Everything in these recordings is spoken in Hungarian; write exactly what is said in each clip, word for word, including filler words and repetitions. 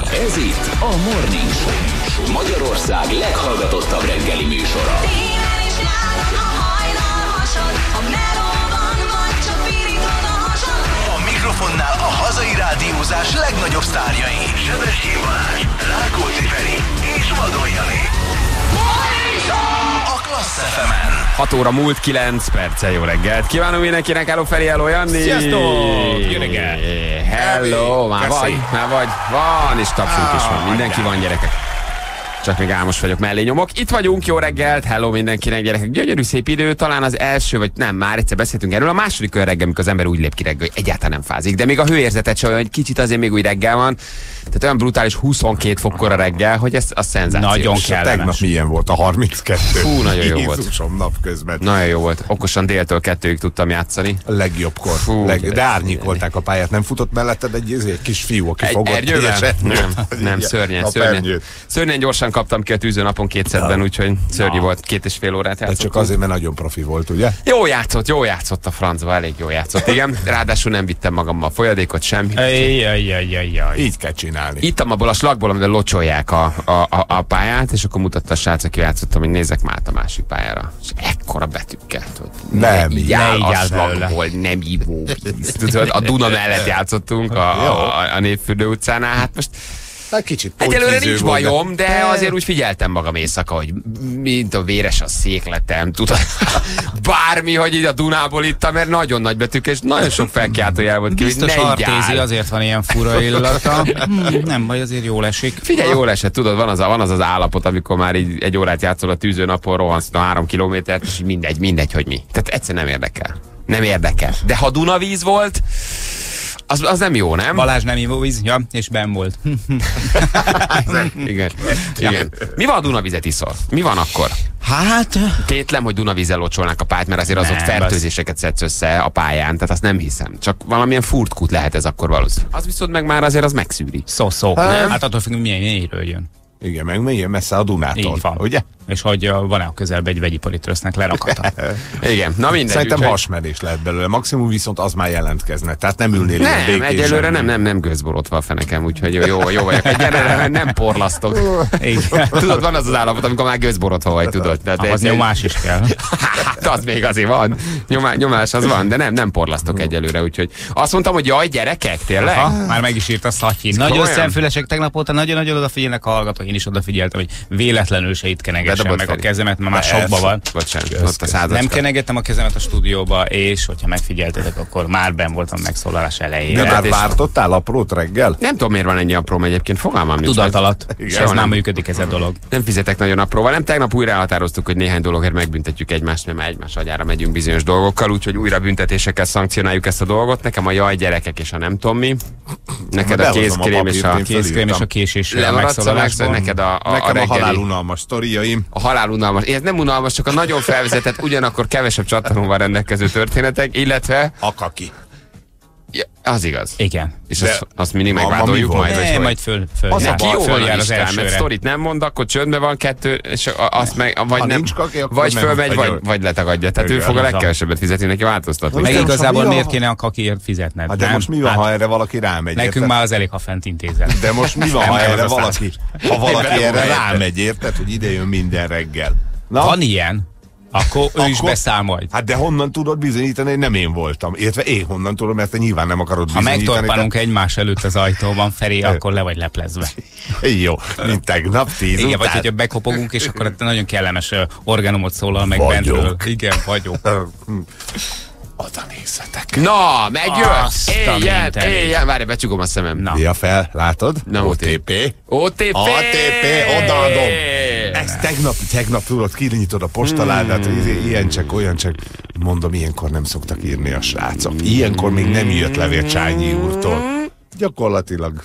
Ez itt a Morning Show, Magyarország leghallgatottabb reggeli műsora. Télen is nyáron a hajnal hasad, a melóban vagy csak pirítod a hasad. A mikrofonnál a hazai rádiózás legnagyobb sztárjai. Sebestyén Balázs, Rákóczi Feri és Vadon Jani. A Klassz ef emen. hat óra múlt kilenc perccel, jó reggelt. Kívánom mindenkinek, hello Feri, hello Janni. Sziasztok, jó reggelt. Hello, már vagy, már vagy, van, és tapsunk is van, mindenki van, gyerekek. Csak még álmos vagyok, mellé nyomok. Itt vagyunk, jó reggelt, hello mindenkinek, gyerekek. Gyönyörű szép idő, talán az első, vagy nem, már egyszer beszéltünk erről. A második olyan reggel, amikor az ember úgy lép ki reggel, hogy egyáltalán nem fázik. De még a hőérzetet sem olyan, hogy kicsit azért még úgy reggel van. Tehát olyan brutális huszonkét fokkora reggel, hogy ez a szenzációs. Nagyon kellemes. Tegnap milyen volt a harminckettő? Fú, nagyon jó volt. Jézusom, napközben. Nagyon jó volt. Okosan déltől kettőig tudtam játszani. A legjobbkor. Fú, Leg... de- De árnyékolták a pályát. Nem futott melletted egy, egy kis fiú, aki Egy fogott ernyővel? esetni? Nem, nem, szörnyen, A szörnyen. pernyőt. Szörnyen gyorsan kaptam ki a tűzőnapon kétszerben, úgyhogy szörnyű volt. Két és fél órát De játszottunk. csak azért, mert nagyon profi volt, ugye? Jó játszott, jó játszott a francba, elég jó játszott, igen. Ráadásul nem vittem magammal folyadékot sem. Ejjjjjjjjjjj. Így kell csinálni. Ittam abból a slagból, amivel locsolják a, a, a, a pályát, és akkor mutatta a srác, aki játszottam, hogy nézzek már a másik pályára. És ekkora betűkkel, hogy Nem, így így áll így a áll belőle. slagból, nem ivóvíz. Tudod, a Duna mellett játszottunk a, a, a Népfürdő utcánál, hát most Hát kicsit egyelőre pontvíző nincs volt, de- bajom, de azért úgy figyeltem magam éjszaka, hogy mint a véres a székletem, tudod, bármi, hogy így a Dunából ittam, mert nagyon nagy betűk, és nagyon sok felkiáltójel volt ki, hogy Biztos ne így artézi, áll. azért van ilyen fura illata. Hmm, nem baj, azért jól esik. Figyelj, jól esett, tudod, van az, a, van az az állapot, amikor már így egy órát játszol a tűzőnapon, rohansz a három kilométert, és így mindegy, mindegy, hogy mi. Tehát egyszer nem érdekel. Nem érdekel. De ha Dunavíz volt, az, az nem jó, nem? Balázs nem ivóvíz, ja, és benn volt. Igen. Igen. Mi van, a Dunavizet iszol? Mi van akkor? Hát... Tétlem, hogy Dunavízzel locsolnák a pályát, mert azért az ott Nem, fertőzéseket szedsz össze a pályán, tehát azt nem hiszem. Csak valamilyen furtkút lehet ez akkor valószínűleg. Az viszont meg már azért az megszűri. Szó-szó. Nem? Hát attól függ, hogy milyen mélyről jön. Igen, meg milyen messze a Dunától. Így van. Ugye? És hogy uh, van-e a közelben egy vegyipari trösznek lerakata. Igen, na mindegy. Szerintem úgyhogy- hasmenés lehet belőle. Maximum viszont az már jelentkezne. Tehát nem ülnél ilyen Nem, békésen. egyelőre nem, nem, nem gőzborotva a fenekem, úgyhogy jó, jó, jó vagyok. Egyelőre nem porlasztok. Igen. Tudod, van az az állapot, amikor már gőzborotva vagy, tudod. Tehát Ahhoz ez- nyomás is kell. Hát az még azért van. Nyomá, nyomás az van, de nem, nem porlasztok egyelőre, úgyhogy azt mondtam, hogy jaj, gyerekek, tényleg? Aha, már meg is írt a Szatyi. Nagyon komolyan? szemfülesek tegnap óta, nagyon-nagyon odafigyelnek a hallgatók. Én is odafigyeltem, hogy véletlenül se itt kenegessem Bedobott meg a Feri. kezemet, mert már Persze. sokba van. Bocsánat, Kösz, ott a kösz. százacska. Nem kenegettem a kezemet a stúdióba, és hogyha megfigyeltetek, akkor már benn voltam megszólalás elején. De már és- váltottál aprót reggel? Nem tudom, miért van ennyi apróm egyébként, fogalmam nincs. Tudat alatt. Igen. Sehol nem Nem. működik ez a dolog. Nem fizetek nagyon apróval. Nem, tegnap újra elhatároztuk, hogy néhány dologért megbüntetjük egymást, mert már egymás agyára megyünk bizonyos dolgokkal, úgyhogy újra büntetésekkel szankcionáljuk ezt a dolgot. Nekem a jaj gyerekek és a nem tudom mi. Neked a Behozom a kézkrém és a... papírt, én Kézkrém és a felírtam. késés Lemaradsz a megszólalásból. megszó- neked a, a, a Nekem a, reggeli. halál unalmas sztoriaim. A halál unalmas. Ez nem unalmas, csak a nagyon felvezetett, ugyanakkor kevesebb csattanóval rendelkező történetek, illetve... Akaki. Ja, az igaz. Igen. És De azt, azt mindig ma- ma megvádoljuk mi volt? majd, vagy Ne, hogy? majd föl, föl. Az a Neki baj, jó van a följár az listán, mert elsőre. sztorit nem mond, akkor csöndben van kettő, és a- azt meg, vagy Ha nem, nincs kaki, akkor vagy nem fölmegy, vagy, vagy- vagy letagadja. Tehát ő Igen, fog a van. legkevesebbet fizetni, neki változtatni. Meg Most igazából mi a- miért kéne a kakiért fizetned? Hát de nem? most mi van, Hát ha erre valaki rámegy? nekünk érted? már az elég, ha fent intézet. De most mi van, Nem ha kell erre az a valaki, ha valaki Én erre belőle rámegy, érted, hogy ide jön minden reggel? Na? Van ilyen, akkor ő is Akkor- beszáll majd. Hát de honnan tudod bizonyítani, hogy nem én voltam? Értve én honnan tudom, mert te nyilván nem akarod Ha bizonyítani. megtorpanunk egymás előtt az ajtóban, Feri, akkor le vagy leplezve. te... Jó, mint tegnap tíz Igen, vagy után. hogyha bekopogunk, és akkor te nagyon kellemes ö, organumot szólal meg Vagyok. bentről. Igen, vagyok. Oda nézzetek. Na, megjött! Azt a Éjjel, mindenit. éjjel, várj, becsugom a szemem. Na. Dia fel, látod? Na, o té pé. o té pé! o té pé, odaadom. Ez tegnap, tegnap tudod, kinyitod a postaládát, hmm. ilyen csak, olyan csak. Mondom, ilyenkor nem szoktak írni a srácok. Ilyenkor még nem jött levél Csányi úrtól. Gyakorlatilag.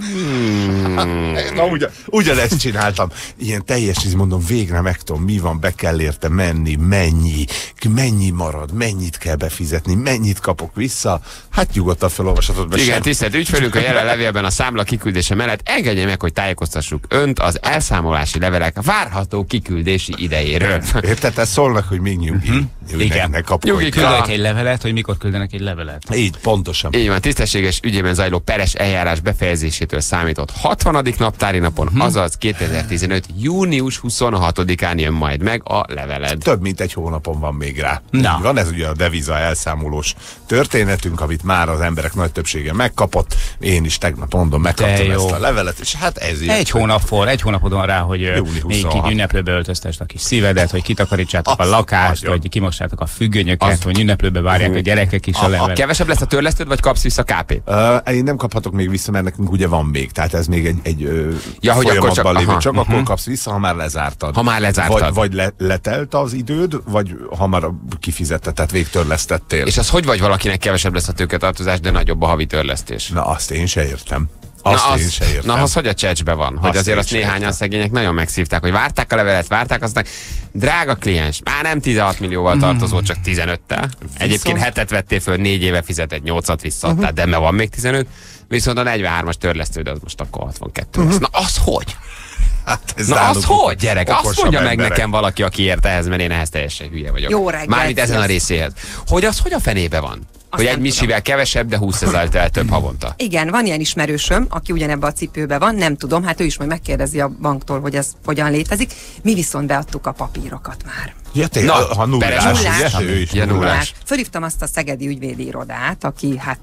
Hmm. Na, ugyan, ugyanezt csináltam. Ilyen teljes, így mondom, végre megtudom, mi van, be kell érte menni, mennyi, mennyi marad, mennyit kell befizetni, mennyit kapok vissza. Hát nyugodtan felolvashatod be. Igen, sem. tisztelt ügyfelünk, a jelen levélben a számla kiküldése mellett engedje meg, hogy tájékoztassuk önt az elszámolási levelek várható kiküldési idejéről. Érted? Ezt szólnak, hogy még nyugi. nyugi Igen. Ne, ne kapkodj. Nyugi. Küldenek egy levelet, hogy mikor küldenek egy levelet. Így, pontosan. Így van, tisztességes ügyében zajló peres eljárás befejezésével megszületésétől számított hatvanadik naptári napon, hm. azaz kétezer-tizenöt. június huszonhatodikán jön majd meg a leveled. Több mint egy hónapon van még rá. Na. Van ez ugye a deviza elszámolós történetünk, amit már az emberek nagy többsége megkapott. Én is tegnap mondom, megkaptam ezt a levelet, és hát ez ilyen. Egy hónap for, egy hónapod van rá, hogy még így ünneplőbe öltöztest a kis szívedet, hogy kitakarítsák a lakást, hogy kimossátok a függönyöket, az... hogy ünneplőbe várják a gyerekek is a, a levelet. Kevesebb lesz a törlesztőd, vagy kapsz vissza ká pét? Uh, én nem kaphatok még vissza, mert nekünk ugye van még, tehát ez még egy, egy ja, hogy akkor csak, lévő, aha, csak uh-huh. akkor kapsz vissza, ha már lezártad. Ha már lezártad. Vagy, vagy le, letelt az időd, vagy hamar kifizetted, tehát végtörlesztettél. És az hogy vagy valakinek kevesebb lesz a tőketartozás, de nagyobb a havi törlesztés? Na azt én se értem. Azt na, én az, se értem. Na az, hogy a csecsbe van, hogy azt azért azt néhányan értem. Szegények nagyon megszívták, hogy várták a levelet, várták, aztán drága kliens, már nem tizenhat millióval tartozott, csak tizenöttel. Egyébként hetet vettél föl, négy éve fizetett, nyolcat visszaadtál, uh-huh. de mert van még tizenöt, viszont a negyvenhármas törlesztőd az most akkor hatvankettő lesz. Uh-huh. Na az hogy? Hát na az hogy, gyerek? Azt mondja meg emberek. Nekem valaki, aki ért ehhez, mert én ehhez teljesen hülye vagyok. Jó reggelt. Mármint ezen a részéhez. Hogy az hogy a fenébe van? Azt hogy egy misivel kevesebb, de húszezerrel több havonta. Igen, van ilyen ismerősöm, aki ugyanebben a cipőben van, nem tudom, hát ő is majd megkérdezi a banktól, hogy ez hogyan létezik. Mi viszont beadtuk a papírokat már. Ja, te, Na, ha nullás, nullás, ugye? Ő is ja, nullás. Fölhívtam azt a szegedi ügyvédi irodát, aki hát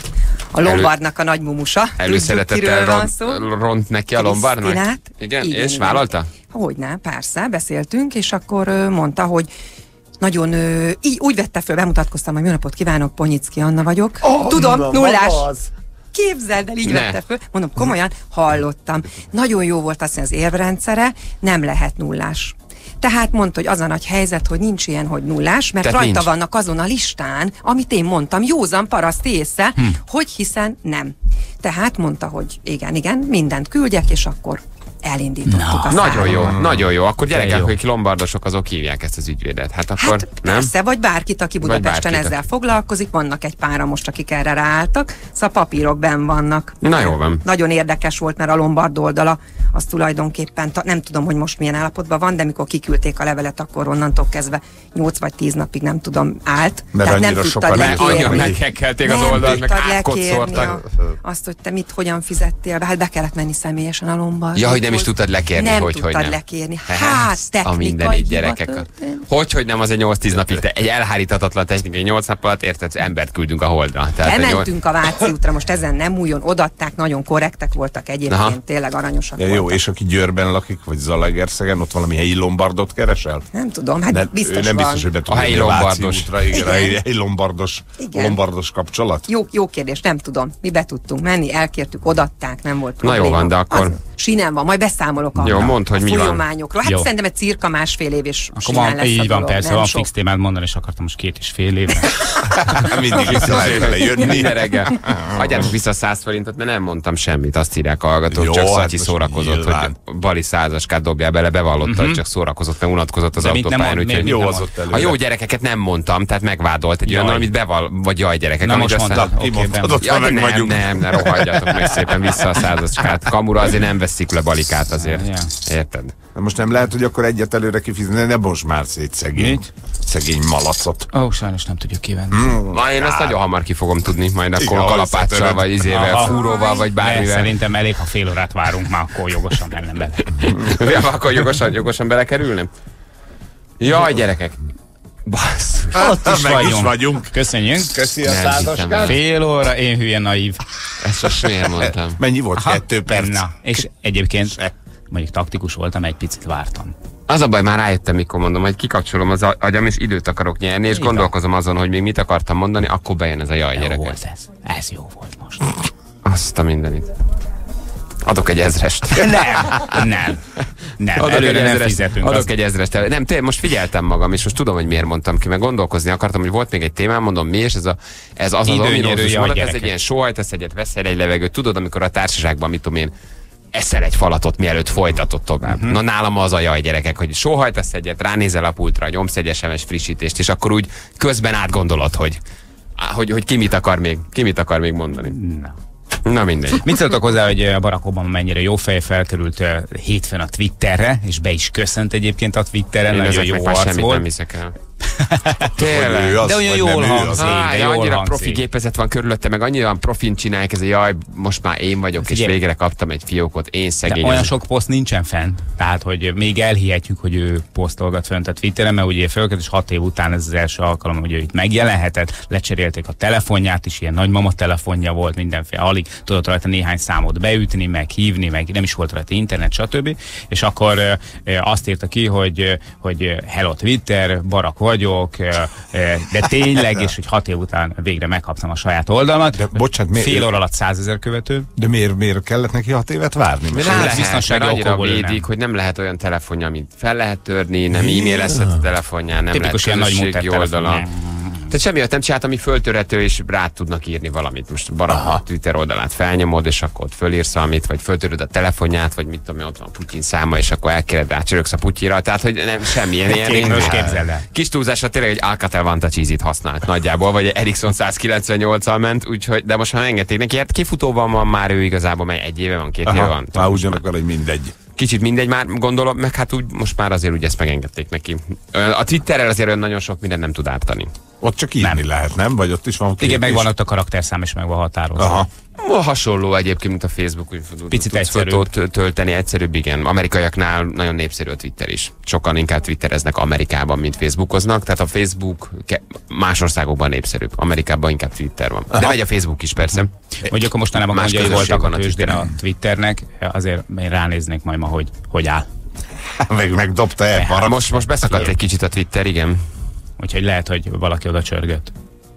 a Lombardnak a nagymumusa. Előszeretettel ront, ront neki a Lombardnak? Igen, igen, és igen. Vállalta? Hogyne, persze, beszéltünk, és akkor mondta, hogy nagyon ö, így úgy vette föl, bemutatkoztam, hogy jó napot kívánok, Ponyicki Anna vagyok. Oh, tudom, na, nullás. Az. Képzeld el, így ne. Vette föl. Mondom, komolyan, hallottam. Nagyon jó volt azt, hogy az érvrendszere nem lehet nullás. Tehát mondta, hogy az a nagy helyzet, hogy nincs ilyen, hogy nullás, mert tehát rajta nincs. Vannak azon a listán, amit én mondtam, józan paraszt észre, hm. hogy hiszen nem. Tehát mondta, hogy igen, igen, mindent küldjek, és akkor elindítottuk no. a Nagyon jó, nagyon jó. Akkor gyerekek, akik lombardosok, azok hívják ezt az ügyvédet. Hát akkor hát, nem? Persze, vagy bárkit, aki Budapesten bárkit, ezzel foglalkozik. Vannak egy pára most, akik erre ráálltak. Szóval papírok benn vannak. Na jó van. Nagyon érdekes volt, mert a Lombard oldala az tulajdonképpen, nem tudom, hogy most milyen állapotban van, de mikor kiküldték a levelet, akkor onnantól kezdve nyolc vagy tíz napig nem tudom, állt. Mert tehát nem tudtad lekérni. Meghekkelték az oldalt, meg átkoczortak. Azt, hogy te mit, hogyan fizettél be. Hát be kellett menni személyesen a Lombard. Ja, hogy nem is tudtad lekérni, nem hogy tudtad hogy nem. lekérni. Hát, a mindenit gyerekek. Hogy, hogy nem az egy nyolc-tíz napig, te egy elhárítatatlan technikai nyolc nap alatt érted, embert küldünk a Holdra. Elmentünk a Váci útra, most ezen nem újon, odatták, nagyon korrektek voltak egyébként, aha. Tényleg aranyosak ja, voltak. Jó, és aki Győrben lakik, vagy Zalaegerszegen, ott valami helyi Lombardot keresel? Nem tudom, hát nem, biztos nem van. biztos, hogy be a helyi lombardos. Útra, igen, igen. A helyi lombardos, lombardos kapcsolat? Jó, jó kérdés, nem tudom. Mi be tudtunk menni, elkértük, odatták, nem volt probléma. Na jó van, de akkor... Az sinem van, majd beszámolok a, jó, mondd, hogy a mi folyamányokról. Hát jó. Szerintem egy cirka másfél év és akkor van, lesz így van, persze, van fix témád mondani, és akartam most két és fél évre. Mindig vissza lehet vele jönni. Minden reggel. Adjátok vissza száz forintot, mert nem mondtam semmit, azt írják a hallgatók, jó, csak Szatyi hát szórakozott, nyilván. Hogy Bali százaskát dobjál bele, bevallotta, uh-huh. hogy csak szórakozott, mert unatkozott az autópályán, úgyhogy jó az ott a jó gyerekeket nem mondtam, tehát megvádolt egy olyan, amit beval, vagy jaj gyerekek. Na most mondtam, nem, nem, ne rohadjatok meg szépen vissza a százaskát. Kamura azért nem veszik le Balikát azért. Érted? Most nem lehet, hogy akkor egyet előre kifizetni, ne most már szét szegény. Szegény malacot. Ó, oh, sajnos nem tudjuk kivenni. Mm, Na, én ezt nagyon hamar ki fogom tudni, majd akkor kalapáccsal, vagy izével, aha, fúróval, vagy bármivel. Szerintem elég, ha fél órát várunk, már akkor jogosan mennem bele. Ja, akkor jogosan, jogosan belekerülnem? Jaj, gyerekek! Basszus. Ott is vagyunk. is vagyunk. Köszönjük. Köszi a százaskát. Fél óra, én hülye naív. Ezt most miért mondtam? Mennyi volt? Aha, kettő perc. Na, és egyébként mondjuk taktikus voltam, egy picit vártam. Az a baj, már rájöttem, mikor mondom, hogy kikapcsolom az agyam, és időt akarok nyerni, és gondolkozom azon, hogy még mit akartam mondani, akkor bejön ez a jaj, gyerek. Jó volt ez. Ez jó volt most. Azt a mindenit. Adok egy ezrest. Nem, nem. Nem, adok előre egy nem ezrest, fizetünk. Adok az... egy ezrest. Nem, tényleg most figyeltem magam, és most tudom, hogy miért mondtam ki, meg gondolkozni akartam, hogy volt még egy témám, mondom mi, és ez, a, ez az az ominózus mondat, ez egy ilyen sohajtasz egyet, veszel egy levegőt, tudod, amikor a társaságban, mit tudom én, eszel egy falatot, mielőtt folytatod tovább. Uh-huh. Na nálam az a jaj, gyerekek, hogy sóhajtasz egyet, ránézel a pultra, nyomsz egy es em es frissítést, és akkor úgy közben átgondolod, hogy, hogy, hogy ki mit akar még, ki mit akar még mondani. Na. Na mindegy. Mit szóltok hozzá, hogy Barack Obama mennyire jó fej, felkerült uh, hétfőn a Twitterre, és be is köszönt egyébként a Twitteren, én nagyon jó arc volt. Nem hiszek el. Tényleg. Az, De olyan jól hangzik. Á, jól annyira hangzik. profi gépezet van körülötte, meg annyira profin csinálják, ez a jaj, most már én vagyok, és Figyelj. végre kaptam egy fiókot, én De szegény. olyan sok poszt nincsen fenn, tehát hogy még elhihetjük, hogy ő posztolgat fönt a Twitteren, mert ugye fölket, és hat év után ez az első alkalom, hogy ő itt megjelenhetett, lecserélték a telefonját is, ilyen nagymama telefonja volt, mindenféle, alig tudott rajta néhány számot beütni, meg hívni, meg nem is volt rajta internet, stb. És akkor e, e, azt írta ki, hogy, hogy hello Twitter, barak vagyok, e, e, de tényleg, és hogy hat év után végre megkaptam a saját oldalmat. De bocsánat, mi- fél óra alatt százezer követő. De miért, miért kellett neki hat évet várni? Mert Most nem lehet, lehet, biztonsági mert annyira okokból ő védik, nem. hogy nem lehet olyan telefonja, amit fel lehet törni, nem e-mailezhet a telefonján, nem Tipikus ilyen lehet nagy közösségi mutter oldala. telefon. Tehát semmi olyat nem csinált, ami föltörhető, és rá tudnak írni valamit. Most Barak a Twitter oldalát felnyomod, és akkor ott fölírsz valamit, vagy föltöröd a telefonját, vagy mit tudom én, ott van Putyin száma, és akkor elkéred rá, csöröksz a Putyira. Tehát, hogy nem, semmilyen ilyen. Két- most képzeld el. Kis túlzásra tényleg egy Alcatel Vantage Easy-t használt nagyjából, vagy egy Ericsson százkilencvennyolccal ment, úgyhogy, de most már engedték neki. Hát kifutóban van már ő igazából, mely egy éve van, két éve Aha, van. már ugyanakkor, hogy mindegy. Kicsit mindegy már, gondolom, meg hát úgy most már azért úgy ezt megengedték neki. A Twitterrel azért olyan nagyon sok minden nem tud ártani. Ott csak írni Nem. lehet, nem? Vagy ott is van Igen, meg kérdés? van ott a karakterszám is meg van határozva. Aha. Hasonló egyébként, mint a Facebook, úgy Picit tudsz egyszerűbb. fotót tölteni, egyszerűbb, igen. Amerikaiaknál nagyon népszerű a Twitter is. Sokan inkább twittereznek Amerikában, mint Facebookoznak, tehát a Facebook ke- más országokban népszerűbb. Amerikában inkább Twitter van. De megy a Facebook is persze. Mondjuk, ha mostanában Más gondjai közösség voltak van a a tőzsdén a Twitteren. Twitternek, azért én ránéznék majd ma, hogy hogy áll. Meg megdobta el. Arra most, most beszakadt egy kicsit a Twitter, igen. Úgyhogy lehet, hogy valaki oda csörgött.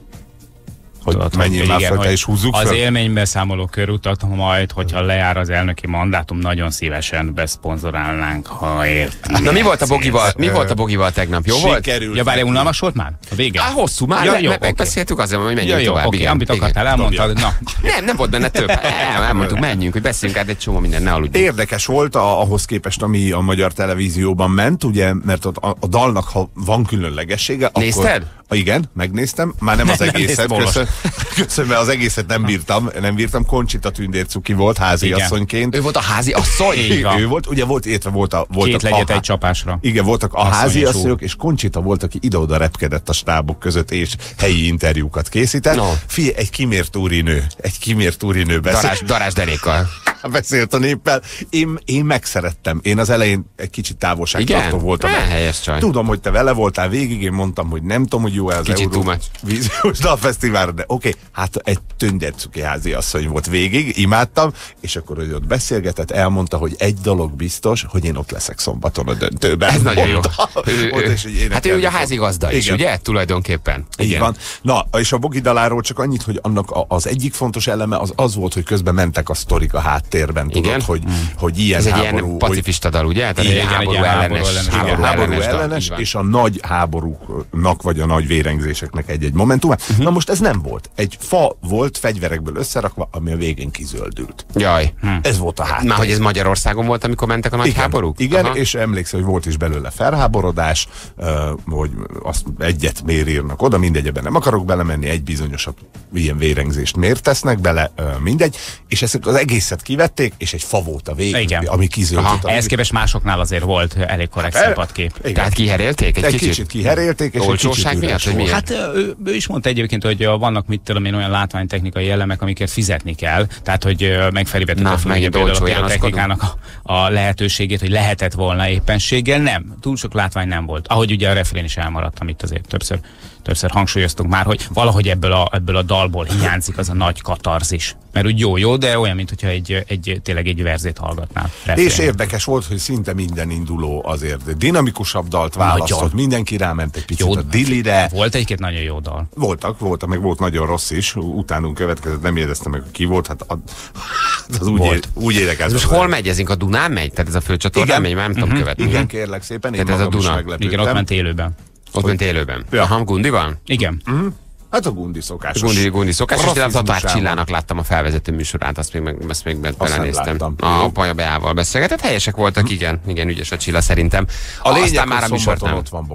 Hogy Tudod, menjél már igen, fel, te hogy is húzzuk az fel. élménybeszámoló körutat majd, hogyha lejár az elnöki mandátum, nagyon szívesen beszponzorálnánk, ha értem. Na mi volt a Bogival, mi volt a Bogival tegnap? Jó volt? Sikerült. Ja, várj, unalmas volt már? A vége? Á, hosszú már, Ja, ja, jó, meg, oké. megbeszéltük azért, hogy menjünk Ja, jó, tovább. oké, igen, amit igen. akartál, elmondtad. Na, Nem, nem volt benne több. El, elmondtuk, menjünk, hogy beszéljünk át egy csomó minden, ne aludjunk. Érdekes volt a, ahhoz képest, ami a magyar televízióban ment, ugye, mert ott a, a dalnak, ha van különlegessége, Nézted? akkor... Igen, megnéztem, már nem az Nem egészet, néztem, köszön, köszön, mert az egészet nem bírtam, nem bírtam, Conchita Tündér cuki volt házi Igen. asszonyként. Ő volt a házi asszony? Így van. Ő volt, ugye volt, értve volt a, voltak két legyet a, egy csapásra. Igen, voltak a Asszony házi és asszonyok, és Conchita volt, aki ide-oda repkedett a stábok között, és helyi interjúkat készített. No. Figyelj, egy kimért úrinő, egy kimért úrinő beszél. Darás, darás derékkal. beszélt a néppel. Én, én megszerettem. Én az elején egy kicsit távolságtartó Igen? voltam. Ne, helyes csaj. Tudom, hogy te vele voltál végig, én mondtam, hogy nem tudom, hogy jó-e az Kicsit too much. Víziós Dalfesztiválra, de oké, okay, hát egy Tündércuki házi asszony volt végig, imádtam, és akkor, hogy ott beszélgetett, elmondta, hogy egy dolog biztos, hogy én ott leszek szombaton a döntőben. Ez nagyon jó. Mondta. Ő, Ott ő, is, hogy énekelni hát ő ugye a fog. házigazda is, Igen. ugye? Tulajdonképpen. Így van. Na, és a Bogi daláról csak annyit, hogy annak a- az egyik fontos eleme az az volt, hogy közben mentek a sztorik a háttérben, tudod, Igen? hogy, hogy ilyen Ez egy háború, ilyen hogy pacifista dal, ugye? Tehát Igen, egy igen, háború egy ilyen ellenes, háború ellenes, igen, háború háború ellenes, dal. ellenes Így van. és a nagy háborúknak, vagy a nagy vérengzéseknek egy-egy momentum. Uh-huh. Na most ez nem volt. Egy fa volt fegyverekből összerakva, ami a végén kizöldült. Jaj. Ez volt a háttér. Már hogy ez Magyarországon volt, amikor mentek a nagy igen, háborúk? Igen, Aha. és emlékszem, hogy volt is belőle felháborodás, uh, hogy azt egyet miért írnak oda, mindegy, ebben nem akarok belemenni, egy bizonyosat ilyen vérengzést miért tesznek bele, uh, mindegy, és ezt az egészet kivették, és egy fa volt a végén, Igen. ami kizöldült. Aha, ami- Ehhez képest másoknál azért volt elég korrekt Hát, színpadkép. igen. Tehát kiherélték egy, egy kicsit? kicsit kiherélték, és egy Olcsóság kicsit miatt, üres vagy volt. miért? Hát ő, ő is mondta egyébként, hogy ö, vannak mit tudom én olyan látványtechnikai elemek, amiket fizetni kell, tehát hogy ö, megfelébetett Na, a film, megint például a olcsó pirotechnikának a, a lehetőségét, hogy lehetett volna éppenséggel, nem, túl sok látvány nem volt. Ahogy ugye a refrén is elmaradt, amit azért többször, többször hangsúlyoztunk már, hogy valahogy ebből a, ebből a dalból hiányzik az a nagy katarzis. Mert úgy jó-jó, de olyan, mintha egy, egy, tényleg egy verzét hallgatnál. refrén. És érdekes volt, hogy szinte minden induló azért dinamikusabb dalt választott, Nagyon. mindenki ráment egy picit Jó, a dillire. Volt egy-két nagyon jó dal. Voltak, voltak, meg volt nagyon rossz is, utánunk következett, nem jegyeztem meg, ki volt, hát a, az úgy, Volt. é, úgy énekeltem. Ez most hol megy? Ez a Dunán megy? Tehát ez a főcsatornán megy? Már nem tudom követni. Igen, kérlek szépen, én Tehát ez a magam is Duna. meglepődtem. Igen, ott ment élőben. Ott ment élőben. Ja. Aha, Gundi van? Igen. Hát a Gundi szokásos. Gundi, Gundi szokás, és tényleg a Tatár rasszizmusával. Csillának láttam a felvezető műsorát, azt még, meg, azt még be- Azt nem belenéztem. láttam. A Paja Beával beszélgetett, helyesek voltak, igen, igen, ügyes a Csilla szerintem. A lényeg, Aztán már a hogy műsort szombaton nem. ott van Bogi.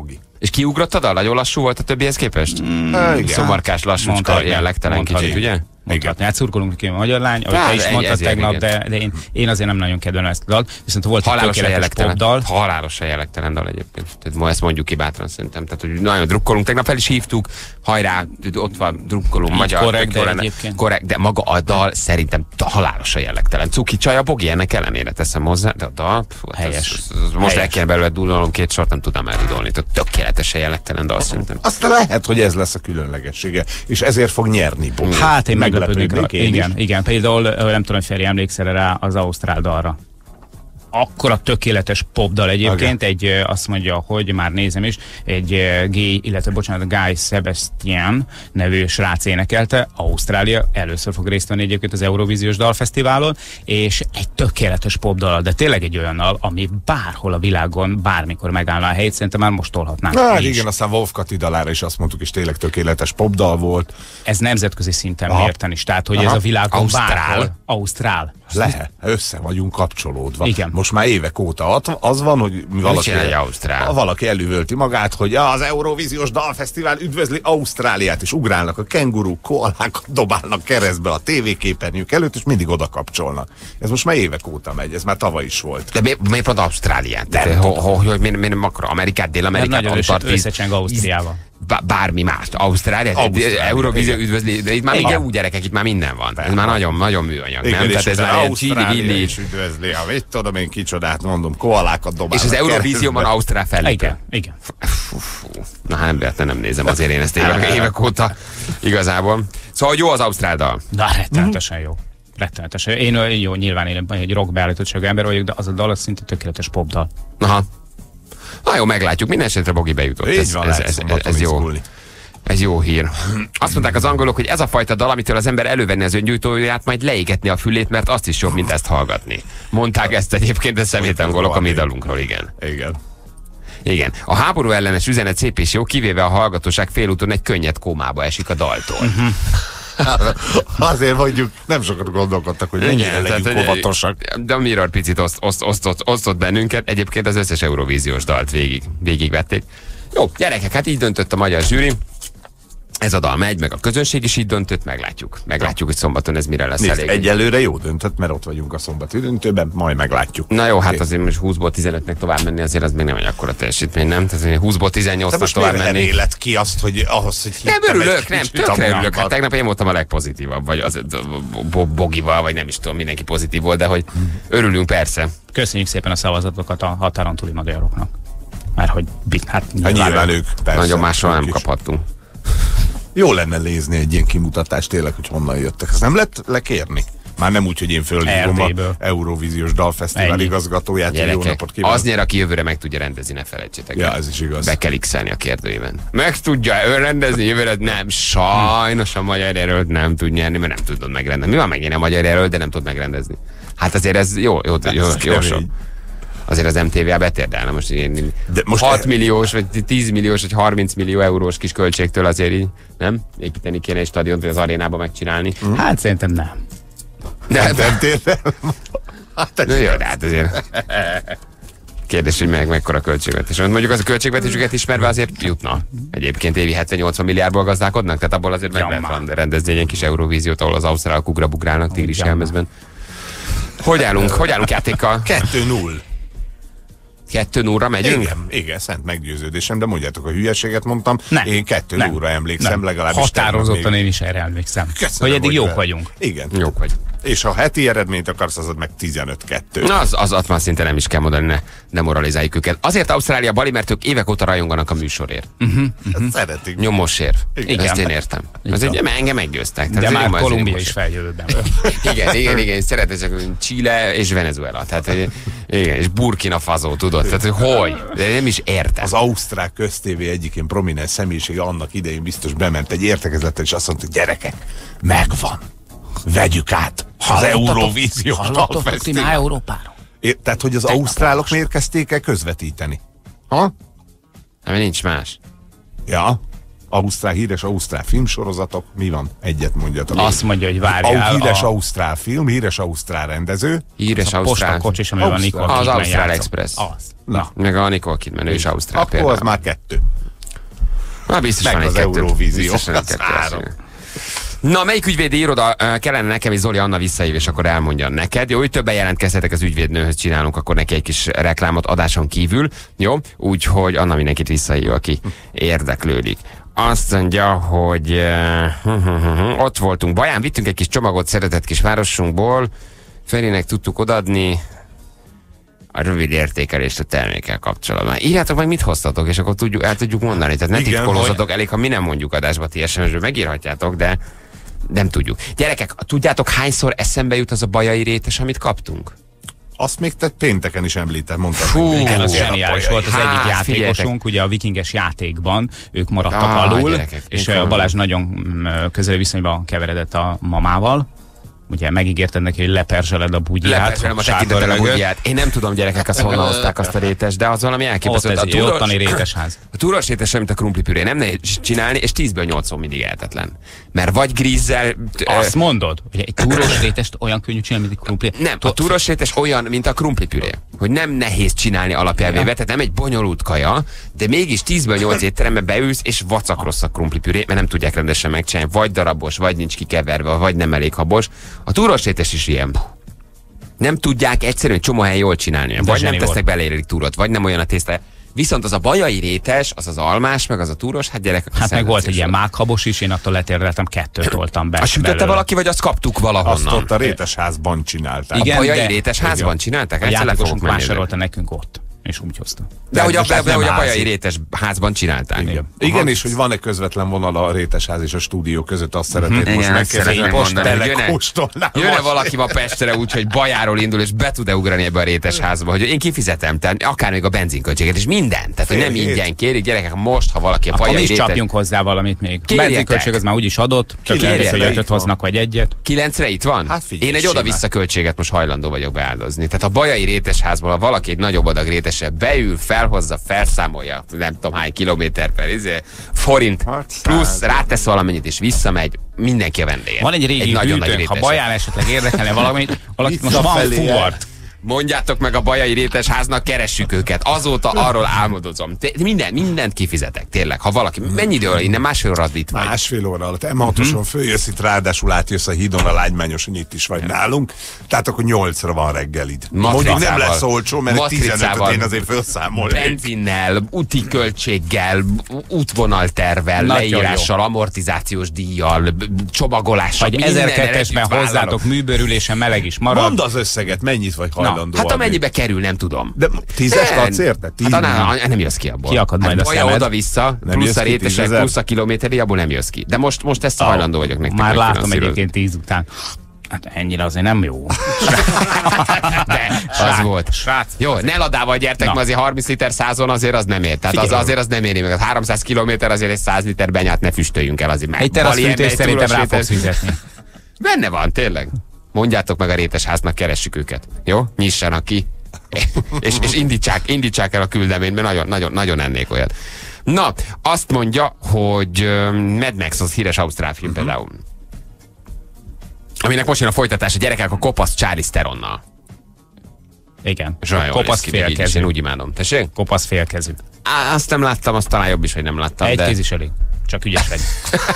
És kiugrott a dal? Nagyon lassú volt a többihez képest? Mm, Szomorkás, lassúcska, jellegtelen kicsit, ugye? Mondhatni. Hát szurkolunk neki a magyar lány, ahogy Hát, te is egy- mondtad ezért tegnap, igen. de, de én, én azért nem nagyon kedvelem ezt a dalt. Viszont volt egy Halálosan tökéletes jellegtelen. popdal. Halálosan jellegtelen dal egyébként. Tehát ma ezt mondjuk ki bátran szerintem. Tehát, hogy nagyon drukkolunk. Tegnap el is hívtuk, hajrá, ott van drukkolunk, Így magyar. korrekt, de tök jó lenne. egyébként. Korrekt, de maga a dal szerintem ta- halálosan jellegtelen. Cuki csaj a Bogi, ennek ellenére teszem hozzá, de a dal, pfú, hát Helyes. az- az- az most Helyes. el kéne belőle dúlolnom két sort, nem tudnám eldudolni. Tehát tökéletesen jellegtelen dal szerintem. Aztán lehet, hogy ez lesz a különlegessége, és ezért fog nyerni Bogi. Hát én meglepődnék rá. én is. Igen, igen. Például nem tudom, hogy Feri emlékszel rá az ausztrál dalra. Akkora tökéletes popdal egyébként, egy ö, azt mondja, hogy már nézem is, egy ö, Guy, illetve bocsánat, Guy Sebastian nevű srác énekelte, Ausztrália először fog részt venni egyébként az Eurovíziós Dalfesztiválon, és egy tökéletes popdal, de tényleg egy olyannal, ami bárhol a világon, bármikor megállna a helyét, szerintem már most tolhatnánk. Hát mi is. igen, aztán Wolf Kati dalára is azt mondtuk, és tényleg tökéletes popdal volt. Ez nemzetközi szinten Aha. mérten is, tehát hogy Aha. ez a világon Ausztrál. bárhol, Ausztrál. Lehet, össze vagyunk kapcsolódva. Igen. Most már évek óta ott- az van, hogy valaki, csinálja egy Ausztrál? valaki elővölti magát, hogy az Eurovíziós Dalfesztivál üdvözli Ausztráliát, és ugrálnak a kenguruk, koalákat dobálnak keresztbe a tévéképernyők előtt, és mindig oda kapcsolnak. Ez most már évek óta megy, ez már tavaly is volt. De mi- miért pont Ausztráliát? Nem Tehát, ho, tudom. ho, hogy miért, miért nem akar Amerikát, Mert Dél-Amerikát, nagyon össze- Antarktisz, összecseng Ausztriával. bá- bármi más. Ausztrália, Ausztrália, Eurovízió igen. üdvözli, de itt már Igen. még jó gyerekek, itt már minden van. Ez már nagyon, nagyon műanyag, nem? és Tehát ez az már ilyen Ausztrália csili-villi. is üdvözli, ha mit tudom én kicsodát mondom, koalákat dobálnak És az Eurovízióban keresztbe. Ausztrál fellépő. Igen, igen. Fú, fú. Na hát ember, nem nézem, azért én ezt évek, évek óta igazából. Szóval jó az Ausztrál dal. Na, rettenetesen jó. Rettenetesen. Én ö, jó, nyilván én egy rock beállítottságú ember vagyok, de az a dal az szinte tökéletes popdal. Aha. Na jó, meglátjuk. Minden esetre Bogi bejutott. Így Ez, van, ez, lehet ez, szombaton ez jó. izgulni. Ez jó hír. Azt mondták az angolok, hogy ez a fajta dal, amitől az ember elővenni az öngyújtóját, majd leégetni a fülét, mert azt is jobb, mint ezt hallgatni. Mondták ezt egyébként a szemét angolok a mi dalunkról, igen. Igen. Igen. A háború ellenes üzenet szép és jó, kivéve a hallgatóság félúton egy könnyed kómába esik a daltól. Azért mondjuk nem sokat gondolkodtak, hogy mennyire legyünk tehát, óvatosak. De a Mirror picit oszt, oszt, osztott, osztott bennünket, egyébként az összes Eurovíziós dalt végig, végigvették. Jó, gyerekek, hát így döntött a magyar zsűri. Ez a dal megy, meg a közönség is így döntött, meglátjuk. Meglátjuk, hogy szombaton ez mire lesz Nézd, elég. egyelőre jó döntött, mert ott vagyunk a szombati döntőben, majd meglátjuk. Na jó, hát azért most húszból tizenötnek tovább menni, azért az még nem egy akkora teljesítmény, nem? Tehát azért húszból Te tizennyolcnak most tovább miért menni. reméled ki azt, hogy ahhoz, hogy Nem hittem örülök, egy nem, kicsit tökre a örülök. Hát magunkat. tegnap én voltam a legpozitívabb, vagy az Bo- Bogival, vagy nem is tudom, mindenki pozitív volt, de hogy örülünk persze. Köszönjük szépen a szavazatokat a határon túli magyaroknak. Mert hogy bit- hát Hát nyilván ők, persze. Nagyon máshol nem ők is. kaphattunk. Jó lenne nézni egy ilyen kimutatást tényleg, hogy honnan jöttek. Ezt nem lehet lekérni? Már nem úgy, hogy én fölhívom Erdélyből. a Eurovíziós Dalfesztivál Ennyi. igazgatóját, hogy jó Gyerekek, napot kívánok. az nyer, aki jövőre meg tudja rendezni, ne felejtsétek Ja, el. ez is igaz. Be kell x-elni a kérdőjében. Meg tudja ő rendezni, jövőre nem. Sajnos a magyar jelölt nem tud nyerni, mert nem tudod megrendezni. Mi van megint a magyar jelölt, de nem tud megrendezni? Hát azért ez jó, jó, jó, jó, jó, kemény. jó Azért az em té vé á betérdelne most ilyen De most hat e- milliós, vagy tíz milliós, vagy harminc millió eurós kis költségtől azért így, nem? Építeni kéne egy stadiont, vagy az arénába megcsinálni. Hát szerintem nem. De, Nem tértem. Hát ez de jó, de hát azért... Kérdés, hogy meg mekkora költségvetés. Mondjuk az a költségvetésüket ismerve azért jutna. Egyébként évi hetven-nyolcvan milliárdból gazdálkodnak, tehát abból azért meg Ja, lehet már. rend- rendezni egy ilyen kis Eurovíziót, ahol az ausztrálok ugrabugrálnak tigris Ja, helmezben. Hogy állunk? Hogy állunk játékkal? kettő null. Kettő nullra megyünk? Igen, igen, szent meggyőződésem, de mondjátok, a hülyeséget mondtam. Nem. Én kettő Nem. nullra emlékszem, Nem. legalábbis. Határozottan tegnap még. én is erre emlékszem. Köszönöm, hogy eddig jók vel- vagyunk. Igen. Jók vagy. És ha heti eredményt akarsz, az meg tizenöt kettő. Na, az, az, az már szinte nem is kell mondani, ne demoralizáljuk őket. Azért Ausztrália Bali, mert ők évek óta rajonganak a műsorért. Ezt szeretik. Nyomos érv. Igen. Ezt én értem. Ez egy, engem meggyőztek. Tehát De ez már nyomos- ez Kolumbia nyomos is érv. feljövő benne. Igen, igen, igen, szeretem csak Chile és Venezuela. Tehát, hogy, igen, és Burkina Faso, tudod? Tehát, hogy hogy? De nem is értem. Az Ausztrál köztévé egyik ilyen prominens személyisége annak idején biztos bement egy értekezletre, és azt mondta, gyerekek, megvan. Vegyük át az Eurovíziós Dalfesztivál. Európáról. É- Tehát, hogy az ausztrálok miért kezdték el közvetíteni? Ha? Nem, nincs más. Ja. Ausztrál, híres ausztrál filmsorozatok. Mi van? Egyet mondjatok. Azt mondja, hogy Au, várjál. híres a, ausztrál film, híres ausztrál rendező. Híres a Ausztrál. postakocsis, amivel a Ausztrál. Nicole Az Kidman Ausztrál játszott. Express. Az. Na. Meg a Nicole Kidman, ő is Ausztrál Akkor az például. már kettő. Na, biztos van meg egy az kettő. Eurovízió. Biztos van egy Az kettő, három. azt Na, melyik ügyvédi iroda uh, kellene nekem, és Zoli Anna visszahív, és akkor elmondja neked. Jó, hogy többen jelentkezhetek az ügyvédnőhöz, csinálunk akkor neki egy kis reklámot adáson kívül. Jó, úgyhogy Anna mindenkit visszahív, aki érdeklődik. Azt mondja, hogy uh, ott voltunk Baján, vittünk egy kis csomagot szeretett kis városunkból, Ferinek tudtuk odaadni a rövid értékelést a termékkel kapcsolatban. Írjátok meg, mit hoztatok, és akkor tudjuk, el tudjuk mondani. Tehát ne Igen, titkolózzatok, elég, ha mi nem mondjuk adásba, ti es em es-ből megírhatjátok, de nem tudjuk. Gyerekek, tudjátok, hányszor eszembe jut az a bajai rétes, amit kaptunk? Azt még te pénteken is említed, mondtad. Fú, hogy Igen, az milyen zseniális a volt. Az Hát, egyik játékosunk, figyeljetek. ugye a vikinges játékban, ők maradtak Ah, alul, gyerekek, és ők a van. Balázs nagyon mm, közeli viszonyban keveredett a mamával. Ugye megígérted neki, hogy leperzseled a bugyját. Leperzselem a tekintettel a bugyját. Én nem tudom, gyerekek, azt honnan hozták azt a rétest, de az valami Ott elképesztő. ez A egy túros- ottani rétesház. A túros rétes mint a krumplipüré, nem nehéz csinálni, és tízből nyolcszor mindig eltetlen. Mert vagy grízzel... Azt mondod, hogy egy túros rétest olyan könnyű csinálni, mint egy krumpli. Nem, a túros rétes olyan, mint a krumplipüré. Hogy nem nehéz csinálni alapelvébe, tehát nem egy bonyolult kaja, de mégis tízből nyolc étterembe beülsz, és vacak rossz a krumplipüré, mert nem tudják rendesen megcsinálni, vagy darabos, vagy nincs kikeverve, vagy nem elég habos. A túros rétes is ilyen. Nem tudják egyszerűen csomó helyen jól csinálni. Vagy nem zseni tesznek volt. bele érik túrot, vagy nem olyan a tészta. Viszont az a bajai rétes, az az almás, meg az a túros, hát gyerek. Hát meg volt egy ilyen mághabos is, én attól letérdeltem, kettőt toltam be. A sütötte belőle. valaki, vagy azt kaptuk Azt valahonnan? ott a rétesházban csinálták. Igen, A bajai de- rétes házban csinálták? A Egyszer le fogok játékosunk menni. vásárolta nekünk ott, és úgy hozta. De hogy a, most ez de, nem hogy a házi. bajai rétes házban csinálták. Igen. Igen, és hogy van-e közvetlen vonal a rétesház és a stúdió között, azt szeretnék Igen, most ezt megkérdezni. szeretném Most mondani, hogy jön-e- telekóstolnám Jön-e most. valaki ma Pestre úgy, hogy Bajáról indul, és be tud-e ugrani ebbe a rétes házba, hogy én kifizetem, tehát akár még a benzinköltséget, és mindent. Tehát, hogy nem Fél hét. ingyen kérik, gyerekek, most, ha valaki a Akkor mi bajai is rétes... csapjunk hozzá valamit még. Kérjetek. Benzinköltség az már úgyis adott, csak Kérjetek. kérdés, hogy Itt ötöt van. hoznak, vagy egyet. kilencre itt van? Hát figyelj, Én egy simán. oda-vissza költséget most hajlandó vagyok beáldozni. Tehát a bajai rétesházból, ha valaki egy nagyobb adag rétesre beül, felhozza, felszámolja, nem tudom hány kilométer per izé, forint, Hát plusz száz. rátesz valamit, és visszamegy, mindenki a vendége. Van egy régi nagyon nagy hűtőnk, ha rétes. Baján esetleg érdekelne valamit, valakit most van Visszafelé fuvart. Mondjátok meg a bajai rétes háznak, keressük őket. Azóta arról álmodozom. Te- Minden, mindent kifizetek, tényleg. Ha valaki, mennyi idő, innen másfél óra itt vagy. Másfél óra alatt. em hatoson Mhm. följössz itt, ráadásul átjössz a hídon a Lágymányoson, itt is vagy nálunk. Tehát akkor nyolcra van reggelid. Mondjuk nem Matricával. lesz olcsó, mert Matricával. tizenötöt én azért felszámolnék. Benzinnel, úti költséggel, útvonaltervel, Nagyon leírással, amortizációs díjjal, b- csomagolással. Vagy mindennel ezerkettesben együtt vállalok. hozzátok műbőrülésen meleg is marad. Mondd az összeget, mennyit vagy hajlandó Hát adni. amennyibe kerül, nem tudom. De tízest Nem. adsz érte? Tíz Hát annál, nem jössz ki abból. Kiakad majd hát a olyan szemed. oda-vissza, Nem plusz jössz a ki rétesek, tízezer? plusz a kilométeri, abból nem jössz ki. De most, most ezt hajlandó vagyok nektek. Már látom megfinanszírozni. egyébként tíz után. Hát ennyire azért nem jó. De, az Srác, volt. Srác. Jó, ne ladával gyertek, Na. mert azért harminc liter százon azért az nem ér. Tehát az, Figyelj. azért az nem éri meg. Az háromszáz kilométer azért egy száz liter benyát ne füstöljünk el azért meg. Egy teraszfűtés Bali ember, szerintem túros rá fogsz rétes- fizetni. Benne van, tényleg. Mondjátok meg a rétesháznak, keressük őket. Jó? Nyissanak ki. és, és indítsák, indítsák el a küldeményt, mert nagyon, nagyon, nagyon ennék olyat. Na, azt mondja, hogy uh, Mad Max az híres ausztrál film uh-huh. például. Aminek most jön a folytatása, gyerekek, a kopasz Charlize Theronnal. Igen. És olyan jól Kopasz néz ki, még így is, félkezű. én úgy imádom. Tessék? Kopasz félkezű. Á, azt nem láttam, azt talán jobb is, hogy nem láttam. Egy de... kéz is elég. Csak ügyes vagy.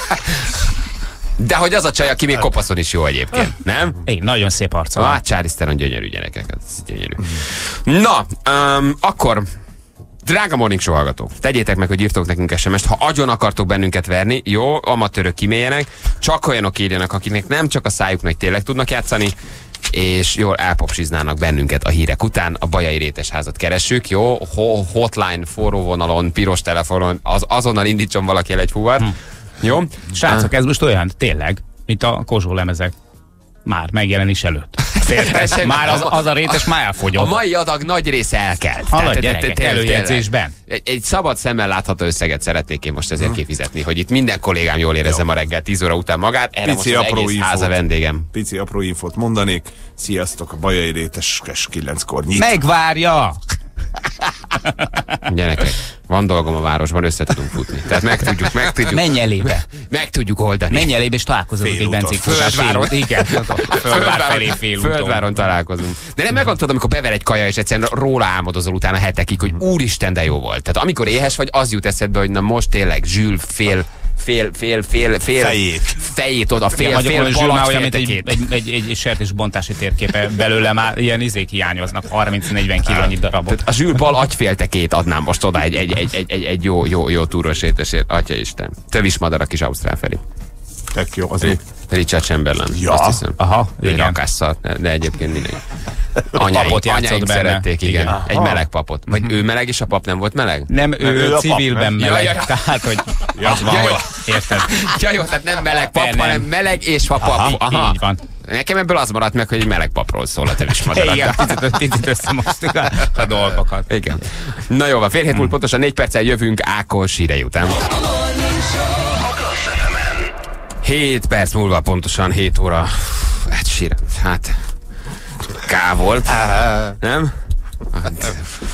de hogy az a csaj, aki még kopaszon is jó egyébként, nem? Én nagyon szép arca van. Ah, Charlize Theron gyönyörű gyerekek, ez gyönyörű. Na, um, akkor drága Morning Show hallgatók, tegyétek meg, hogy írtok nekünk es em est, ha agyon akartok bennünket verni, jó, amatőrök kiméljenek, csak olyanok írjanak, akiknek nem csak a szájuk nagy tényleg tudnak játszani, és jól elpopsiznának bennünket a hírek után, a Bajai Rétesházat keressük, jó, Ho- hotline, forró vonalon, piros telefonon, az, azonnal indítson valaki el egy fuvar, hm. jó? Srácok, ez most olyan, tényleg, mint a Kozsó lemezek. Már megjelenés előtt. Érted? Már az, az a rétes már A elfogyott. mai adag nagy része elkelt. Halad, Tehát, gyerekek, tényleg, előjegyzésben. Egy, egy szabad szemmel látható összeget szeretnék én most ezért kifizetni, hogy itt minden kollégám jól érezzem a reggel tíz óra után magát. Erre Pici most az apró egész infót. ház a vendégem. Pici apró infót mondanék. Sziasztok, a Bajai Rétes kilenckor nyit. Megvárja! Gyerekek, Van dolgom a városban, össze tudunk futni. Tehát meg tudjuk, meg tudjuk. Menj elébe. Meg tudjuk oldani. Menj elébe, és találkozunk egy benzinkúsás. Földváron. Igen, Földvár felé félúton. Földváron találkozunk. De nem megmondtad, amikor bever egy kaja, és egyszerűen róla álmodozol utána hetekig, hogy úristen, de jó volt. Tehát amikor éhes vagy, az jut eszedbe, hogy na most tényleg Zsül fél fél, fél, fél, fél fejét. fejét oda, fél, ja, fél, fél palat, olyan, mint egy, egy, egy, egy, egy sertésbontási térképe belőle már ilyen izék hiányoznak, harminc-negyven kilónyi darabot. A Zsül bal agyféltekét adnám most oda egy, egy, egy, egy, egy, egy jó, jó, jó túros étesért. Atya Isten. Tövis madar a kis ausztrál Feri. Tök jó, az Richard Chamberlain. Ja. Azt hiszem. Aha, Egy igen. rakásszal, de egyébként mindegy. Anyáink, Papot játszott anyáink benne. szerették, igen. Igen. Egy meleg papot. Vagy ő meleg, és a pap nem volt meleg? Nem, ő, ő ő a civilben pap, meleg. Ja, ja. Tehát, hogy az van, Ja, jó. hogy érted. Ja jó, tehát nem meleg pap, De nem. hanem meleg és a pap. Aha, így van. Nekem ebből az maradt meg, hogy egy meleg papról szól a tövis madarat. Igen, picit, picit összemostuk a, a dolgokat. Igen. Na jó, van, fél hét múlt pontosan négy perccel jövünk Ákos hírei után. hét perc múlva pontosan hét óra. Hát sír, hát K volt. Nem? Hát,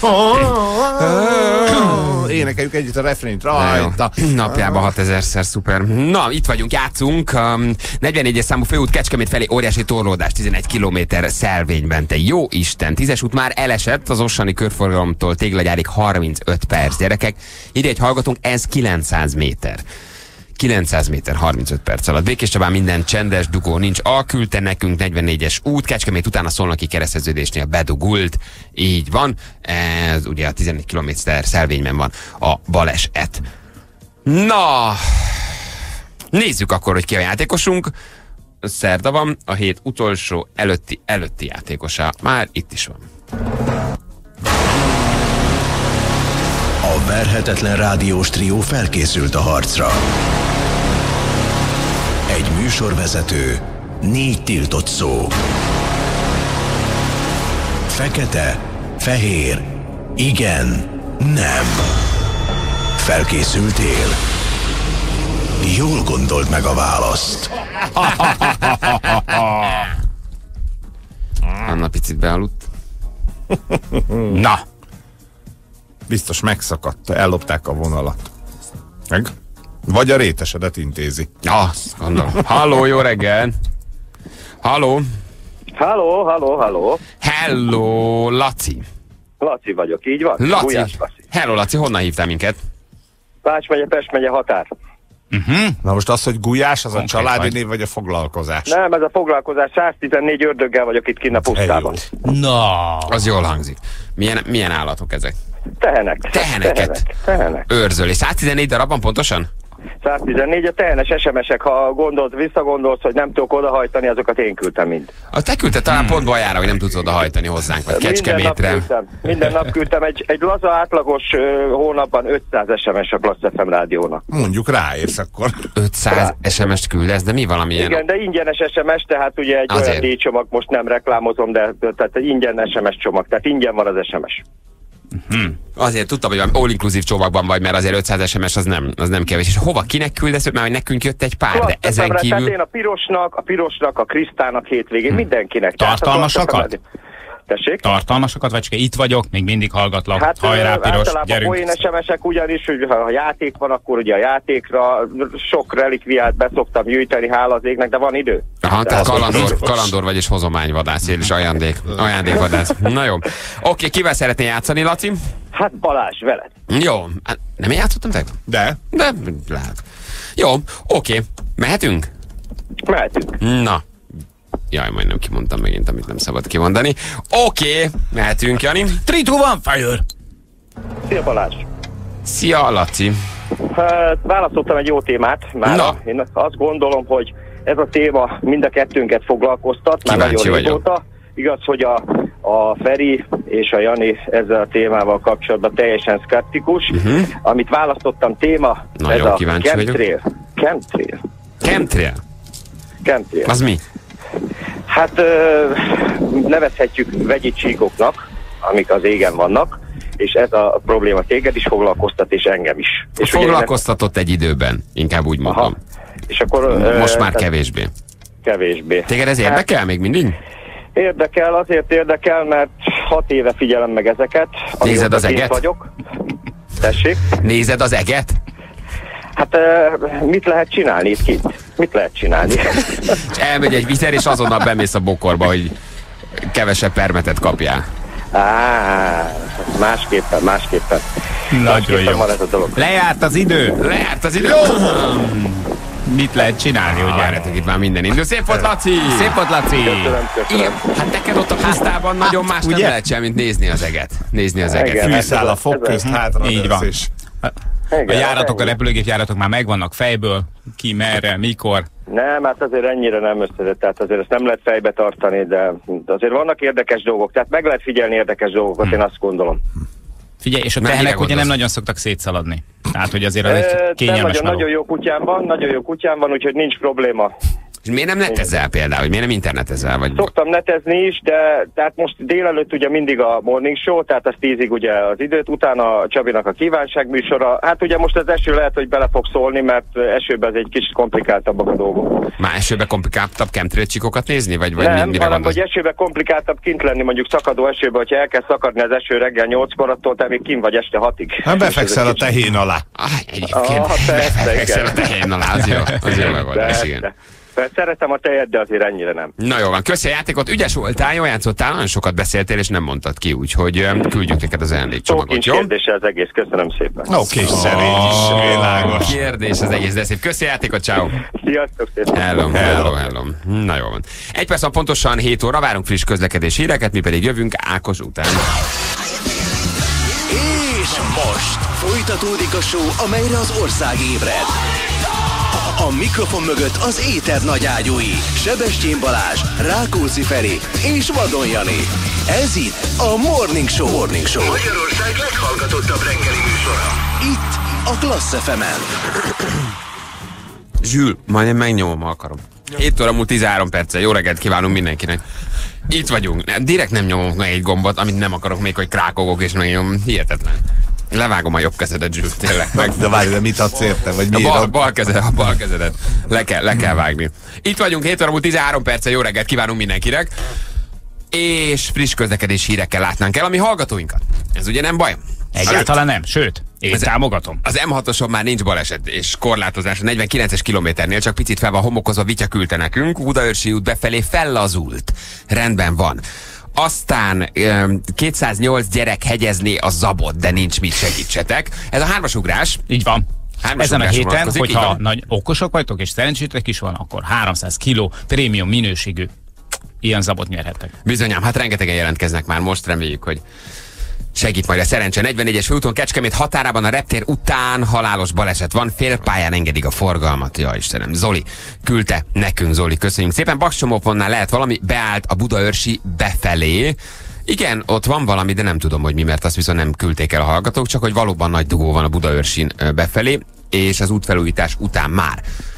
Énekeljük együtt a refrént na jó. rajta. Napjában hatezerszer, szuper. Na, itt vagyunk, játszunk. Um, negyvennégyes számú főút Kecskemét felé óriási torlódás, tizenegy kilométer szelvényben. Te jó Isten, tízes út már elesett, az Ossani körforgalomtól Téglagyárig harmincöt perc. Gyerekek, ide egy hallgatunk, ez kilencszáz méter. kilencszáz méter, harmincöt perc alatt. Békés Csabán minden csendes, dugó nincs. A küldte nekünk negyvennégyes út, Kecskemét után a Szolnoki kereszteződésnél bedugult. Így van. Ez ugye a tizenegy kilométer szelvényben van a baleset. Na, nézzük akkor, hogy ki a játékosunk. Szerda van, a hét utolsó előtti, előtti játékosa. Már itt is van. A verhetetlen rádiós trió felkészült a harcra. Egy műsorvezető, négy tiltott szó. Fekete, fehér, igen, nem. Felkészültél? Jól gondold meg a választ. Anna picit bealudt. Na, Biztos megszakadt, ellopták a vonalat. Meg? Vagy a rétesedet intézi. Azt gondolom. Halló, jó reggel! Halló! Halló, halló, halló. Hello, Laci! Laci vagyok, így van? Laci! Gulyás Laci. Hello, Laci, honnan hívtál minket? Pács megye, Pest megye határ. Na most az, hogy Gulyás, az a Konkrét családi vagy. név, vagy a foglalkozás? Nem, ez a foglalkozás, száztizennégy ördöggel vagyok itt kinn a pusztában. na. Az jól hangzik. Milyen, milyen állatok ezek? Tehenek. Teheneket? Tehenek. Tehenek. Őrzöl. És száztizennégy darabban pontosan? száztizennégy, a tehenes es em esek, ha gondolsz, visszagondolsz, hogy nem tudok odahajtani, azokat én küldtem mind. A te küldted talán pont bajára, hogy nem tudsz odahajtani hozzánk, vagy Minden nap Kecskemétre. küldtem, minden nap küldtem egy, egy laza átlagos ö, hónapban ötszáz es em es a Klassz ef em rádiónak. Mondjuk ráérsz akkor. ötszáz es em es-t küldesz, de mi valamilyen... Igen, de ingyenes es em es, tehát ugye egy Azért. olyan díjcsomag, most nem reklámozom, de tehát ingyen es em es csomag, tehát ingyen van az es em es. Azért tudtam, hogy all inclusive csomagban vagy, mert azért ötszáz es em es az nem, az nem kevés. És hova, kinek küldesz, mert hogy nekünk jött egy pár, de Klassz ezen ef emre, Tehát kívül... én a pirosnak, a pirosnak, a Krisztának hétvégén, mindenkinek. Tehát a Tartalmasakat? Klassz ef em-re- Tessék? Tartalmasokat, vagy csak itt vagyok, még mindig hallgatlak. Hát Hajrá, ö, piros, általában gyerünk. poén es em esek ugyanis, hogy ha játék van, akkor ugye a játékra sok relikviát beszoktam gyűjteni, hála az égnek, de van idő. Aha, tehát az kalandor, kalandor vagy és hozományvadász, és ajándék, ajándékvadász. Na jó. Oké, kivel szeretnél játszani, Laci? Hát Balázs, veled. Jó. Hát nem én játszottam tegnap? De? De lehet. Jó, oké. Mehetünk? Mehetünk. Na. Jaj, majdnem kimondtam megint, amit nem szabad kimondani. Oké, mehetünk, Jani. Three, two, one, fire! Szia Balázs. Szia, Laci. Hát, választottam egy jó témát. Már Na. én azt gondolom, hogy ez a téma mind a kettőnket foglalkoztat, már Kíváncsi nagyon vagyok. régóta. Igaz, hogy a, a Feri és a Jani ezzel a témával kapcsolatban teljesen szkeptikus. Uh-huh. Amit választottam téma, Nagyon ez a kíváncsi chemtrail. Chemtrail. Chemtrail. Chemtrail. Az mi? Hát ö, nevezhetjük vegyi csíkoknak, amik az égen vannak, és ez a probléma téged is foglalkoztat, és engem is. És ugye Foglalkoztatott egy időben, inkább úgy Aha. mondom. És akkor, ö, Most már tehát kevésbé. Kevésbé. Téged ez érdekel még mindig? Érdekel, azért érdekel, mert hat éve figyelem meg ezeket. Nézed amióta az kint eget? vagyok. Tessék? Nézed az eget? Hát uh, mit lehet csinálni itt kint? Mit lehet csinálni? És elmegy egy vizer, és azonnal bemész a bokorba, hogy kevesebb permetet kapjál. Á, másképpen, másképpen. Nagyon másképpen jó. van ez a dolog. Lejárt az idő. Lejárt az idő. Mit lehet csinálni, ugye? Várjátok, itt már minden indul. Szép volt, Laci! Szép volt, Laci! Köszönöm, köszönöm. Igen, hát neked ott a pusztában nagyon más nem ugye? lehet sem, mint nézni az eget. Nézni az eget. Igen. Fűszál a fog közt, hátra Így dőlsz, van. és A Igen, járatok, a ennyi. repülőgépjáratok már megvannak fejből, ki, merre, mikor. Nem, hát azért ennyire nem összedett, tehát azért ezt nem lehet fejbe tartani, de de azért vannak érdekes dolgok, tehát meg lehet figyelni érdekes dolgokat, én azt gondolom. Figyelj, és a Mennyire tehenek ugye nem gondolsz? nagyon szoktak szétszaladni. Tehát, hogy azért az Ö, egy nem kényelmes nagyon, meló. nagyon jó kutyám van, nagyon jó kutyám van, úgyhogy nincs probléma. És miért nem netezel például? Vagy miért nem internetezel? Vagy... Szoktam netezni is, de tehát most délelőtt ugye mindig a morning show, tehát az tízig ugye az időt, utána a Csabinak a kívánság műsora. Hát ugye most az eső lehet, hogy bele fog szólni, mert esőben ez egy kicsit komplikáltabbak a dolgok. Már esőbe komplikáltabb chemtrail csikokat nézni? Vagy, vagy Nem, mire hanem gondolsz? hogy esőben komplikáltabb kint lenni, mondjuk szakadó esőben, hogyha elkezd szakadni az eső reggel nyolckor, attól te még kint vagy este hatig. hát befekszel a tehén alá. Ah, egyébként Ah, persze, befekszel igen. a tehén alá, az jó, az jó megoldás, De, igen. de. Mert szeretem a tejet, de azért ennyire nem. Na jó van, köszi a játékot, ügyes voltál, jól játszottál, nagyon sokat beszéltél, és nem mondtad ki, úgyhogy öm, küldjük neked az ajándékcsomagot, Szókincs jó? kérdése az egész, köszönöm szépen. Oké, okay, szerény, világos. Kérdés az egész, de szép. Köszi a játékot, ciao. Sziasztok szépen. Hello, hello, hello. Na jó van. Egy perc van pontosan hét óra, várunk friss közlekedés híreket, mi pedig jövünk Ákos után. És most folytatódik a show, amelyre az ország ébred. A mikrofon mögött az éter nagyágyúi, Sebestyén Balázs, Rákóczi Feri és Vadon Jani. Ez itt a Morning Show. Morning Show. Magyarország leghallgatottabb reggeli műsora. Itt a Klassz ef emen. Zsül, majdnem megnyomom, ha akarom. hét óra múlt tizenhárom perccel, jó reggelt kívánunk mindenkinek. Itt vagyunk, nem, direkt nem nyomok meg egy gombot, amit nem akarok még, hogy krákogok és megnyomom. Hihetetlen. Levágom a jobb kezedet, Zsül, tényleg. Meg, De várj, de mit adsz érte? Vagy a miért? bal, bal, kezed, a bal kezedet. Le kell, le kell vágni. Itt vagyunk, hét óra múlt tizenhárom perccel, jó reggelt kívánunk mindenkinek. És friss közlekedés hírekkel látnánk el, ami hallgatóinkat. Ez ugye nem baj? Egyáltalán nem, sőt, én Ez- támogatom. Az em hatoson már nincs baleset és korlátozás. A negyvenkilences kilométernél csak picit fel van homokozva, Vitya küldte nekünk. Budaörsi út befelé fellazult. Rendben van. Aztán öm, kétszáznyolc gyerek hegyezni a zabot, de nincs mit, segítsetek. Ez a hármas ugrás. Így van. Hármas Ezen a ugrásra héten, vonatkozik, így hogyha van. nagy okosok vagytok és szerencsétek is van, akkor háromszáz kiló prémium minőségű ilyen zabot nyerhettek. Bizonyám, hát rengetegen jelentkeznek már most, reméljük, hogy segít majd a szerencse. negyvennégyes főúton Kecskemét határában a reptér után halálos baleset van, félpályán engedik a forgalmat. Ja Istenem, Zoli küldte nekünk, Zoli, köszönjük szépen. Baksomóponnál lehet valami, beállt a Budaörsi befelé. Igen, ott van valami, de nem tudom, hogy mi, mert azt viszont nem küldték el a hallgatók, csak hogy valóban nagy dugó van a Budaörsin ö, befelé, és az útfelújítás után már.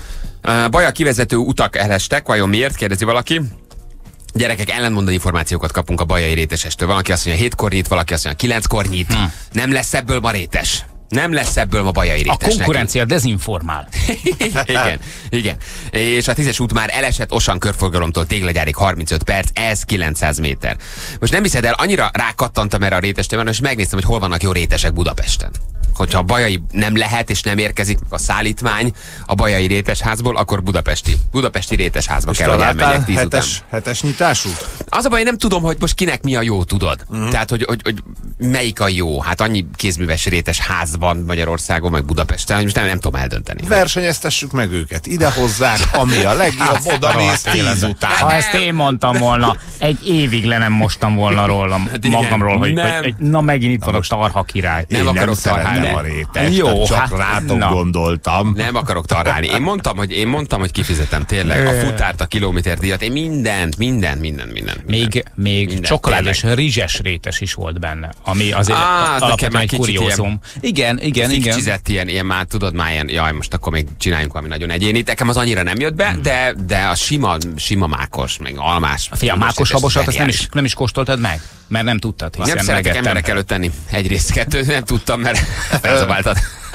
Uh, Baja kivezető utak elestek, vajon miért, kérdezi valaki. Gyerekek, ellentmondó információkat kapunk a bajai rétesestől. Valaki azt mondja, hétkor nyit, valaki azt mondja, kilenckor nyit. Hmm. Nem lesz ebből ma rétes. Nem lesz ebből ma bajai A rétes. konkurencia dezinformál. igen, igen. És a tízes út már elesett Osan körforgalomtól Téglagyárig harmincöt perc, ez kilencszáz méter. Most nem hiszed el, annyira rákattantam erre a rétestémben, és megnéztem, hogy hol vannak jó rétesek Budapesten. Hogyha a bajai nem lehet és nem érkezik a szállítmány a bajai rétesházból, akkor budapesti. Budapesti rétesházba kell, hogy elmenjek tíz után. hetes, hetes nyitású? Az a baj, én nem tudom, hogy most kinek mi a jó, tudod. Mhm. Mm. Tehát, hogy, hogy, hogy melyik a jó. Hát annyi kézműves rétes ház van Magyarországon, meg Budapesten, hogy most nem, nem tudom eldönteni. Versenyeztessük meg őket. Ide hozzák, ami a legjobb, oda néz tíz után. Ha ezt én mondtam volna, egy évig le nem mostam volna rólam, Hát igen, magamról, hogy, nem. hogy, hogy na megint itt van a tarha király. Én Nem nem, akarok szeretem találni. a rétest, Jó, csak hát, rátok na. gondoltam. Nem akarok tarálni. Én mondtam, hogy én mondtam, hogy kifizetem tényleg a futárt, a kilométerdíjat. Én mindent, mindent, mindent, mindent. Még, még Minden, csokolád és tényleg. rizses rétes is volt benne, ami azért Á, az nekem alapvetően már egy kicsit kuriózum. Igen, igen, igen. Fikcsizett ilyen, ilyen már, tudod már ilyen, jaj, most akkor még csináljunk valami nagyon egyéni. Nekem az annyira nem jött be, de, de a sima, sima mákos, meg almás. Fia, a mákos és habosat azt nem zseniális. is, nem is kóstoltad meg? Mert nem tudtad, hiszen Nem szeretek megettem. emberek előtt tenni. Egyrészt, kettő, nem tudtam, mert felzabáltad.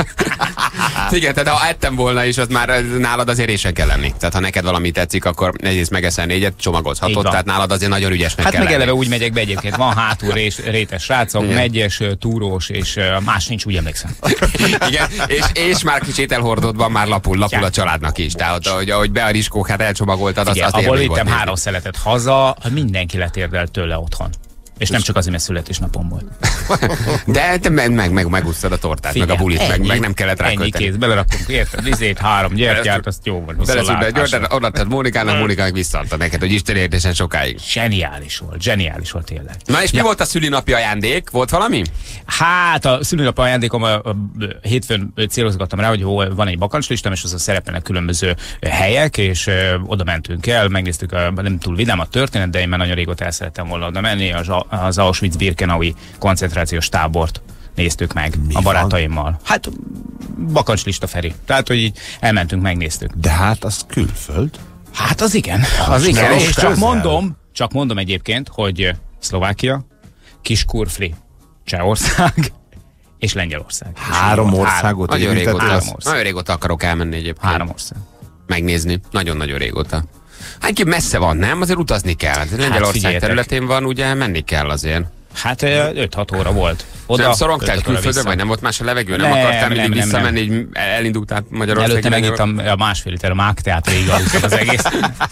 Igen, tehát ha ettem volna is, az már nálad azért résen kell lenni. Tehát ha neked valami tetszik, akkor egyrészt megeszel négyet, csomagolhatod, tehát nálad azért nagyon ügyesnek hát kell meg lenni. eleve úgy megyek be egyébként, van hátul rés, rétes srácok, Igen. megyes, túrós, és más nincs, úgy emlékszem. Igen, és, és már kicsit elhordod van, már lapul, lapul a családnak is. Tehát ahogy, ahogy be a riskókát elcsomagoltad, azt, Igen, azt abból élmény vittem volt három szeletet haza, mindenki letérdelt tőle otthon. És nem csak azért, mert születésnapom volt. De te meg, meg, meg, megúsztad a tortát, Figyelj, meg a bulit, meg, ennyi- meg nem kellett Ennyi rákölteni. kéz, beleraktunk, érted? Vizét, három gyertyát, azt jó van. Beleszült be, odaadtad Mónikának, Mónika meg visszaadta neked, hogy Isten érdesen sokáig. Zseniális volt, zseniális volt tényleg. Na és mi Ja. volt a szülinapi ajándék? Volt valami? Hát a szülőnap ajándékom, a, a, hétfőn célozgattam rá, hogy hol van egy bakancslistám, és azon szerepelnek különböző helyek, és ö, oda mentünk el, megnéztük, a, nem túl vidám a történet, de én már nagyon régóta el szerettem volna oda menni, az, az Auschwitz-Birkenaui koncentrációs tábort néztük meg Mi a van? barátaimmal. Hát bakancslista, Feri. Tehát, hogy így elmentünk, megnéztük. De hát az külföld. Hát az igen, az nem igen. most És csak közel. mondom, csak mondom egyébként, hogy Szlovákia, Kiskurfli, Csehország és Lengyelország. Három országot Nagyon régóta, érintettél? Három ország. nagyon régóta akarok elmenni egyébként. Három ország. Megnézni. Nagyon-nagyon régóta. Hát ki messze van, nem? Azért utazni kell. Lengyelország figyeljetek. területén van, ugye menni kell azért. Hát öt-hat óra volt. Oda, nem öt-hat szorongtál egy óra külföldön, vissza. vagy nem volt más a levegő? Nem, Nem, akartál nem, mindig nem, visszamenni, így elindultál Magyarország Előtte irányába? megittam a másfél liter a Mák teátrig aludtam az egész.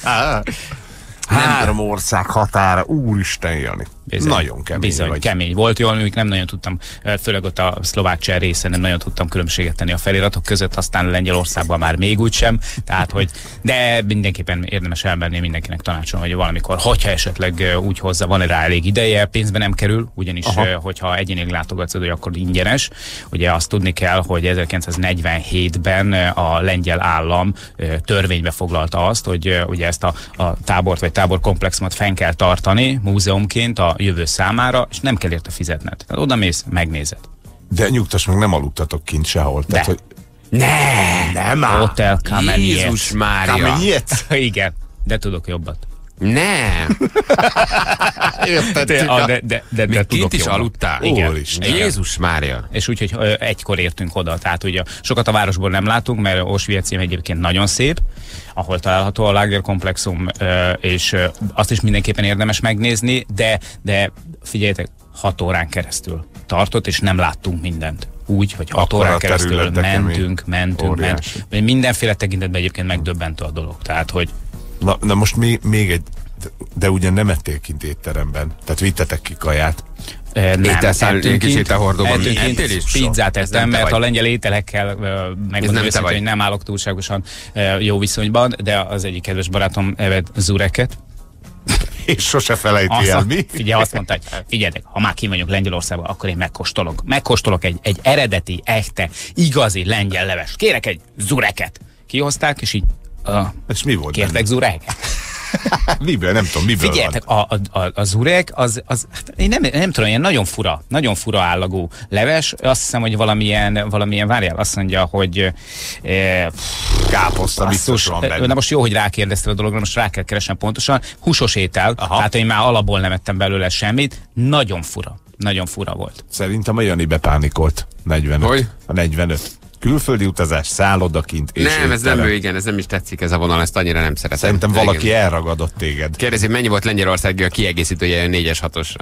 Három ország határa, úristen, Jani. Bizony, Nagyon kemény bizony, vagy. kemény volt. Jól műk, nem nagyon tudtam, főleg ott a szlovák-cseh részen nem nagyon tudtam különbséget tenni a feliratok között, aztán Lengyelországban már még úgy sem. Tehát, hogy, de mindenképpen érdemes elmenni, mindenkinek tanácsolom, hogy valamikor, hogyha esetleg úgy hozza, van rá elég ideje, pénzbe nem kerül, ugyanis Aha. hogyha egyénileg látogatsz, hogy akkor ingyenes. Ugye azt tudni kell, hogy ezerkilencszáznegyvenhétben a lengyel állam törvénybe foglalta azt, hogy ugye ezt a, a tábort vagy táborkomplexumot fenn kell tartani múzeumként a jövő számára, és nem kell érte fizetned. Tehát oda mész, megnézed. De nyugtass meg, nem aludtatok kint sehol. Tehát, De. hogy Ne! nem áll. Hotel Kameniec. Jézus Mária! Kameniec? Igen, de tudok jobbat. Nem! Érted? De, a, de, de, de, de Még tudok kint is jobbat. aludtál? Igen. Úristen. Igen. Jézus Mária! És úgyhogy ö, egykor értünk oda. Tehát ugye sokat a városból nem látunk, mert Auschwitz egyébként nagyon szép, ahol található a lágerkomplexum, ö, és ö, azt is mindenképpen érdemes megnézni, de, de figyeljetek, hat órán keresztül tartott, és nem láttunk mindent. Úgy, hogy hat Akkora órán keresztül terület, de kemény. mentünk, mentünk, Óriási. mentünk. Mindenféle tekintetben egyébként megdöbbentő a dolog. Tehát, hogy Na, na most még, még egy, de ugye nem ettél kint étteremben, tehát vittetek ki kaját. Eh, nem, Ételszál- ettünk kis kint, ételhordóban ettünk mi? kint, Ettél is? pizzát Ez ettem, nem te mert vagy. a lengyel ételekkel uh, megmondom nem te őszintén, vagy. hogy nem állok túlságosan uh, jó viszonyban, de az egyik kedves barátom evett zureket. És sose felejti Azt, el, mi? figyelj, azt mondta, hogy figyeljetek, ha már kim vagyunk Lengyelországban, akkor én megkóstolok. Megkóstolok egy, egy eredeti, echte, igazi lengyel leves. Kérek egy zureket. Kihozták, és így uh, És mi volt kértek benne? zureket. Miből? Nem tudom, miből Figyeljetek, a, a, a, a zurek, az, az hát én nem, nem tudom, ilyen nagyon fura, nagyon fura állagú leves. Azt hiszem, hogy valamilyen, valamilyen várjál, azt mondja, hogy e, van? Káposzta biztos van benne. na most jó, hogy rákérdeztél a dologra, most rá kell keresnem pontosan. Húsos étel, Aha. tehát én már alapból nem ettem belőle semmit. Nagyon fura, nagyon fura volt. Szerintem a Jani bepánikolt. negyvenöt. Hogy? A negyvenöt. Külföldi utazás, szállodakint és Nem, ez nem étterem. ő, igen, ez nem is tetszik ez a vonal, ezt annyira nem szeretem. Szerintem Igen. valaki elragadott téged. Kérdezi, mennyi volt Lengyelország a kiegészítője a négyes hatosra?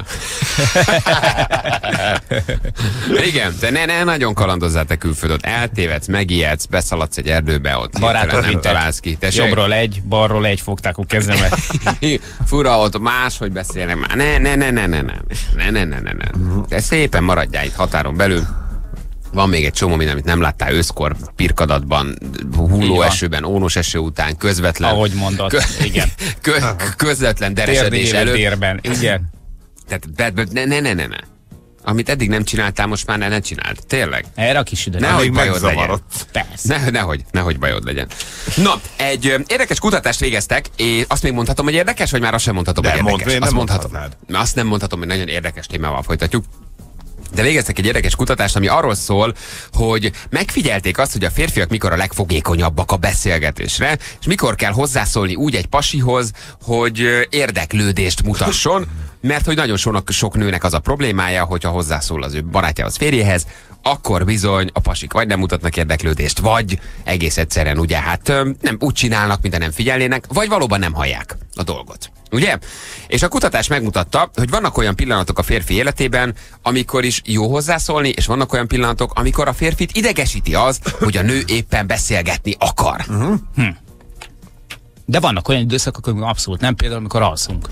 Igen, de ne, ne nagyon kalandozzátok te külföldöt. Eltévedsz, megijedsz, beszaladsz egy erdőbe, ott Barátok hirtelen nem vittek. találsz ki. Tessék? Jobbról egy, balról egy fogták a kezemet. Fura, ott máshogy beszélnek már. Ne, ne, ne, ne, ne, ne, ne, ne, ne, ne, ne. De szépen maradjál itt határon belül. Van még egy csomó minden, amit nem láttál őszkor, pirkadatban, Így hulló van. esőben, ónos eső után, közvetlen. Ahogy mondod, igen. Kö, közvetlen deresedés Térdével előtt. térben, igen. Tehát, de, de, ne, ne, ne, ne, ne. Amit eddig nem csináltál, most már ne, ne csináld. Tényleg. Erre a kis idő. Nehogy Még bajod legyen. megzavarodsz. Persze. Ne, nehogy, nehogy bajod legyen. Na, egy ö, érdekes kutatást végeztek, és azt még mondhatom, hogy érdekes, vagy már azt sem mondhatom, De hogy mondd, érdekes? én Azt nem mondhatom. mondhatnád. Azt nem mondhatom, hogy nagyon érdekes témával folytatjuk. De végeztek egy érdekes kutatást, ami arról szól, hogy megfigyelték azt, hogy a férfiak mikor a legfogékonyabbak a beszélgetésre, és mikor kell hozzászólni úgy egy pasihoz, hogy ö, érdeklődést mutasson, mert hogy nagyon sok, sok nőnek az a problémája, hogyha hozzászól az ő barátjához, férjéhez, akkor bizony a pasik vagy nem mutatnak érdeklődést, vagy egész egyszerűen ugye hát nem úgy csinálnak, mintha nem figyelnének, vagy valóban nem hallják a dolgot. Ugye? És a kutatás megmutatta, hogy vannak olyan pillanatok a férfi életében, amikor is jó hozzászólni, és vannak olyan pillanatok, amikor a férfit idegesíti az, hogy a nő éppen beszélgetni akar. Uh-huh. Hm. De vannak olyan időszakok, amikor abszolút nem, például amikor alszunk.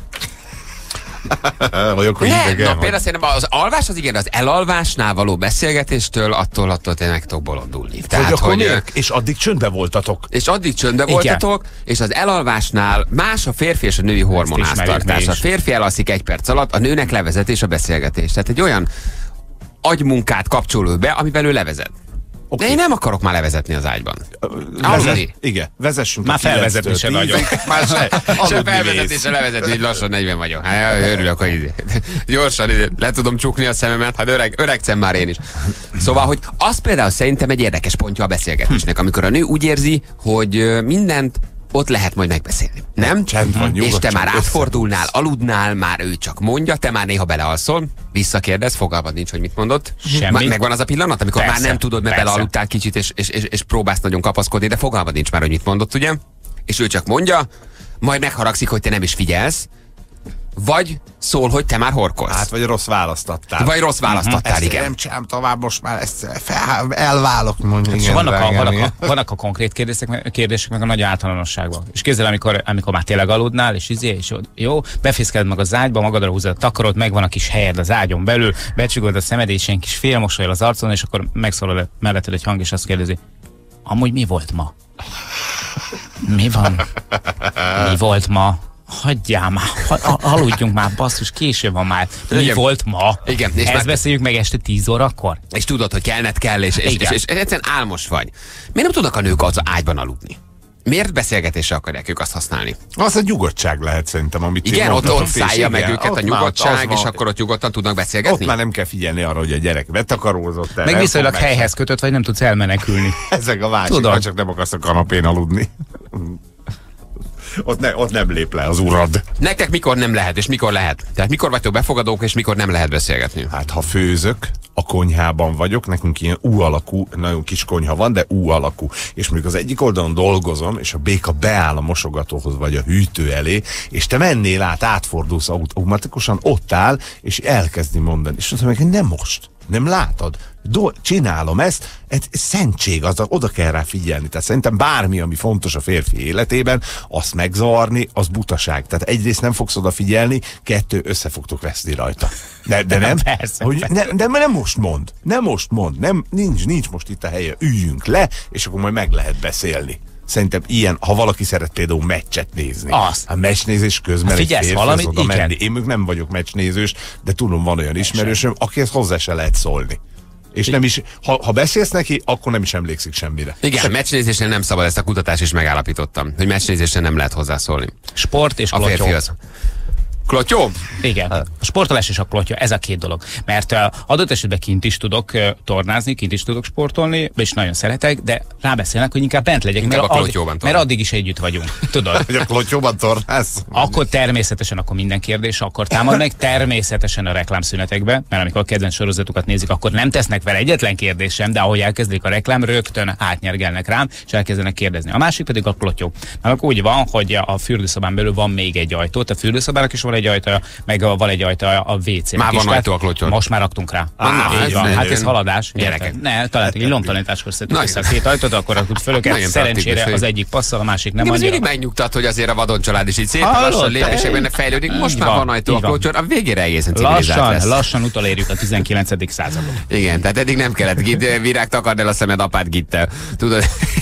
Vagy akkor Ne, idegen na, vagy. például szerintem az alvás az igen, az elalvásnál való beszélgetéstől attól, attól tényleg meg tudok bolondulni. Tehát, hogy akkor miért? És addig csöndbe voltatok. És addig csöndbe Igen. voltatok, és az elalvásnál más a férfi és a női hormonháztartás. ismerjük mi A is. férfi elalszik egy perc alatt, a nőnek levezetés a beszélgetés. Tehát egy olyan agymunkát kapcsoló be, amivel ő levezet. Okay. De én nem akarok már levezetni az ágyban. Vezet, Aludni. igen, vezessünk. Már a kilenctől felvezetni se tízig. nagyon. Már se. És a Aludni felvezetés mész. a levezetni, hogy lassan negyven vagyok. Hát örülök, hogy izé. Gyorsan izé, le tudom csukni a szememet, hát öreg, öregcem már én is. Szóval, hogy az például szerintem egy érdekes pontja a beszélgetésnek, amikor a nő úgy érzi, hogy ö, mindent ott lehet majd megbeszélni. Nem? Csend van, És te nyugodtan, már összedugsz. átfordulnál, aludnál, már ő csak mondja, te már néha belealszol, visszakérdez, fogalmad nincs, hogy mit mondott. Semmi. Ma- Megvan az a pillanat, amikor Persze, már nem tudod, mert persze. belealudtál kicsit, és, és, és, és próbálsz nagyon kapaszkodni, de fogalmad nincs már, hogy mit mondott, ugye? És ő csak mondja, majd megharagszik, hogy te nem is figyelsz, vagy szól, hogy te már horkolsz. Hát, vagy rossz választattál. Vagy rossz választattál, Ezt igen. nem csinálom tovább, most már ezt fel, elválok. Mondjuk, És igen, vannak, a, drágám, vannak, igen. a, vannak a konkrét kérdések, meg- kérdések, meg a nagy általánosságban. És kézzel, amikor, amikor már tényleg aludnál, és izé, és ott, jó, befészkeled meg az ágyba, magadra húzod a takarót, megvan a kis helyed az ágyon belül, becsukod a szemed, és ilyen kis félmosolyol az arcon, és akkor megszólal melletted egy hang, és azt kérdezi, amúgy mi volt ma? Mi van? Mi volt ma? Hagyjál már, ha, a- aludjunk már, basszus, késő van már. Mi Igen. volt ma? Igen, és Ezt már- beszéljük meg este tíz órakor? És tudod, hogy kellned kell, és, és, és, Igen. és, és egyszerűen álmos vagy. Miért nem tudnak a nők az ágyban aludni? Miért beszélgetésre akarják ők azt használni? Az a nyugodtság lehet szerintem, amit Igen, én ott, mondtam, ott és szállja igen, meg őket ott a már nyugodtság, az és van. akkor ott nyugodtan tudnak Ott beszélgetni? már nem kell figyelni arra, hogy a gyerek betakarózott el. Meg nem viszonylag fog meg- helyhez kötött, vagy nem tudsz elmenekülni. Ezek a másik, Tudom. ha csak nem akarsz a kanapén aludni. Ott, ne, ott nem lép le az urad. Nektek mikor nem lehet, és mikor lehet? Tehát mikor vagytok befogadók, és mikor nem lehet beszélgetni? Hát ha főzök, a konyhában vagyok, nekünk ilyen U alakú, nagyon kis konyha van, de U alakú. És mondjuk az egyik oldalon dolgozom, és a béka beáll a mosogatóhoz, vagy a hűtő elé, és te mennél át, átfordulsz automatikusan, ott áll, és elkezdi mondani. És azt mondom, hogy nem most. Nem látod? Do- csinálom ezt, ez szentség, az, oda kell rá figyelni. Tehát szerintem bármi, ami fontos a férfi életében, azt megzavarni, az butaság. Tehát egyrészt nem fogsz odafigyelni, kettő, össze fogtok veszni rajta. De, de nem? Persze, hogy persze. ne, de nem most mond, nem most mond, nem, nincs, nincs most itt a helye, üljünk le, és akkor majd meg lehet beszélni. Szerintem ilyen, ha valaki szeret például meccset nézni. Az. A meccsnézés közben Ha egy figyelsz férfi valamit, az oda igen. menni. Én még nem vagyok meccsnézős, de tudom, van olyan ismerősöm, akihez hozzá se lehet szólni. És nem is, ha, ha beszélsz neki, akkor nem is emlékszik semmire. Igen, meccsnézésnél nem szabad, ezt a kutatás is megállapítottam, hogy meccsnézésnél nem lehet hozzászólni. Sport és A klotyó. férfi az. Klotyó? Igen. A sportolás és a klotya, ez a két dolog. Mert uh, adott esetben kint is tudok uh, tornázni, kint is tudok sportolni, és nagyon szeretek, de rábeszélnek, hogy inkább bent legyek, Inkább mert, a addig, klotyóban mert tornál. addig is együtt vagyunk. Tudod? Hogy a klotyóban tornász? Akkor természetesen akkor minden kérdés akkor támad meg, természetesen a reklámszünetekben, mert amikor a kedvenc sorozatukat nézik, akkor nem tesznek vele egyetlen kérdés sem, de ahogy elkezdik a reklám, rögtön átnyergelnek rám, és elkezdenek kérdezni. A másik pedig a klotyó. Mert akkor úgy van, hogy a fürdőszobán belül van még egy ajtó, a fürdőszobának is van egy ajtaja, meg a, van egy ajtaja a vé cé. Már van ajtó a klotyón. Most már raktunk rá. Ah, Így ez van. nagyon- Hát ez haladás. Gyerekek. Érted? Ne, találtuk egy lomtanításkor szedtük Nagyon. össze a két ajtót, akkor akkor fölöket. Nagyon Szerencsére praktikus, az hogy- egyik passzol, a másik nem Nem, ez annyira. mindig megnyugtat, hogy azért a vadon család is így szépen Hallod, lassan te- lépésekben fejlődik. Most Így már van, van ajtó a így van. klotyón, a végére egészen civilizált Lassan, lesz. lassan utolérjük a tizenkilencedik századot. Igen, tehát eddig nem kellett git, virág, takard el a szemed apád gittel. Tudod?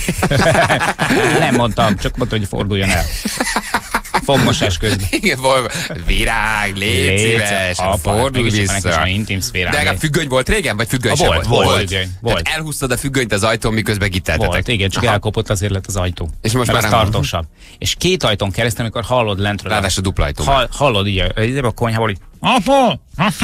Nem mondtam, csak mondtam, hogy forduljon el. Fogmosás közben. Igen, fog, virág, légy Légy, szíves, apa, fordulj mégis van egy kis vissza. olyan intim szférám. De legalább függöny volt régen, vagy függöny A sem volt, volt? volt, függöny, volt. Tehát elhúztad a függönyt az ajtón, miközben gitteltetek. Volt, igen, csak Aha. elkopott, azért lett az ajtó. És most Mert már az nem- tartósabb. És két ajtón keresztül, amikor hallod lentről. Ráadásul dupla ajtó. Hall, hallod így a, így a konyhából, így apa,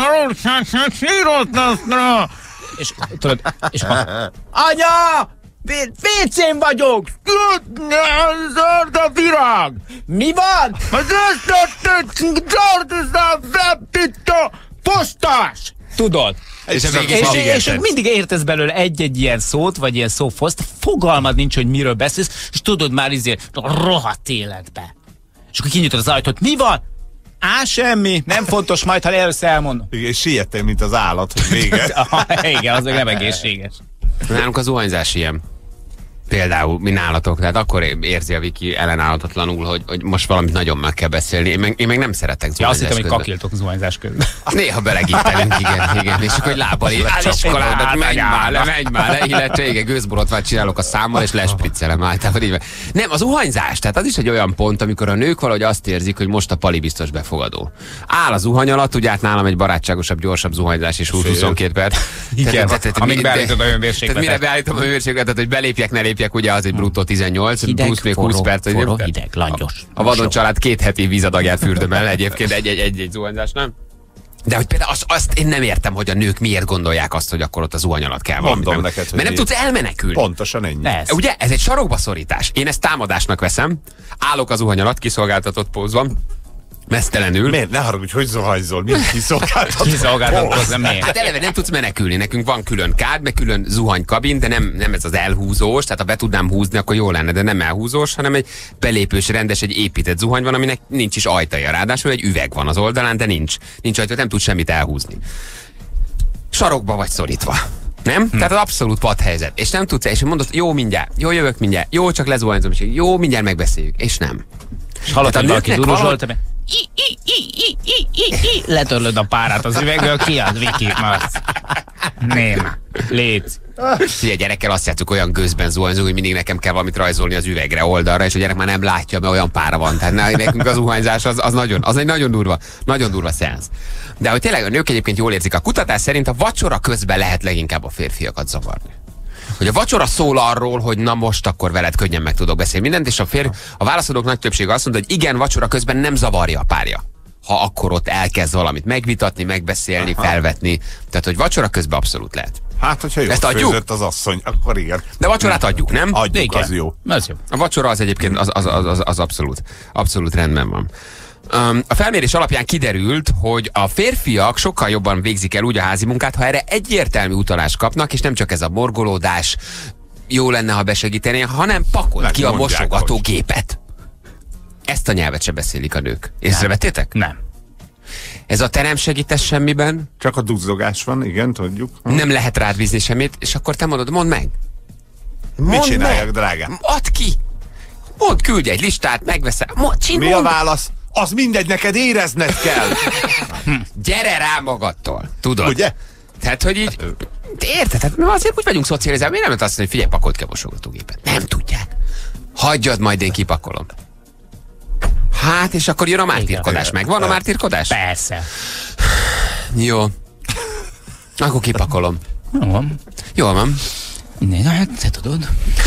és tudod, és akkor, anya! vé cén vagyok! Zöld a virág! Mi van? Az összetett zöld a postás! Tudod? És, ez És, és, és mindig értesz belőle egy-egy ilyen szót, vagy ilyen szófoszt, fogalmad nincs, hogy miről beszélsz, és tudod már izé, rohadt életbe. És akkor kinyitod az ajtót, mi van? Á, semmi, nem fontos, majd ha először elmondom. És siettél, mint az állat, hogy vége. Igen, az meg nem egészséges. Nálunk a zuhanyzás ilyen. Például, mi nálatok, tehát akkor érzi a Viki ellenállhatatlanul, hogy, hogy most valamit nagyon meg kell beszélni. Én meg, én meg nem szeretek zuhanyzás. Ja, azt hittem, hogy közben. kakiltok zuhanyzás közben. Néha belegittelünk, igen, igen. És akkor hogy lábbal ér, csiskoládat, menj már le, menj már le, illetve igen, gőzborotvát csinálok a számmal, és lespriccelem általában. Így. Nem, a zuhanyzás, tehát az is egy olyan pont, amikor a nők valahogy azt érzik, hogy most a pali biztos befogadó. Áll a zuhany alatt, ugye át nálam egy barátságosabb, gyorsabb zuhanyzás és húsz-huszonkettő perc. Igen, amíg beállítod a hőmérsékletet. Tehát mire beállítom a hőmérsékletet, hogy belépjek, ne lépjek, ugye az egy bruttó tizennyolc, hideg, plusz még forró, húsz perc. Forró, hideg, langyos. A vadon család két heti vízadagját fürdöm el egyébként egy-egy zuhanyzás, nem? De hogy például azt, azt én nem értem, hogy a nők miért gondolják azt, hogy akkor ott a zuhany alatt kell valamit. Mondom neked, hogy mert nem tudsz elmenekülni. Pontosan ennyi. Ez. Ugye? Ez egy sarokba szorítás. Én ezt támadásnak veszem. Állok a zuhany alatt, kiszolgáltatott pózban. Mesztelenül. Miért? Ne haragudj, hogy zuhanyzol? Miért kiszolgáltatod? Kiszolgáltatod, miért? Hát eleve nem tudsz menekülni. Nekünk van külön kád, meg külön zuhanykabin, de nem, nem ez az elhúzós, tehát ha be tudnám húzni, akkor jó lenne, de nem elhúzós, hanem egy belépős, rendes, egy épített zuhany van, aminek nincs is ajtaja. Ráadásul egy üveg van az oldalán, de nincs. Nincs ajtó, nem tud semmit elhúzni. Sarokba vagy szorítva. Nem? Hm. Tehát az abszolút padhelyzet. És nem tudsz, és mondod, jó mindjárt, jó jövök mindjárt, jó csak lezuhanyzom, és jó mindjárt megbeszéljük. És nem. És hallott, hogy valaki duruzsolt, valahogy... letörlöd a párát az üvegből, kiad, Viki, masz. Nem. Légy. Ugye gyerekkel azt játszunk, olyan gőzben zuhanyzunk, hogy mindig nekem kell valamit rajzolni az üvegre, oldalra, és a gyerek már nem látja, mert olyan pára van. Tehát nekünk az zuhanyzás az, az, nagyon, az egy nagyon durva, nagyon durva szenz. De hogy tényleg a nők egyébként jól érzik, a kutatás szerint a vacsora közben lehet leginkább a férfiakat zavarni. Hogy a vacsora szól arról, hogy na most akkor veled könnyen meg tudok beszélni mindent, és a férj, a válaszadók nagy többsége azt mondta, hogy igen, vacsora közben nem zavarja a párja. Ha akkor ott elkezd valamit megvitatni, megbeszélni, aha, felvetni. Tehát, hogy vacsora közben abszolút lehet. Hát, hogyha jól főzött az asszony, akkor igen. De vacsorát adjuk, nem? Adjuk, igen, az jó. Az jó. A vacsora az egyébként az, az, az, az, az abszolút, abszolút rendben van. Um, a felmérés alapján kiderült, hogy a férfiak sokkal jobban végzik el úgy a házi munkát, ha erre egyértelmű utalást kapnak, és nem csak ez a morgolódás, jó lenne, ha besegítené, hanem pakol nem, ki a mosogató hogy. gépet. Ezt a nyelvet se beszélik a nők. Észrevettétek? Nem. Ez a te nem segítesz semmiben. Csak a duzzogás van, igen, tudjuk. Hm. Nem lehet rád bízni semmit, és akkor te mondod, mondd meg. Mondd Mit csináljak, meg. drágám? Add ki. Mondd, küldj egy listát, megveszem. Mondd, Mi a válasz? Az mindegy, neked érezned kell. Gyere rá magadtól, tudod? Ugye? Tehát, hogy így, érted? Tehát, azért úgy vagyunk szocializálva, miért nem lehet azt mondani, hogy figyelj, pakolt ki a mosogatógépet? Nem tudják. Hagyjad, majd én kipakolom. Hát, és akkor jön a mártírkodás. Megvan a mártírkodás? Persze. Jó. Akkor kipakolom. Jó van. Jól van. Ne, hát, te tudod.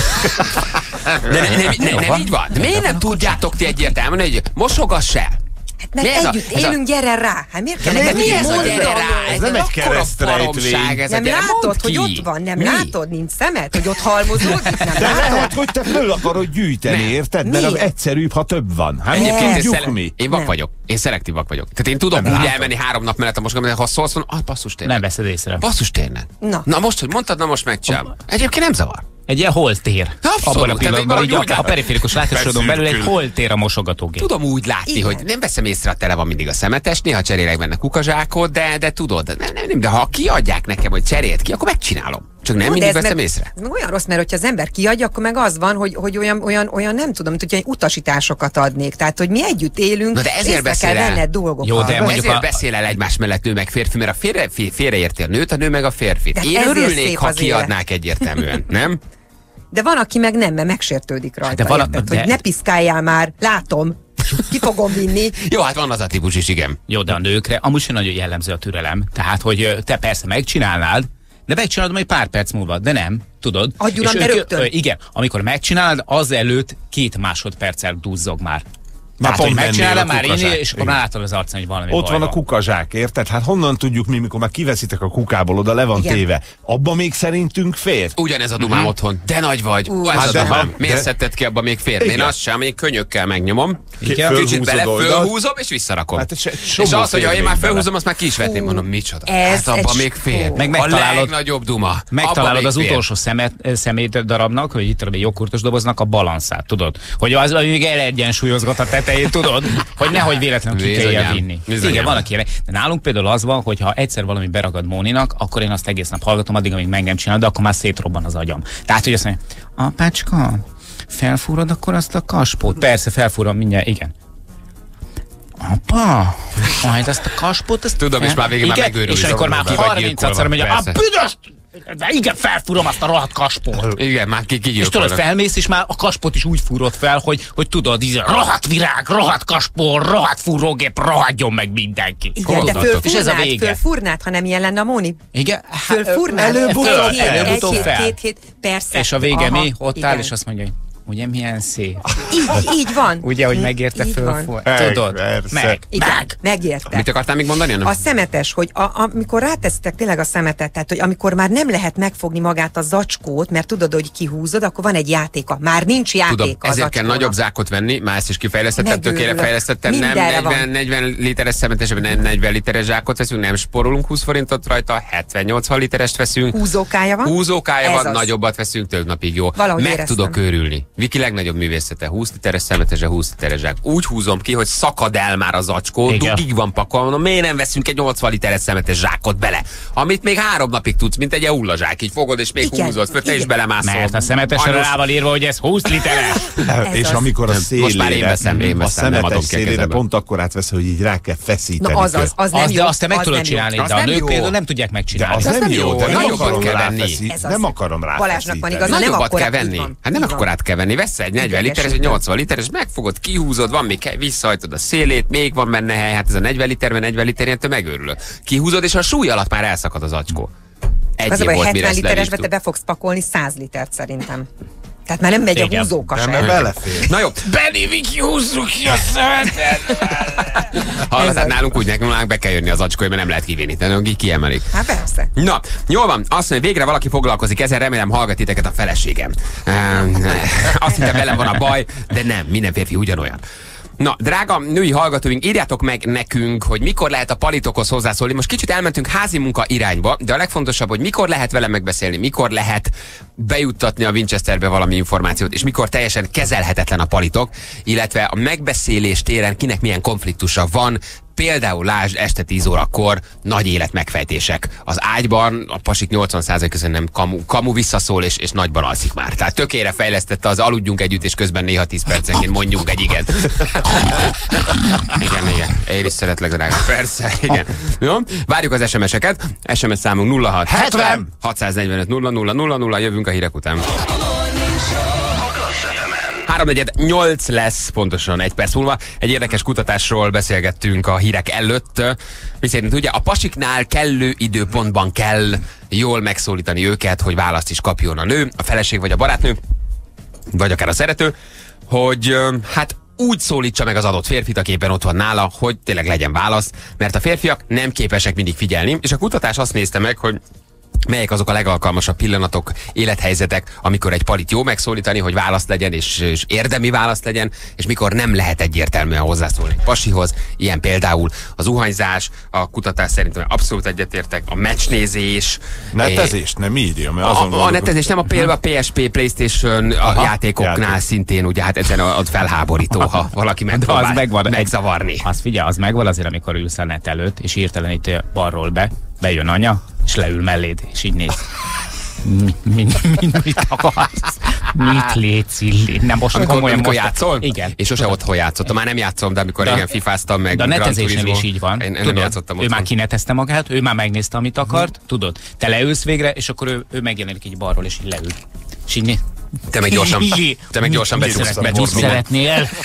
De ne, ne, ne, ne, nem így van. De miért nem tudjátok ti egyértelműen, hogy mosogass el? Hát mert miért együtt a, élünk, a... gyere rá. Hát miért kell neked mi ez a gyere rá? Ez nem egy keresztrejtvény. Nem látod, hogy ott van, nem mi? látod, nincs szemed, hogy ott halmozódik, nem de látod? lehet, hogy te föl akarod gyűjteni, nem. érted? Mert az egyszerűbb, ha több van. Hát egyébként én, szele... mi? én vak nem. vagyok. Én szelektív vak vagyok. Tehát én tudom nem úgy látom. elmenni három nap mellett a mosogató, ha szólsz, mondom, ah, basszus tényleg. Nem veszed észre. Basszus tényleg. Na. Na most, hogy mondtad, na most megcsinálom. Egyébként nem zavar. Egy ilyen holtér. Abszolút, abban a pillanatban, így a, a periférikus látásodon belül egy Persze, holtér a mosogatógép. Tudom úgy látni, igen, hogy nem veszem észre, a tele van mindig a szemetes, néha cserélek benne kukazsákot, de, de tudod, nem, nem, nem, de ha kiadják nekem, hogy cserélt ki, akkor megcsinálom. Csak nem no, mindig veszem meg, észre. Ez meg olyan rossz, mert hogyha az ember kiadja, akkor meg az van, hogy, hogy olyan, olyan, olyan nem tudom, mint hogy utasításokat adnék. Tehát, hogy mi együtt élünk, na de ezért észre kell venned dolgokat. Jó, de ezért a... beszél el egymás mellett nő meg férfi, mert a félre, félreérti a nőt, a nő meg a férfit. De én örülnék, ha kiadnák egyértelműen, nem? De van, aki meg nem, mert megsértődik rajta. De van, érted, de... hogy ne piszkáljál már, látom, ki fogom vinni. Jó, hát van az a típus is, igen. Jó, de a nőkre amúgy sem nagyon jellemző a türelem. Tehát, hogy te persze megcsinálnád, de megcsinálod majd pár perc múlva, de nem, tudod? Adjulam, és de ők, rögtön. Igen, amikor megcsinálod, azelőtt két másodperccel duzzog már. Tehát, hogy megcsinálom már inni, inni, és akkor már látod az arcán, hogy valami ott baj van a kukazsák, érted? Hát honnan tudjuk mi, mikor már kiveszitek a kukából, oda le van Igen. téve. Abba még szerintünk fér. Ugyanez a dumám otthon. De nagy vagy. Ú, Ez hát a de- dumám. Miért de- szedted ki, abba még férni? Én Igen. azt sem, én könyökkel megnyomom. Igen. Kicsit Fölhúzod bele, oldalt. fölhúzom, és visszarakom. Hát se- és csomó az, hogy ha fér én már még bele. fölhúzom, azt már ki is vetném. Mondom, micsoda. Ez Hát abba egy még fér. skó. Meg A megtalálod- legnagyobb duma. Megtalálod Abba az még fér. utolsó szemet, szemét darabnak, hogy itt a jogurtos doboznak a balanszát, tudod? Hogy az még elegyensúlyozgat a tetejét, tudod? Hogy nehogy véletlenül ki Bizonyám. kelljen vinni. Bizonyám. Igen, vannak ilyenek. De nálunk például az van, hogy ha egyszer valami beragad Móninak, akkor én azt egész nap hallgatom, addig, amíg meg nem csinál, de akkor már szétrobban az agyam. Tehát, hogy azt mondja, apácska, felfúrod akkor azt a kaspót? Persze, felfúrom mindjárt, igen. Apa, majd azt a kaspót, azt Tudom, és már végén már igen, megőrülsz. és amikor már Ki vagy harmincadszor mondja, a gyilkolva, büdös! De igen, felfúrom azt a rohadt kaspót. Igen, már ki És tudod, kigyilkolnak. felmész, és már a kaspót is úgy fúrod fel, hogy, hogy tudod, így, rohadt virág, rohadt kaspor, rohadt fúrógép, rohadjon meg mindenki. Igen, de Tudod? És ez a fölfúrnád, vége. fölfúrnád, ha nem ilyen lenne a Móni. Igen, Fölfúrnád. előbb-utóbb, Egy hét, előbb-utóbb egy hét, fel. két hét, persze. És a vége Aha, mi? Ott áll, igen. és azt mondja, hogy ugye milyen szép. Így, így van. Ugye, hogy megérte Így van. föl. Meg, Tudod? persze. Meg. Igen, Meg. megérte. Mit akartál még mondani? Anna? A szemetes, hogy a, amikor rátesztek tényleg a szemetet, tehát hogy amikor már nem lehet megfogni magát a zacskót, mert tudod, hogy kihúzod, akkor van egy játéka. Már nincs játéka Tudom, a ezért kell zacskónak. nagyobb zákot venni, már ezt is kifejlesztettem, Megőrülök. tökére fejlesztettem, nem Mindenre van. negyven, negyven literes szemetesben, nem negyven literes zsákot veszünk, nem sporolunk húsz forintot rajta, hetven-nyolcvan literest veszünk. Húzókája van? Húzókája Ez van, az. nagyobbat veszünk, több napig jó. Valahogy Meg éreztem. tudok őrülni. Viki legnagyobb művészete, húsz literes szemetese, húsz literes zsák. Úgy húzom ki, hogy szakad el már a zacskó, Igen. dugig van pakolva, mondom, miért nem veszünk egy nyolcvan literes szemetes zsákot bele, amit még három napig tudsz, mint egy eula zsák, így fogod és még Igen, húzod, föl, te is igen. belemászol. Mert a szemetesre Anyós- rá van írva, hogy ez húsz literes. Ez És az. amikor a szélére, Most már én veszem, én a veszem, nem adom szemetes ki a szélére kezembe. pont akkor átveszi, hogy így rá kell feszíteni. Na az az, az nem Az, jó. de azt te meg az tudod nem jó. csinálni, Az de a nem nők jó. például nem tudják De megcsinálni. az Az nem nem jó, jó, de nem nagyobbat akarom kell venni. ráfeszíteni. Ez az. Nem akarom Balázsnak van ráfeszíteni. igaza, nem Nagyobbat akkora, kell venni. így van. Hát nem Így van. akkorát kell venni. Vessz egy negyven literes, vagy nyolcvan literes, megfogod, kihúzod, van még kell, visszahajtod a szélét, még van benne hely, hát ez a negyven literben, negyven literjétől megőrülök. Kihúzod, és a súly alatt már elszakad az acskó. Egy Az a év baj, volt, mire hetven ezt literesbe levívtuk. te be fogsz pakolni száz litert szerintem. Tehát már nem megy a Igen. húzóka Nem, sem. mert belefér. Na jó, Benni, Viki, húzzuk ki a szemetet! hallgatás Ez az. nálunk úgy nekünk be kell jönni az acskói, mert nem lehet kivinni, tehát így kiemelik. Hát persze. Na, jól van, azt mondja, végre valaki foglalkozik ezzel, remélem hallgat titeket a feleségem. Um, azt mondja, velem van a baj, de nem, minden férfi ugyanolyan. Na, drága női hallgatóink, írjátok meg nekünk, hogy mikor lehet a palitokhoz hozzászólni. Most kicsit elmentünk házi munka irányba, de a legfontosabb, hogy mikor lehet velem megbeszélni, mikor lehet bejuttatni a Winchesterbe valami információt, és mikor teljesen kezelhetetlen a palitok, illetve a megbeszélés téren kinek milyen konfliktusa van. Például lásd este tíz órakor nagy életmegfejtések. Az ágyban a pasik nyolcvan százalék között nem kamu, kamu visszaszól, és, és nagyban alszik már. Tehát tökére fejlesztette az aludjunk együtt, és közben néha tíz percenként mondjunk egy igen. igen, igen. Én is szeretlek, drága. Persze, igen. Jó? Várjuk az es em es-eket. es em es számunk nulla hat hetven hatszáznegyvenöt nulla nulla nulla nulla. Jövünk a hírek után. háromnegyed nyolc lesz, pontosan egy perc múlva. Egy érdekes kutatásról beszélgettünk a hírek előtt. Viszont ugye a pasiknál kellő időpontban kell jól megszólítani őket, hogy választ is kapjon a nő, a feleség vagy a barátnő, vagy akár a szerető, hogy ö, hát úgy szólítsa meg az adott férfit, aki éppen ott van nála, hogy tényleg legyen válasz, mert a férfiak nem képesek mindig figyelni, és a kutatás azt nézte meg, hogy melyek azok a legalkalmasabb pillanatok, élethelyzetek, amikor egy palit jó megszólítani, hogy választ legyen, és, és érdemi választ legyen, és mikor nem lehet egyértelműen hozzászólni pasihoz. Ilyen például az zuhanyzás, a kutatás szerintem abszolút egyetértek, a meccsnézés. Netezést nem írja, mert azon A, a netezés nem a például a pé es pé, PlayStation, a Aha, játékoknál játék. szintén, ugye hát ezen az felháborító, ha valaki megpróbál az megvan. megzavarni. Az figyelj, az megvan azért, amikor ülsz a net előtt, és hirtelenítél balról be, bejön anya, és leül melléd, és így néz. Mi, mi, mi, mit akarsz? Mit létsz, Illi? Nem, most Amikor, komolyan amikor most- játszol? Igen. És sose otthon játszottam. Már nem játszom, de amikor De- régen fifáztam meg. De a Gran netezésnél Turismo, is így van. Én, én nem Tudod, játszottam ő otthon. már kinetezte magát, ő már megnézte, amit akart, tudod? Te leülsz végre, és akkor ő, ő megjelenik így balról, és így leül. És így né- Te meg gyorsan, Illi, te meg gyorsan mit becsuksz. szeretnél? becsuksz Mit mindent. szeretnél?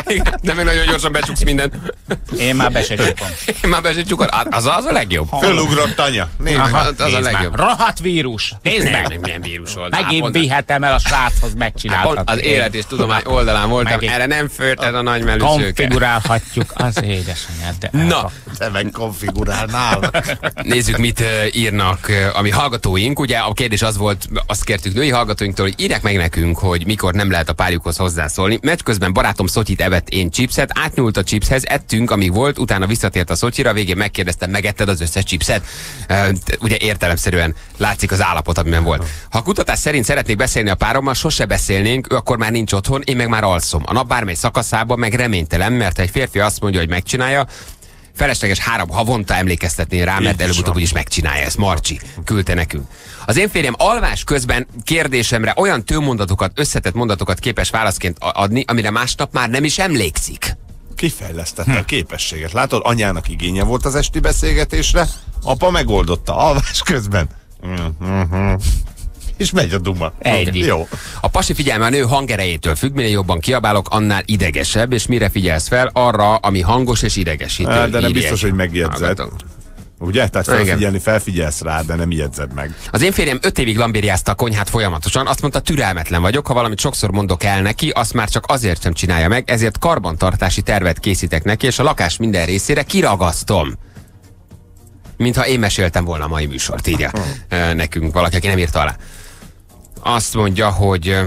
De még nagyon gyorsan becsuksz mindent. Én már be se csukom. Én már be se csukod. Az, az a legjobb. Fölugrott anya. Nézd Aha, meg. Az, az a nézd legjobb. már. Rohadt vírus. Nézd Nem, meg. meg milyen vírus volt. Megint vihetem el a sráchoz, megcsinálhat. Az élet és tudomány oldalán voltam, Megint. erre nem fölted a nagy melűsőket. Konfigurálhatjuk az édesanyját. De Na, Te meg konfigurálnál. nézzük, mit uh, írnak uh, a mi hallgatóink. Ugye a kérdés az volt, azt kértük női hallgatóinktól, hogy írják meg nekünk, hogy mikor nem lehet a párjukhoz hozzászólni. Meccs közben barátom szotyit evett, én chipset, átnyúlt a chipshez, ettünk, amíg volt, utána visszatért a szotyira, végén megkérdeztem, megetted az összes chipset? Uh, ugye értelemszerűen látszik az állapot, amiben volt. Ha a kutatás szerint szeretnék beszélni a párommal, sose beszélnénk, ő akkor már nincs otthon, én meg már alszom. A nap bármely szakaszában meg reménytelen, mert egy férfi azt mondja, hogy megcsinálja, felesleges három havonta emlékeztetni rá, mert előbb-utóbb úgyis megcsinálja ezt. Marcsi küldte nekünk. Az én férjem alvás közben kérdésemre olyan tőmondatokat, összetett mondatokat képes válaszként adni, amire másnap már nem is emlékszik. Kifejlesztette a képességet. Látod, anyának igénye volt az esti beszélgetésre, apa megoldotta alvás közben. És megy a duma. Egyik. Jó. A pasi figyelme a nő hangerejétől függ, minél jobban kiabálok, annál idegesebb, és mire figyelsz fel? Arra, ami hangos és idegesítő. De nem Írja biztos, egy hogy megjegyzed. hallgató. Ugye? Tehát Igen. felfigyelni, felfigyelsz rá, de nem jegyzed meg. Az én férjem öt évig lambériázta a konyhát folyamatosan, azt mondta, türelmetlen vagyok, ha valamit sokszor mondok el neki, azt már csak azért sem csinálja meg, ezért karbantartási tervet készítek neki, és a lakás minden részére kiragasztom. Mintha én meséltem volna a mai műsort, írja uh, nekünk valaki, aki nem írta alá. Azt mondja, hogy uh,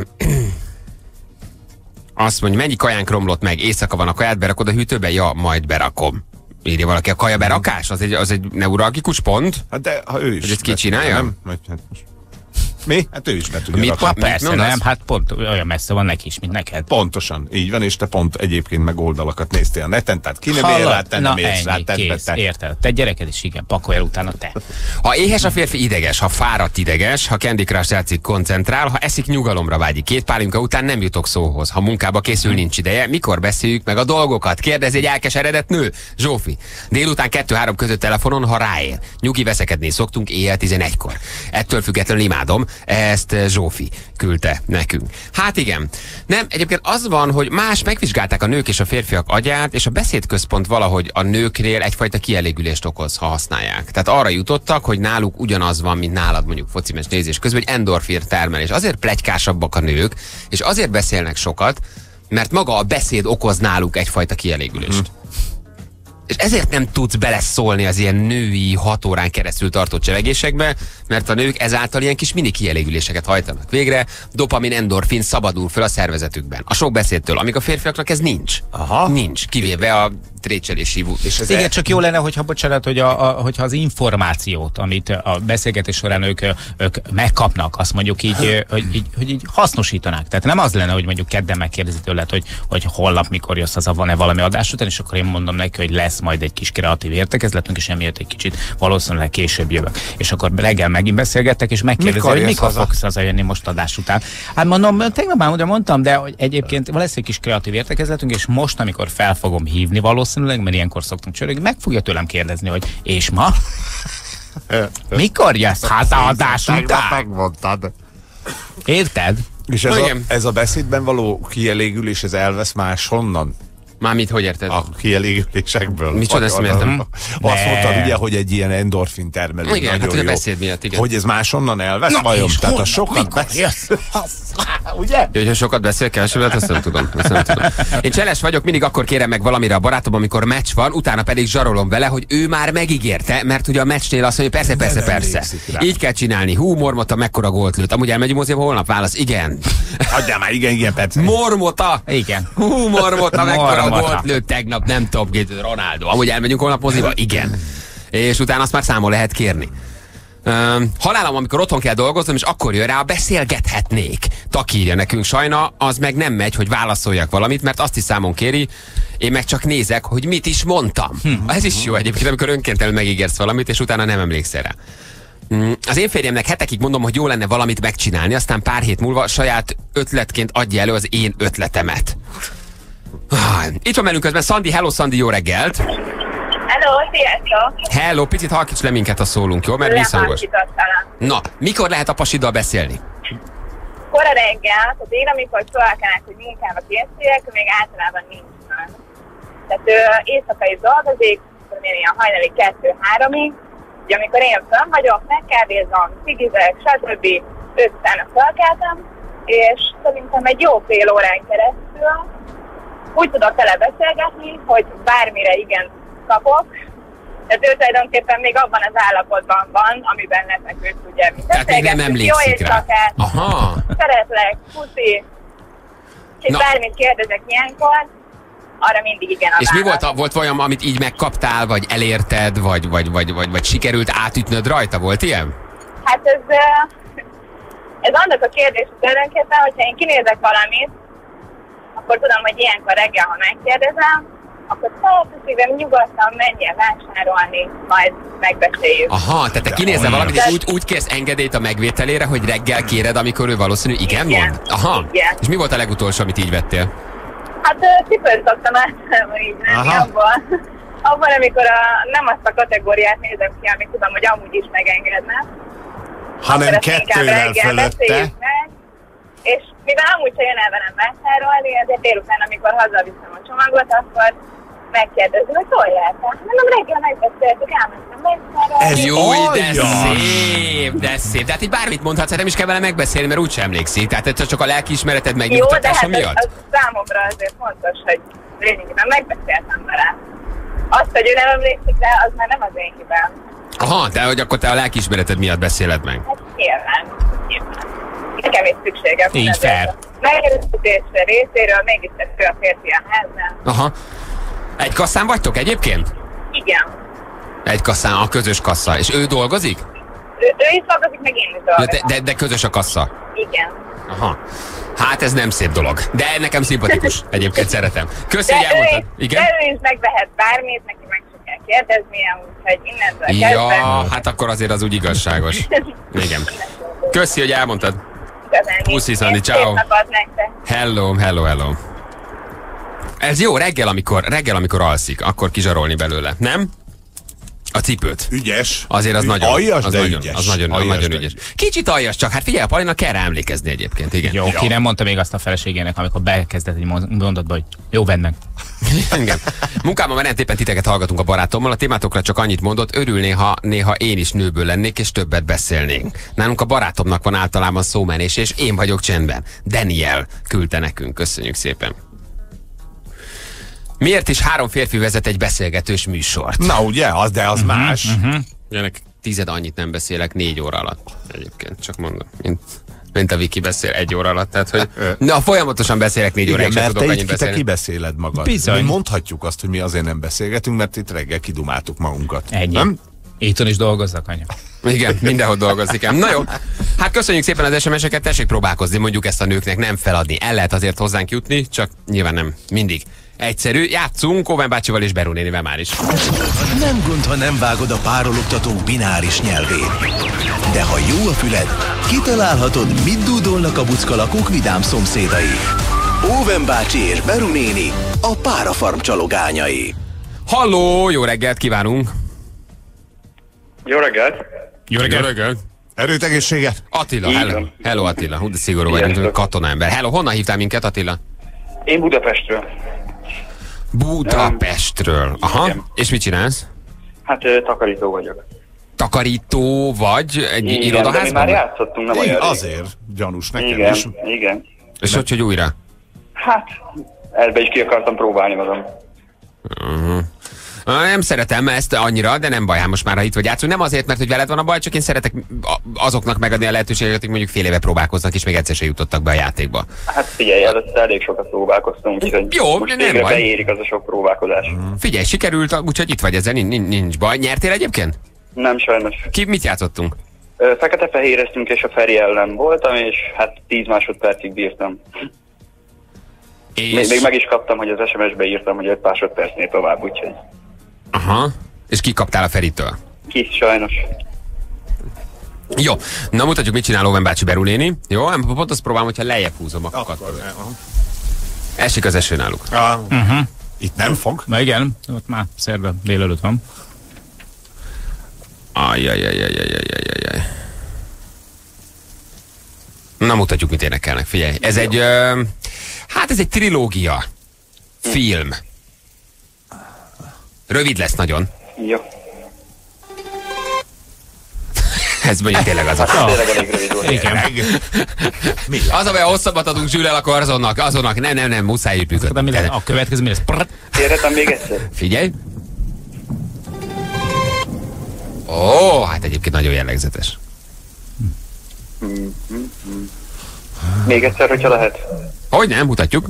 azt mondja, mennyi kajánk romlott meg, éjszaka van a kaját, berakod a hűtőbe? Ja, majd berakom. Írja valaki, a kaja berakás? Az egy, az egy neuralgikus pont? Hát de ha ő is. Hogy ezt ki csinálja? Nem? Vagy hát most. Mi? Hát ő is be tudja Mit rakni. pap- Persze, mondasz? nem, hát pont olyan messze van neki is, mint neked. Pontosan, így van, és te pont egyébként meg oldalakat néztél a neten, tehát ki nem ér rá, te nem Na érsz rá, ennyi, te, kész, te. érted. Te gyereked is, igen, pakolj el utána te. Ha éhes a férfi, ideges, ha fáradt, ideges, ha Candy Crush játszik, koncentrál, ha eszik, nyugalomra vágyik. Két pálinka után nem jutok szóhoz. Ha munkába készül, nincs ideje. Mikor beszéljük meg a dolgokat? Kérdezi egy elkeseredett nő. Zsófi. Délután kettő-három között telefonon, ha ráér. Nyugi veszekedni szoktunk éjjel tizenegykor. Ettől függetlenül imádom. Ezt Zsófi küldte nekünk. Hát igen. Nem, egyébként az van, hogy más megvizsgálták a nők és a férfiak agyát, és a beszédközpont valahogy a nőknél egyfajta kielégülést okoz, ha használják. Tehát arra jutottak, hogy náluk ugyanaz van, mint nálad mondjuk focimes nézés közben, hogy endorfin termelés. Azért pletykásabbak a nők, és azért beszélnek sokat, mert maga a beszéd okoz náluk egyfajta kielégülést. Hm. És ezért nem tudsz beleszólni az ilyen női hat órán keresztül tartó csevegésekbe, mert a nők ezáltal ilyen kis mini kielégüléseket hajtanak végre, dopamin, endorfin szabadul föl a szervezetükben. A sok beszédtől, amíg a férfiaknak ez nincs. Aha. Nincs, kivéve a trécselési. És ez Igen, csak jó lenne, hogyha, bocsánat, hogy a, a, hogyha az információt, amit a beszélgetés során ők, ők megkapnak, azt mondjuk így, hogy így, hogy így hasznosítanák. Tehát nem az lenne, hogy mondjuk kedden megkérdezi tőled, hogy, hogy holnap mikor jössz, az van-e valami adás után, és akkor én mondom neki, hogy lesz majd egy kis kreatív értekezletünk, és emiatt egy kicsit valószínűleg később jövök. És akkor reggel megint beszélgettek, és megkérdezi, Mikor hogy jössz mikor haza? fogsz hazajönni most adás után. Hát mondom, tegnap már ugye mondtam, de hogy egyébként lesz egy kis kreatív értekezletünk, és most, amikor fel fogom hívni valószínűleg, mert ilyenkor szoktunk csörögni, meg fogja tőlem kérdezni, hogy és ma? Mikor jössz haza adás után? Megmondtad. Érted? És ez Na a, igen. ez a beszédben való kielégülés, ez elvesz máshonnan? Mármint hogy érted? A kielégülésekből. Micsoda, ezt nem értem. Azt Ne. mondtad ugye, hogy egy ilyen endorfin termelő. Igen, hát nagyon hogy a jó. beszéd miatt, igen. Hogy ez máshonnan elvesz vajon? és Tehát a honnan? sokat Mikor beszél. jössz? Ugye? Jó, hogyha sokat beszél, kevesebbet, azt nem tudom. Azt nem tudom. Én cseles vagyok, mindig akkor kérem meg valamire a barátom, amikor meccs van, utána pedig zsarolom vele, hogy ő már megígérte, mert ugye a meccsnél azt mondja, persze, persze, nem persze. emlékszik rá. Így kell csinálni. Hú, mormota, mekkora gólt lőtt. Amúgy elmegyünk moziba holnap? Válasz, igen. Adjál már, igen, igen, persze. Mormota! Igen. Hú, mormota, mekkora Mormota. gólt lőtt tegnap, nem top két Ronaldo. Amúgy elmegyünk holnap moziba? Igen. És utána azt már számon lehet kérni. Um, halálom, amikor otthon kell dolgoznom, és akkor jön rá, beszélgethetnék. Takírja nekünk sajna, az meg nem megy, hogy válaszoljak valamit, mert azt is számon kéri, én meg csak nézek, hogy mit is mondtam. Ez is jó egyébként, amikor önkéntelenül megígérsz valamit, és utána nem emlékszel rá. Mm, Az én férjemnek hetekig mondom, hogy jó lenne valamit megcsinálni, aztán pár hét múlva saját ötletként adja elő az én ötletemet. Ah, Itt van velünk közben Szandi. Hello Szandi, jó reggelt! Hello, sziasztok! Hello, picit halkíts le minket, a szólunk, jó? Mert visszhangos. Lehalkítottalak. Na, mikor lehet a pasiddal beszélni? Kora reggel, tehát én amikor szólálkanak, hogy munkába készüljek, még általában nincs fönn. Tehát ő éjszaka is dolgozik, én ilyen hajnali kettő-háromig, ugye amikor én fönn vagyok, megkávézom, cigizek, stb. Őt utána felkeltem, és szerintem egy jó fél órán keresztül úgy tudok vele beszélgetni, hogy bármire igen kapok. Tehát ő tulajdonképpen még abban az állapotban van, amiben lefeküdt, ugye, mi Tehát még nem emlékszik rá. Akár, Aha. szeretlek, puszi, és Na. bármit kérdezek ilyenkor, arra mindig igen a És mi válasz. volt, a, volt olyan, amit így megkaptál, vagy elérted, vagy, vagy, vagy, vagy, vagy sikerült átütnöd rajta? Volt ilyen? Hát ez, ez annak a kérdés tulajdonképpen, hogyha én kinézek valamit, akkor tudom, hogy ilyenkor reggel, ha megkérdezem, akkor szívem nyugodtan menjen vásárolni, majd megbeszéljük. Aha, tehát te kinézel valamit, és úgy, úgy kérsz engedélyt a megvételére, hogy reggel kéred, amikor ő valószínű igen, Igen. mond? Aha. Igen. És mi volt a legutolsó, amit így vettél? Hát ö, cipőt szoktam általában így venni abban, abban, amikor a, nem azt a kategóriát nézem ki, amit tudom, hogy amúgy is megengedne. Hanem Akkor ezt inkább kettővel reggel fölötte. beszéljük meg. És mivel amúgy se jön el velem vásárolni, ezért délután, amikor hazaviszem a csomagot, akkor megkérdezi, hogy hol jártál? Mondom, reggel megbeszéltük, elmentem vásárolni. Ez Jó, de aljas! szép, de szép. De hát így bármit mondhatsz, hát nem is kell vele megbeszélni, mert úgysem emlékszik. Tehát ez csak a lelkiismereted Jó, de megnyugtatása hát miatt? az, az számomra azért fontos, hogy lényegében megbeszéltem vele. Azt, hogy ő nem emlékszik rá, az már nem az én hibám. Aha, de hogy akkor te a lelkiismereted miatt beszéled meg. Hát nyilván, nyilván. Nekem is szükségem. Így van fair. ezért. Megerősítésre részéről mégis egy a férfi a háznál. Aha. Egy kasszán vagytok egyébként? Igen. Egy kasszán, a közös kassa. És ő dolgozik? Ő, ő is dolgozik, meg én is Ja, dolgozom. de, de, de közös a kassa. Igen. Aha. Hát ez nem szép dolog. De nekem szimpatikus. Egyébként szeretem. Köszi, De hogy ő, elmondtad. is, Igen? de ő is megvehet bármit, neki meg se kell kérdeznie, úgyhogy innentől Ja, kezdve. hát akkor azért az úgy igazságos. Igen. Köszi, hogy elmondtad. Igazán Puszi, nincs. Szandi, Szép ciao. napot nektek. Hello, hello, hello. Ez jó, reggel, amikor, reggel, amikor alszik, akkor kizsarolni belőle. Nem? A cipőt. Ügyes. Azért az Ügy- nagyon, Aljas, az de nagyon, ügyes. az nagyon, Aljas, nagyon de ügyes. Kicsit aljas csak, hát figyelj, a Palinak kell rá emlékezni egyébként, igen. Jó, ki nem mondta még azt a feleségének, amikor bekezdett egy mondatba, hogy jó, vedd meg. Igen. Munkámban már éppen titeket hallgatunk a barátommal, a témátokra csak annyit mondott, örülné, ha néha én is nőből lennék, és többet beszélnénk. Nálunk a barátomnak van általában szómenés, és én vagyok csendben. Daniel küldte nekünk, köszönjük szépen. Miért is három férfi vezet egy beszélgetős műsort? Na ugye, az, de az Mhm, más. Ennek tized annyit nem beszélek négy óra alatt. Egyébként, csak mondom. Mint, mint a Viki beszél egy óra alatt. Tehát, hogy na, folyamatosan beszélek négy Igen, óráig, sem mert tudok te annyit itt te beszélni. kibeszéled magad. Bizony. Mi mondhatjuk azt, hogy mi azért nem beszélgetünk, mert itt reggel kidumáltuk magunkat. Ennyi. Nem? Itthon is dolgozzak, anya. Igen, mindenhol dolgozik ám. Na jó, hát köszönjük szépen az es em es-eket, tessék próbálkozni, mondjuk ezt a nőknek nem feladni. El lehet azért hozzánk jutni, csak nyilván nem mindig egyszerű. Játszunk Owen bácsival és Beru nénivel már is. Nem gond, ha nem vágod a párologtatók bináris nyelvét. De ha jó a füled, kitalálhatod, mit dúdolnak a buckalakók vidám szomszédai. Owen bácsi és Beru néni, a párafarm csalogányai. Halló, jó reggelt kívánunk! Jó reggelt! Jó Jó reggelt! Erőt, egészséget! Attila, Így hello. van. Hello Attila, hú, de szigorú vagy, mint Sziasztok. katonaember. Hello, honnan hívtál minket Attila? Én Budapestről. Budapestről. Aha, Igen. és mit csinálsz? Hát ö, takarító vagyok. Takarító vagy egy Igen, de mi irodaházban? már játszottunk, nem Én olyan rég. azért gyanús nekem Igen, is. igen. És hogy, hogy újra? Hát, ebbe is ki akartam próbálni magam. Uh-huh. Nem szeretem ezt annyira, de nem baj, hát most már ha itt vagy játszunk. Nem azért, mert hogy veled van a baj, csak én szeretek azoknak megadni a lehetőséget, akik mondjuk fél éve próbálkoznak, és még egyszer se jutottak be a játékba. Hát figyelj, előtte elég sokat próbálkoztunk, úgyhogy Jó, most nem végre baj. beérik az a sok próbálkozás. Figyelj, sikerült, úgyhogy itt vagy, ezzel nincs, nincs baj. Nyertél egyébként? Nem sajnos. Ki, mit játszottunk? Ö, Fekete-fehéreztünk, és a Feri ellen voltam, és hát tíz másodpercig bírtam. És... Még, még meg is kaptam, hogy az es em es-be írtam, hogy öt másodpercnél tovább, úgyhogy Aha. És ki kaptál a Feritől? kis sajnos. Jó, na mutatjuk, mit csinál Owen bácsi Beru néni. Jó, pont azt próbálom, hogyha lejjebb húzom a Akkor, katot. aha. Esik az eső náluk. Ah, Uh-huh. Itt nem fog. Na igen, ott már szerda délelőtt van. Ajjajajajajajajajaj. Na mutatjuk, mit énekelnek, figyelj. Ez egy, ö, hát ez egy trilógia. Film. Rövid lesz nagyon. Jó. Ez mondjuk tényleg az a... Tényleg elég rövid volt. Igen. Az, amely hosszabbat adunk Zsülel, akkor azonnak, azonnak, nem, nem, nem, muszáj így De mi lesz? A következő mi lesz? Prrrt. Kérhetem még egyszer? Figyelj. Ó, hát egyébként nagyon jellegzetes. Még egyszer, hogyha lehet. Hogy nem, mutatjuk.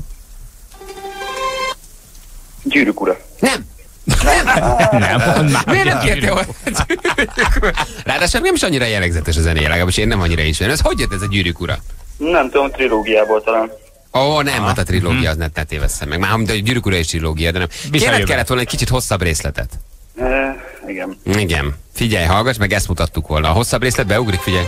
Gyűrűk ura. Nem. Nem, már Miért nem kértél volna? Ráadásul nem is annyira jellegzetes a zenéje, legalábbis én nem annyira ismerem. Ez hogy jött ez a Gyűrűk ura? Nem tudom, trilógiából talán. Ó, nem, hát a trilógia, az ne, ne tévesszem meg. Már a Gyűrűk ura is trilógia, de nem. Kérlek kellett volna egy kicsit hosszabb részletet. E, igen. Igen. Figyelj, hallgass, meg ezt mutattuk volna. A hosszabb részlet beugrik, figyelj.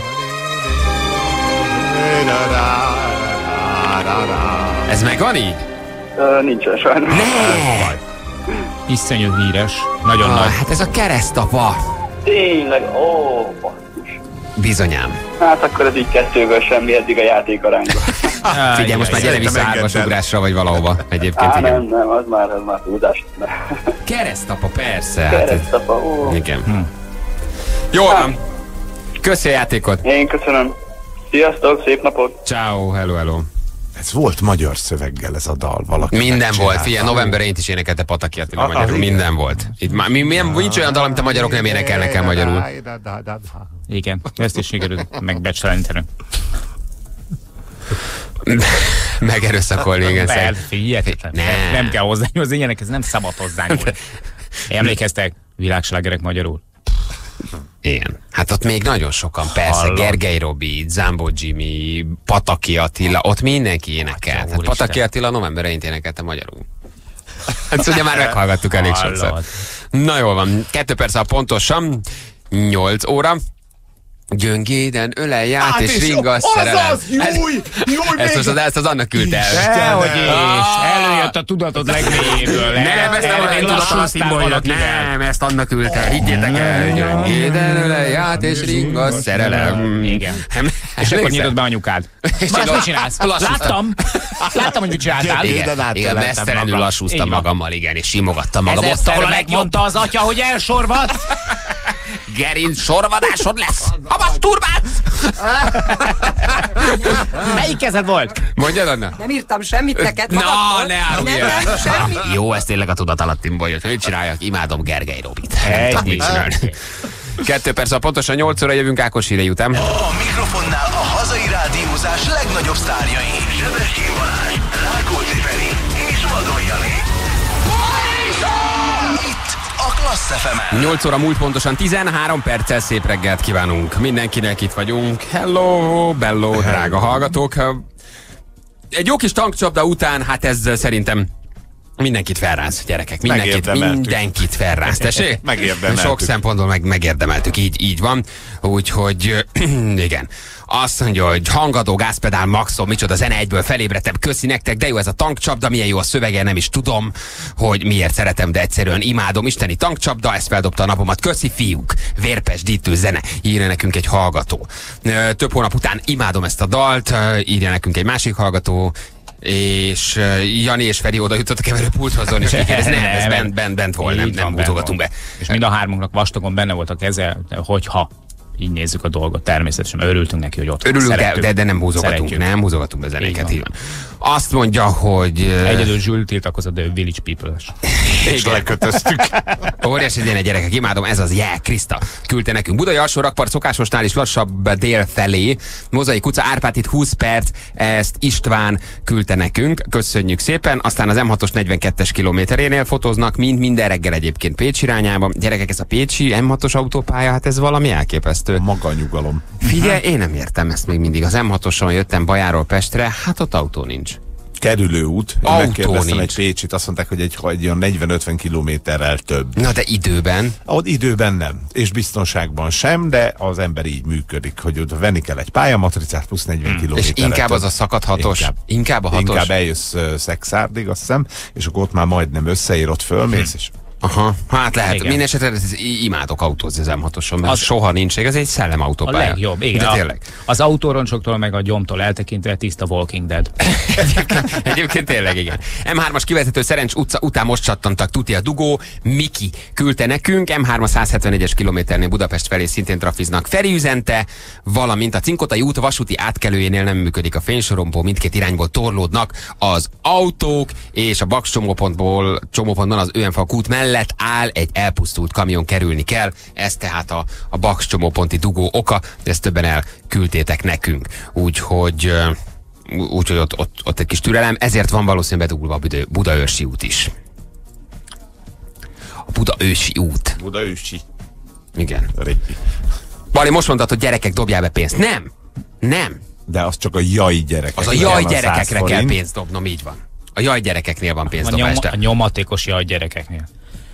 Ez megvan így? E, nincsen sajnos. Ne! Iszonyú híres. Nagyon Ah, nagy. hát ez a keresztapa. Tényleg, ó, basszus. Bizonyám. Hát akkor ez így kettőből semmi eddig a játékarányban. Figyelj, most már gyere vissza árvasugrásra, vagy valahova. Egyébként Á, igen. nem, nem, az már, az már túlzás. Keresztapa, persze. Hát, Keresztapa, ó. igen. Hm. Jól van. Köszi a játékot. Én köszönöm. Sziasztok, szép napot. Ciao, hello, hello. Ez volt magyar szöveggel ez a dal, valaki Minden megcsinálta. volt, figyelj, november elején is énekelte Pataki Attila Ah, magyarul, igen. minden volt. Itt már, mi, milyen, nincs olyan dal, amit a magyarok nem énekelnek el magyarul. Igen, ezt is sikerült megbecseleníteni. Megerőszakolni, igen. Persze, szerint. hihetetlen. Ne. Nem kell hozzányúlni, az ilyenek, ez nem szabad hozzányúlni. Emlékeztek? Világslágerek magyarul. Igen. Hát ott még nagyon sokan, persze, Hallod? Gergely Robi, Zámbó Jimmy, Pataki Attila, ott mindenki énekelt. Hát úristen. Pataki Attila november elején énekelte magyarul. Hát ugye már meghallgattuk elég Hallod. sokszor. Na jól van, kettő perc a pontosan, nyolc óra. Gyöngéden ölelját Hát és és ringasz szerelem. azaz, júj, júj, Ezt most az, ezt az annak küldte el. Dehogy is, előjött a tudatod legmélyéből. Nem, ezt nem én tudatalatt nem, ezt annak küldte, higgyétek el. Gyöngéden ölelját és ringasz szerelem. Igen. Nem, És akkor nyitod be anyukád. És Más én mit csinálsz? lassúztam. Láttam. Láttam, hogy mit csináltál. Igen, Gyöngéden igen, átöleltem mesztelenül magam. lassúztam Így van. magammal, igen, és simogattam magam. Ez Ott ezt, ahol erre megmondta az atya, hogy elsorvad. Gerinc sorvadásod lesz, ha masturbálsz! Melyik kezed volt? Mondjad, Anna? Nem írtam semmit neked Na, magadtól. ne árulj Nem, el. nem, semmi. Jó, ez tényleg a tudatalattimból jött. Mit csináljak? Imádom Gergely Robit. Nem tudok mit csinálni. Kettő perc, a pontosan nyolc óra jövünk Ákos hírei után. A mikrofonnál a hazai rádiózás legnagyobb sztárjai. Sebestyén Balázs, Rákóczi Feri és Vadon Jani. Itt a Klassz ef emen. nyolc óra múlt pontosan tizenhárom perccel szép reggelt kívánunk. Mindenkinek itt vagyunk. Hello, bello, drága hallgatók. Egy jó kis tankcsapda után, hát ez szerintem mindenkit felráz, gyerekek. Mindenkit, Megérdemeltük. mindenkit felráz. Tessék? Megérdemeltük. Sok szempontból meg, megérdemeltük, így, így van. Úgyhogy igen. Azt mondja, hogy hangadó, gázpedál, maxom, micsoda zene, egyből felébredtem, köszi nektek, de jó ez a tankcsapda, milyen jó a szövege, nem is tudom, hogy miért szeretem, de egyszerűen imádom. Isteni tankcsapda, ezt feldobta a napomat, köszi fiúk, vérpes, dítő zene, írja nekünk egy hallgató. Ö, Több hónap után imádom ezt a dalt, ö, írja nekünk egy másik hallgató, és uh, Jani és Feri oda jutott a keverőpulthoz, és igen, ez nem, ez bent, bent, bent volt, nem, Így nem van, bent mutogatunk van. be. És mind a hármunknak vastagon benne volt a keze, hogyha így nézzük a dolgot. Természetesen örültünk neki, hogy ott van. Örülünk, de, Szeretjük. de, de nem húzogatunk, Szeretjük. nem húzogatunk be zenéket. Így Így van. van. Azt mondja, hogy... uh, Egyedül Zsül tiltakozott, de ő Village People-ös. És lekötöztük. Óriási zene, gyerekek, imádom, ez az Yeah, Krista küldte nekünk. Budai alsó rakpart szokásosnál is lassabb dél felé. Mozaik utca, Árpád itt húsz perc, ezt István küldte nekünk. Köszönjük szépen. Aztán az em hatos negyvenkettes kilométerénél fotóznak, mind minden reggel egyébként Pécs irányába. Gyerekek, ez a pécsi em hatos autópálya, hát ez valami elképesztő. Maga nyugalom. Figyelj, én nem értem ezt még mindig. Az em hatoson jöttem Bajáról Pestre, hát ott autó nincs. Kerülőút. Én Autó megkérdeztem nincs. egy pécsit, azt mondták, hogy egy, egy olyan negyven-ötven kilométerrel több. Na de időben. Ahol időben nem, és biztonságban sem, de az ember így működik, hogy oda venni kell egy pályamatricát plusz negyven És kilométerrel inkább több. az a szakadt hatos? Inkább. Inkább a hatos? Inkább eljössz uh, Szexárdig, azt hiszem, és akkor ott már majdnem összeér, ott fölmész, és Aha, hát lehet. Igen. Minden esetre imádok autózni az em hatoson, mert az soha nincs, ez egy szellemautópálya. A legjobb, igen. De tényleg. A, az autóroncsoktól meg a gyomtól eltekintve tiszta Walking Dead. Egyébként, egyébként tényleg igen. em hármas kivezető Szerencs utca után most csattantak tuti a dugó. Miki küldte nekünk, em három a száz hetvenegyes kilométernél Budapest felé szintén trafiznak. Feri üzente, valamint a Cinkotai út vasúti átkelőjénél nem működik a fénysorompó, mindkét irányból torlódnak az autók, és a Baks csomópontból, csomópontban az ÖMFA kút mellett áll egy elpusztult kamion, kerülni kell. Ez tehát a, a Baks csomóponti dugó oka, ezt többen elküldtétek nekünk. Úgyhogy úgyhogy ott, ott, ott egy kis türelem, ezért van valószínűleg bedugulva a Buda, Budaörsi út is. A Budaörsi út. Budaörsi. Igen. Répi. Bali, most mondtad, hogy gyerekek, dobjál be pénzt. Nem! Nem! De az csak a jaj gyerekek. Az a jaj gyerekekre kell pénzt dobnom, így van. A jaj gyerekeknél van pénzdobás. A, nyom, a nyomatékos jaj gyerekeknél.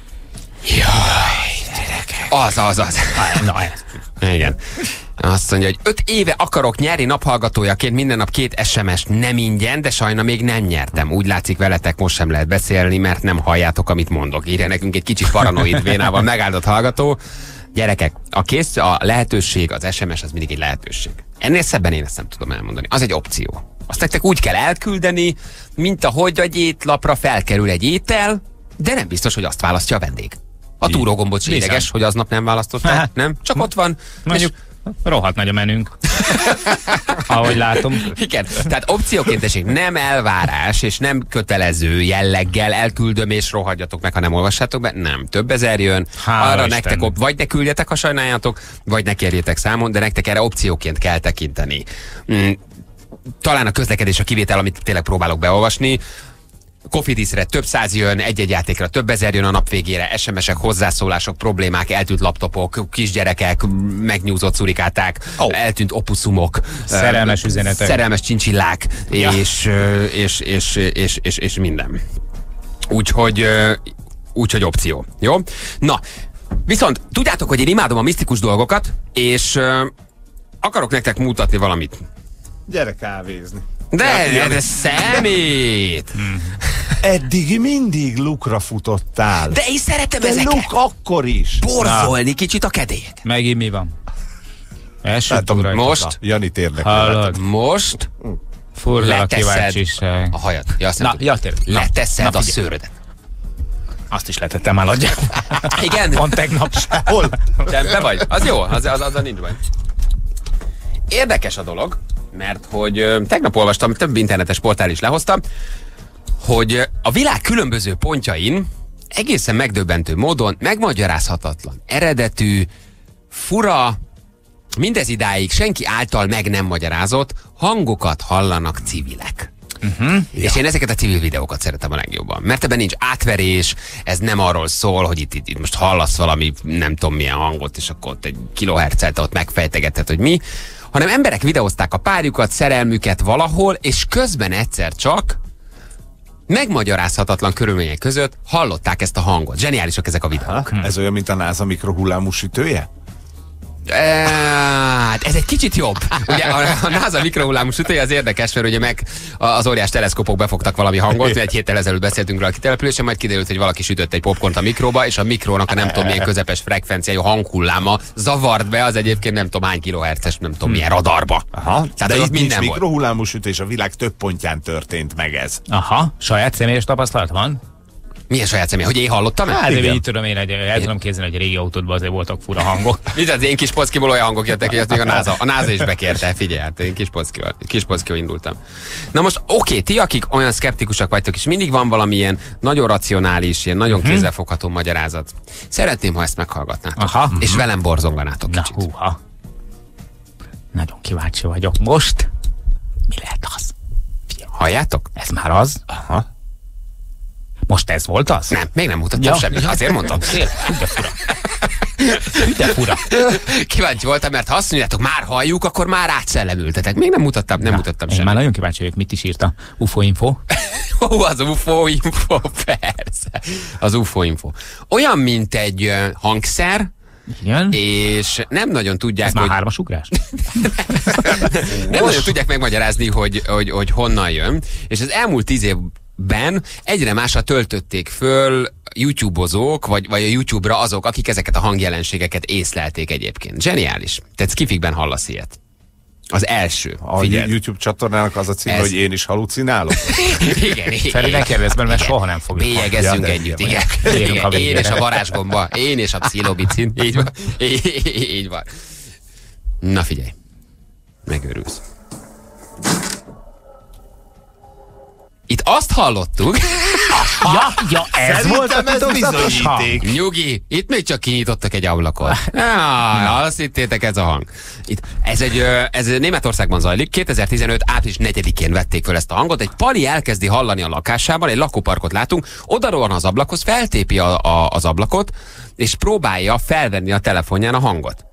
Jaj, gyerekek. Az, az, az. Na, ez. Igen. Azt mondja, hogy öt éve akarok nyerni naphallgatójaként minden nap két es em es-t, nem ingyen, de sajna még nem nyertem. Úgy látszik, veletek most sem lehet beszélni, mert nem halljátok, amit mondok. Írja nekünk egy kicsit paranoid vénával megáldott hallgató. Gyerekek, a kész, a lehetőség, az es em es az mindig egy lehetőség. Ennél szebben én ezt nem tudom elmondani. Az egy opció. Azt nektek úgy kell elküldeni, mint ahogy egy étlapra felkerül egy étel, de nem biztos, hogy azt választja a vendég. A túrógombot sem ideges, hogy aznap nem választották, nem? Csak ott van. Mondjuk, rohadt nagy a menünk. Ahogy látom. Igen, tehát opcióként esik, nem elvárás, és nem kötelező jelleggel elküldöm, és rohadjatok meg, ha nem olvassátok be. Nem, több ezer jön. Hála arra Isten. nektek, op- vagy ne küldjetek, ha sajnáljátok, vagy ne kérjétek számon, de nektek erre opcióként kell tekinteni. Mm, talán a közlekedés a kivétel, amit tényleg próbálok beolvasni. Kofidisre több száz jön, egy-egy játékra több ezer jön a nap végére, es em es-ek, hozzászólások, problémák, eltűnt laptopok, kisgyerekek, megnyúzott szurikáták, oh. eltűnt opuszumok, szerelmes uh, üzenetek, szerelmes csincsillák, ja. és, és, és, és, és, és minden. Úgyhogy, úgyhogy opció. Jó? Na, viszont tudjátok, hogy én imádom a misztikus dolgokat, és uh, akarok nektek mutatni valamit. Gyere kávézni. De, de, de szemét! Eddig mindig lukra futottál. De én szeretem de ezeket. luk akkor is. Borzolni Na. kicsit a kedélyek. Megint mi van? Látom, most? Janit érdekel. Most furra a kíváncsiság. A hajat. Ja, Na, ja, leteszed Na, a szőrödet. Azt is letettem el adját. Igen? Van tegnap. Hol? Csempe vagy? Az jó, az, az, az, az nincs baj. Érdekes a dolog, mert hogy ö, tegnap olvastam, több internetes portál is lehozta, hogy a világ különböző pontjain egészen megdöbbentő módon megmagyarázhatatlan, eredetű, fura, mindez idáig senki által meg nem magyarázott hangokat hallanak civilek. Uh-huh. És ja. én ezeket a civil videókat szeretem a legjobban. Mert ebben nincs átverés, ez nem arról szól, hogy itt, itt, itt most hallasz valami nem tudom milyen hangot, és akkor ott egy kilohertzet ott megfejtegeted, hogy mi, hanem emberek videózták a párjukat, szerelmüket valahol, és közben egyszer csak megmagyarázhatatlan körülmények között hallották ezt a hangot. Zseniálisak ezek a videók. Ha, ez olyan, mint a NASA mikrohullámú sütője? Hát ez egy kicsit jobb. Ugye a, a NASA mikrohullámú sütője az érdekes, mert ugye meg az óriás teleszkópok befogtak valami hangot, egy héttel ezelőtt beszéltünk róla a kitelepülésen, majd kiderült, hogy valaki sütött egy popcornt a mikróba, és a mikrónak a nem tudom milyen közepes frekvenciájú hanghulláma zavart be az egyébként nem tudom hány kilohertzes, nem tudom milyen radarba. Aha. Tehát de ott itt minden nincs volt. mikrohullámú sütés, a világ több pontján történt meg ez. Aha, saját személyes tapasztalat van? Milyen saját személy? Hogy én hallottam el? Hát, de így tudom én, egy, el tudom képzelni, hogy a régi autódban azért voltak fura hangok. Mit az én kis pockiból olyan hangok jöttek, hogy azt még a NASA, a NASA is bekérte, figyelj, hát én kis pockival, kis pockival indultam. Na most oké, ti, akik olyan szkeptikusak vagytok, és mindig van valamilyen nagyon racionális, ilyen nagyon hmm. kézzelfogható magyarázat. Szeretném, ha ezt meghallgatnátok. Aha. És uh-huh. velem borzonganátok kicsit. Na, húha. Nagyon kíváncsi vagyok. Most mi lehet az? Halljátok? Ez már az? Aha. Most ez volt az? Nem, még nem mutattam ja, semmit, azért mondtam. Hüde fura. Hüde fura. Kíváncsi voltam, mert ha azt mondjátok, már halljuk, akkor már átszellemültetek. Még nem mutattam, nem Na, mutattam semmit. Már nagyon kíváncsi vagyok, mit is írta. U F O info. Ó, az U F O info, persze. Az U F O info. Olyan, mint egy uh, hangszer, igen. És nem nagyon tudják, ez hogy... már hármas ugrás? nem nagyon tudják megmagyarázni, hogy, hogy, hogy honnan jön. És az elmúlt tíz évben egyre másra töltötték föl YouTube-ozók, vagy, vagy a YouTube-ra azok, akik ezeket a hangjelenségeket észlelték egyébként. Zseniális. Tehát skifikben hallasz ilyet. Az első. A Figyeld. YouTube csatornának az a cím, Ez- hogy én is halucinálok? Igen, igen. Feri, ne kérdezz, mert Igen. soha nem fogjuk Bélyegezzünk Ja, de együtt, igen, igen. Érünk igen. a Én végére. és a varázsgomba, én és a pszilobicin. Így van. Így van. Na figyelj. Megőrülsz. Itt azt hallottuk, Ja, ja, ez volt a Szerintem ez titokzatos hang. bizonyíték. nyugi, itt még csak kinyitottak egy ablakot. Ah, azt hittétek, ez a hang. Itt, ez, egy, ö, ez Németországban zajlik. kétezer-tizenöt április negyedikén vették föl ezt a hangot. Egy pali elkezdi hallani a lakásában, egy lakóparkot látunk, oda rohan az ablakhoz, feltépi a, a, az ablakot, és próbálja felvenni a telefonján a hangot.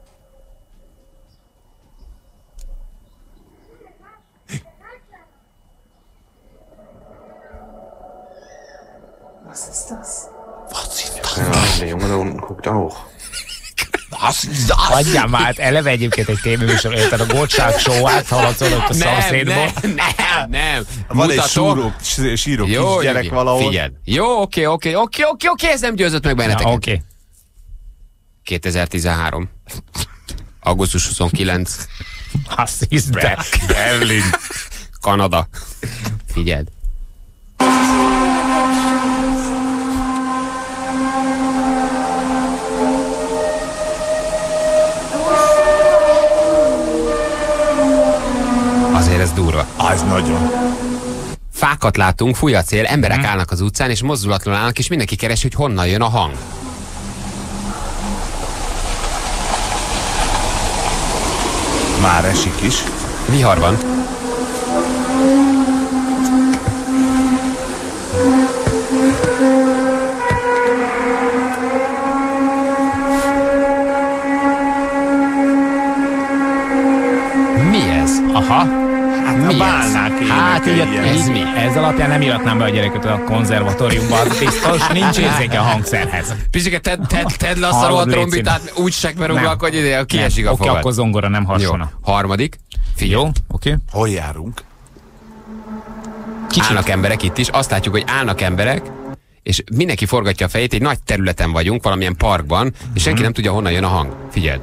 Der Junge da unten guckt auch. Hagyjál már, hát eleve egyébként egy tévéműsor, érted a Gottschalk show áthaladsz ott a szomszédból. nem, nem, nem. Van egy Mutatom. síró, síró Jó, kisgyerek Nyugi, valahol. Figyeld. Jó, oké, oké, oké, oké, oké, ez nem győzött meg benneteket. Ja, oké. kétezer-tizenhárom. augusztus huszonkilenc. Azt hiszd be. Berlin. Kanada. Figyeld. Azért ez durva. Az nagyon. Fákat látunk, fúj a cél, emberek hmm. állnak az utcán, és mozdulatlanul állnak, és mindenki keresi, hogy honnan jön a hang. Már esik is. Vihar van. Mi ez? Aha. Hát Mi a ez? bálnák Hát így, énekeljen. ez mi? Ez alapján nem iratnám be a gyereket a konzervatóriumba, az biztos, nincs érzéke a hangszerhez. Pizsike, tedd, tedd, tedd le azt a Hallod, rohadt légy trombitát, szíves. úgy segberúglak, hogy ide kiesik a Oké, fogad. akkor zongora nem Jó, harsona. harmadik. Figyelj. Jó, oké. Hol járunk? Kicsit. Állnak emberek itt is, azt látjuk, hogy állnak emberek, és mindenki forgatja a fejét, egy nagy területen vagyunk, valamilyen parkban, és senki nem tudja, honnan jön a hang. Figyeld.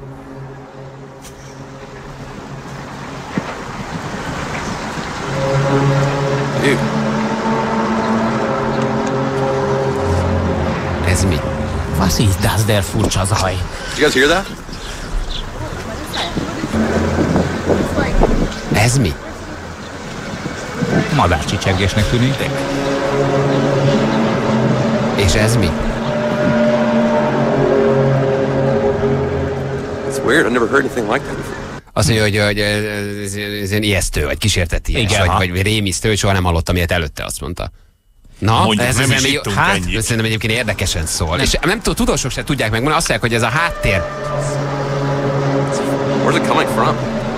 Ez mi? Was ist das, der furcsa zaj? Did you guys hear that? Ez mi? Madárcsicsegésnek tűnik. És ez mi? It's weird. I've never heard anything like that before. Azt mondja, hogy, hogy ez, ez ilyen ijesztő, vagy kísérteties, Igen, vagy, ha. vagy rémisztő, hogy soha nem hallottam ilyet előtte, azt mondta. Na, Mondjuk, ez, nem ez is nem, ittunk hát, ennyit. szerintem egyébként érdekesen szól. Nem. És nem tudom, tudósok se tudják megmondani, azt mondják, hogy ez a háttér. Where's it coming from?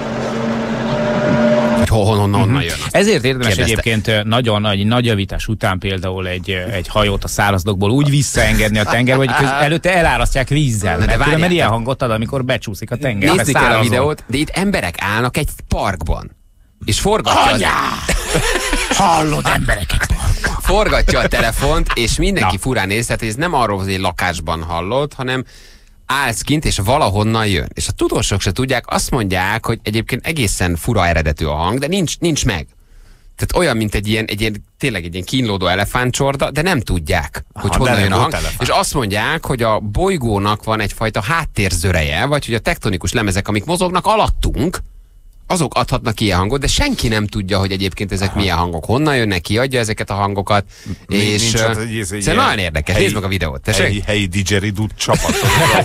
Hogy hol, hon, honnan, honnan jön. Ezért érdemes Kérdezte. egyébként ö, nagyon nagy, nagy javítás után például egy, ö, egy hajót a szárazdokból úgy visszaengedni a tenger, hogy köz, előtte elárasztják vízzel. de Mert különben várjál. ilyen hangot ad, amikor becsúszik a tengerbe. Nézzük el a szárazon. videót, de itt emberek állnak egy parkban. És forgatja, az, Hallod embereket? forgatja a telefont, és mindenki Na. furán néz, tehát ez nem arról, hogy egy lakásban hallod, hanem állsz kint, és valahonnan jön. És a tudósok se tudják, azt mondják, hogy egyébként egészen fura eredetű a hang, de nincs, nincs meg. Tehát olyan, mint egy ilyen, egy ilyen, tényleg egy ilyen kínlódó elefántcsorda, de nem tudják, hogy Aha, honnan de nem jön a hang. volt elefánt. És azt mondják, hogy a bolygónak van egyfajta háttérzöreje, vagy hogy a tektonikus lemezek, amik mozognak alattunk, azok adhatnak ilyen hangot, de senki nem tudja, hogy egyébként ezek milyen hangok, honnan jönnek, ki adja ezeket a hangokat, Nincs- és nincs ö, ott egy- ez egy szóval ilyen nagyon érdekes. helyi- Nézd meg a videót, tessék. Helyi, helyi didgeridoo csapat.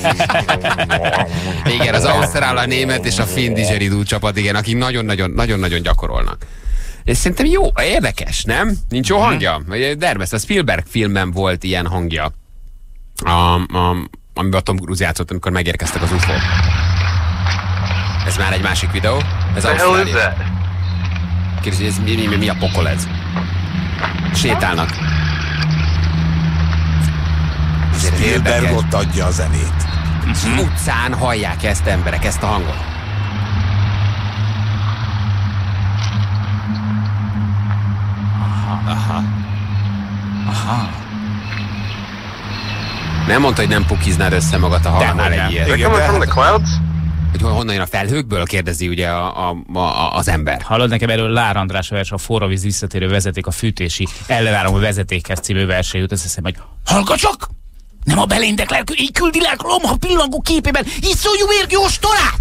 Igen, az ausztrál, a német és a finn didgeridoo csapat, igen, akik nagyon-nagyon nagyon-nagyon gyakorolnak. És szerintem jó, érdekes, nem? Nincs jó hangja? Dermesz, a Spielberg filmben volt ilyen hangja, a, a, amiben a Tom Cruise játszott, amikor megérkeztek az ufók. Ez már egy másik videó. Ez Ausztrália. Kérdezi, ez mi, mi, mi, mi a pokol ez? Sétálnak. Ezért ez Spielberg érdekes. ott adja a zenét. És utcán hallják ezt emberek, ezt a hangot. Nem mondta, hogy nem pukiznád össze magad, ha hallanál egy ilyet. Igen, de... Hogy honnan jön a felhőkből, kérdezi ugye a, a, a, az ember. Hallod, nekem erről Lár András vers, a Forró víz visszatérő vezeték, a fűtési ellenálló vezetékhez című versé jut, azt hiszem, hogy hallgass csak! Nem a beléndek lelkű, így küldi lelkű lomha pillangó képében, így szóljuk mérgő ostorát!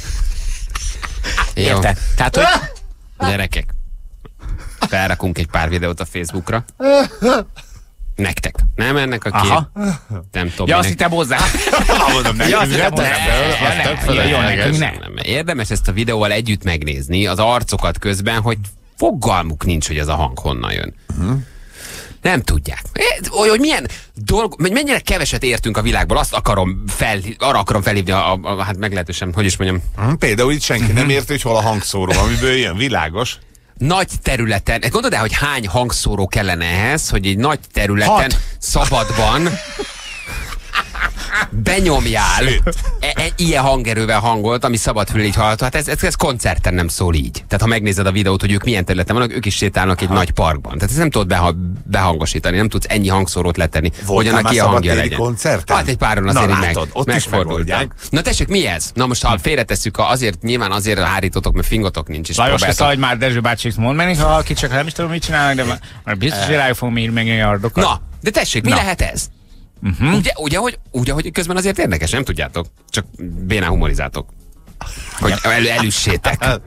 Érted? Tehát, hogy... Gyerekek, felrakunk egy pár videót a Facebookra. Nektek. Nem ennek a kép. Aha. Nem tudom. Ja, azt hittem hozzá. Mondom, Ja, azt hittem hozzá. Érdemes ezt a videóval együtt megnézni, az arcokat közben, hogy fogalmuk nincs, hogy ez a hang honnan jön. Uh-huh. Nem tudják. Hogy, hogy milyen dolg, mennyire keveset értünk a világból, azt akarom fel, arra akarom felhívni, a, a, a, hát meglehetősen, hogy is mondjam. Hmm, például itt senki nem érti, hogy hol a hangszóró, amiből jön, világos. Nagy területen, gondolod el, hogy hány hangszóró kellene ehhez, hogy egy nagy területen, Hat. szabadban benyomjál e, e, ilyen hangerővel hangolt, ami szabadfülön így hallható. Hát ez, ez, ez koncerten nem szól így. Tehát ha megnézed a videót, hogy ők milyen területen vannak, ők is sétálnak egy ha. nagy parkban. Tehát ezt nem tudod beha, behangosítani, nem tudsz ennyi hangszórót letenni, hogy annak ilyen hangja legyen. Koncerten? Hát egy páron azért Na, meg, látod, ott megfordultak. Na tessék, mi ez? Na most ha félretesszük, ha azért nyilván azért hárítotok, mert fingotok nincs. Lajos, ezt hogy már Dezső bácsi mond meg, ha ki csak nem is tudom, mit csinálnak, de már biztos, hogy rájuk fogom írni meg milliárdokat. Na, de tessék, mi Na. lehet ez? Uh-huh. Ugye, ugye, hogy, ugye, hogy közben azért érdekes, nem tudjátok? Csak bénán humorizáltok. Hogy el, elüssétek. A,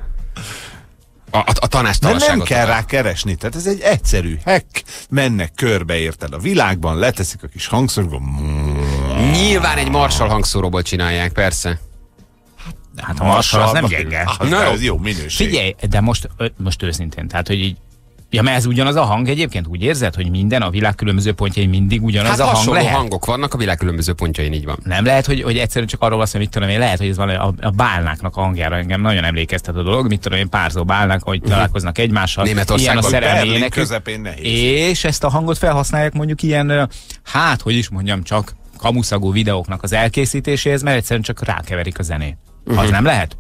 a, a tanástalanságot. Nem kell rá keresni, tehát ez egy egyszerű hack. Mennek körbe, érted a világban, leteszik a kis hangszóróba. Nyilván egy Marshall hangszóróból csinálják, persze. Hát a Marshall az nem gyenge. Na, ez jó minőség. Figyelj, de most, most őszintén, tehát, hogy így ja, mert ez ugyanaz a hang egyébként? Úgy érzed, hogy minden a világ különböző pontjain mindig ugyanaz hát a hang hasonló lehet? hangok vannak a világ különböző pontjain, így van. Nem lehet, hogy, hogy egyszerűen csak arról azt, hogy mit tudom én, lehet, hogy ez valami a, a bálnáknak a hangjára engem nagyon emlékeztet a dolog, mit tudom én, párzó bálnák, hogy uh-huh. találkoznak egymással. Németországban, ilyen a szerelmi énekük, közepén nehéz. és ezt a hangot felhasználják mondjuk ilyen, hát, hogy is mondjam, csak kamuszagú videóknak az elkészítéséhez, mert egyszerűen csak rákeverik a zenét. Uh-huh. Az nem lehet?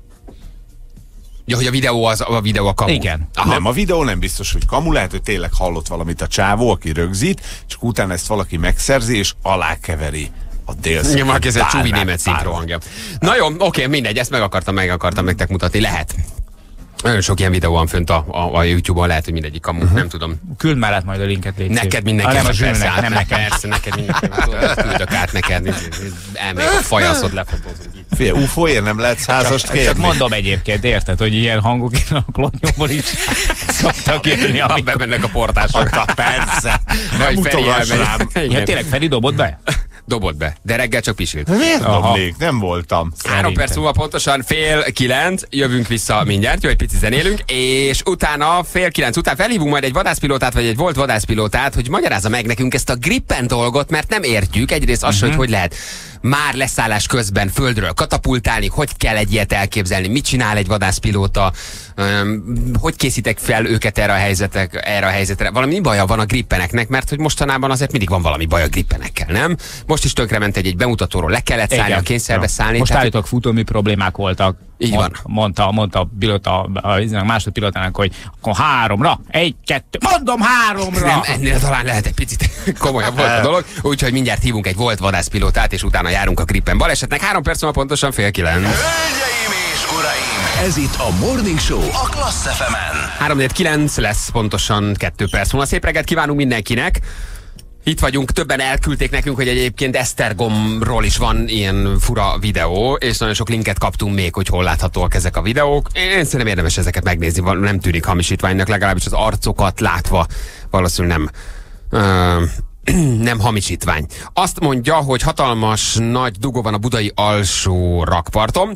Ja, hogy a videó az a videó a kamu. Igen. Aha. Nem, a videó nem biztos, hogy kamu, lehet, hogy tényleg hallott valamit a csávó, aki rögzít, és utána ezt valaki megszerzi, és alákeveri a délszakot. Ja, már ez egy csúvi német szinkron hangja. Na jó, oké, mindegy, ezt meg akartam, meg akartam nektek mutatni, lehet. Nagyon sok ilyen videó van fönt a, a, a YouTube-on, lehet, hogy mindegyik kamu, uh-huh. nem tudom. Küld már át majd a linket, légy szíves. Neked mindenki, nem a persze, zsűrnek, át, nem nekem. Persze, neked mindenki. Küldök át neked, elmegyek a fajaszod, lefotózunk. Figyelj, ufóért nem lehet százast kérni. Csak mondom egyébként, érted, hogy ilyen hangok a klonyomból is szoktak jönni, amikor bemennek a portásokra. Persze. Vagy Feri elmegy. Ja, tényleg Feri dobott be? Dobott be, de reggel csak pisilt. Miért dobnék? Nem voltam. Három perc múlva pontosan fél kilenc, jövünk vissza mindjárt, jó, egy pici zenélünk, és utána fél kilenc után felhívunk majd egy vadászpilótát, vagy egy volt vadászpilótát, hogy magyarázza meg nekünk ezt a Gripen dolgot, mert nem értjük. Egyrészt az, uh-huh. hogy hogy lehet már leszállás közben földről katapultálni, hogy kell egy ilyet elképzelni, mit csinál egy vadászpilóta, um, hogy készítek fel őket erre a, helyzetek, erre a helyzetre. Valami baja van a Gripeneknek, mert hogy mostanában azért mindig van valami baj a Gripenekkel, nem? Most is tönkrement egy, egy bemutatóról, le kellett szállni, igen, a kényszerbe szállni. Most tehát, állítólag futómű problémák voltak. Így van. Mondta, mondta a pilóta, a második pilótának, hogy akkor háromra, egy, kettő, mondom háromra! Nem, ennél talán lehet egy picit komolyabb volt a dolog, úgyhogy mindjárt hívunk egy volt vadászpilótát, és utána járunk a Gripen balesetnek. Három perc múlva pontosan fél kilenc. Hölgyeim és uraim, ez itt a Morning Show a Klassz ef emen. három negyven kilenc lesz pontosan kettő perc múlva. Szép reggelt kívánunk mindenkinek! Itt vagyunk, többen elküldték nekünk, hogy egyébként Esztergomról is van ilyen fura videó, és nagyon sok linket kaptunk még, hogy hol láthatóak ezek a videók. Én szerintem érdemes ezeket megnézni, nem tűnik hamisítványnak, legalábbis az arcokat látva valószínűleg nem... Uh, nem hamisítvány. Azt mondja, hogy hatalmas nagy dugó van a budai alsó rakparton,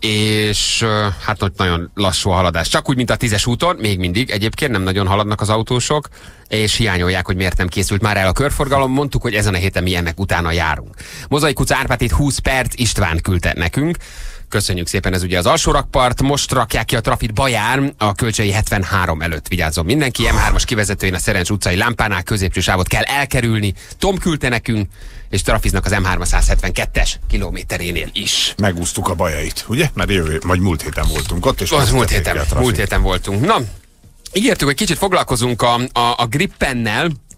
és hát ott nagyon lassú a haladás. Csak úgy, mint a tízes úton, még mindig egyébként nem nagyon haladnak az autósok, és hiányolják, hogy miért nem készült már el a körforgalom. Mondtuk, hogy ezen a héten mi ennek utána járunk. Mozaik utca Árpád híd húsz perc, István küldte nekünk. Köszönjük szépen, ez ugye az alsó rakpart. Most rakják ki a trafit Baján, a Kölcsei hetvenhárom előtt. Vigyázzon mindenki, em hármas kivezetőjén a Szerencs utcai lámpánál középső sávot kell elkerülni. Tom küldte nekünk, és trafiznak az em háromszázhetvenkettes kilométerénél is. Megúsztuk a bajait, ugye? Mert jövő, majd múlt héten voltunk ott, és az múlt héten, múlt héten voltunk. Na, ígértük, hogy kicsit foglalkozunk a, a, a Gripennel,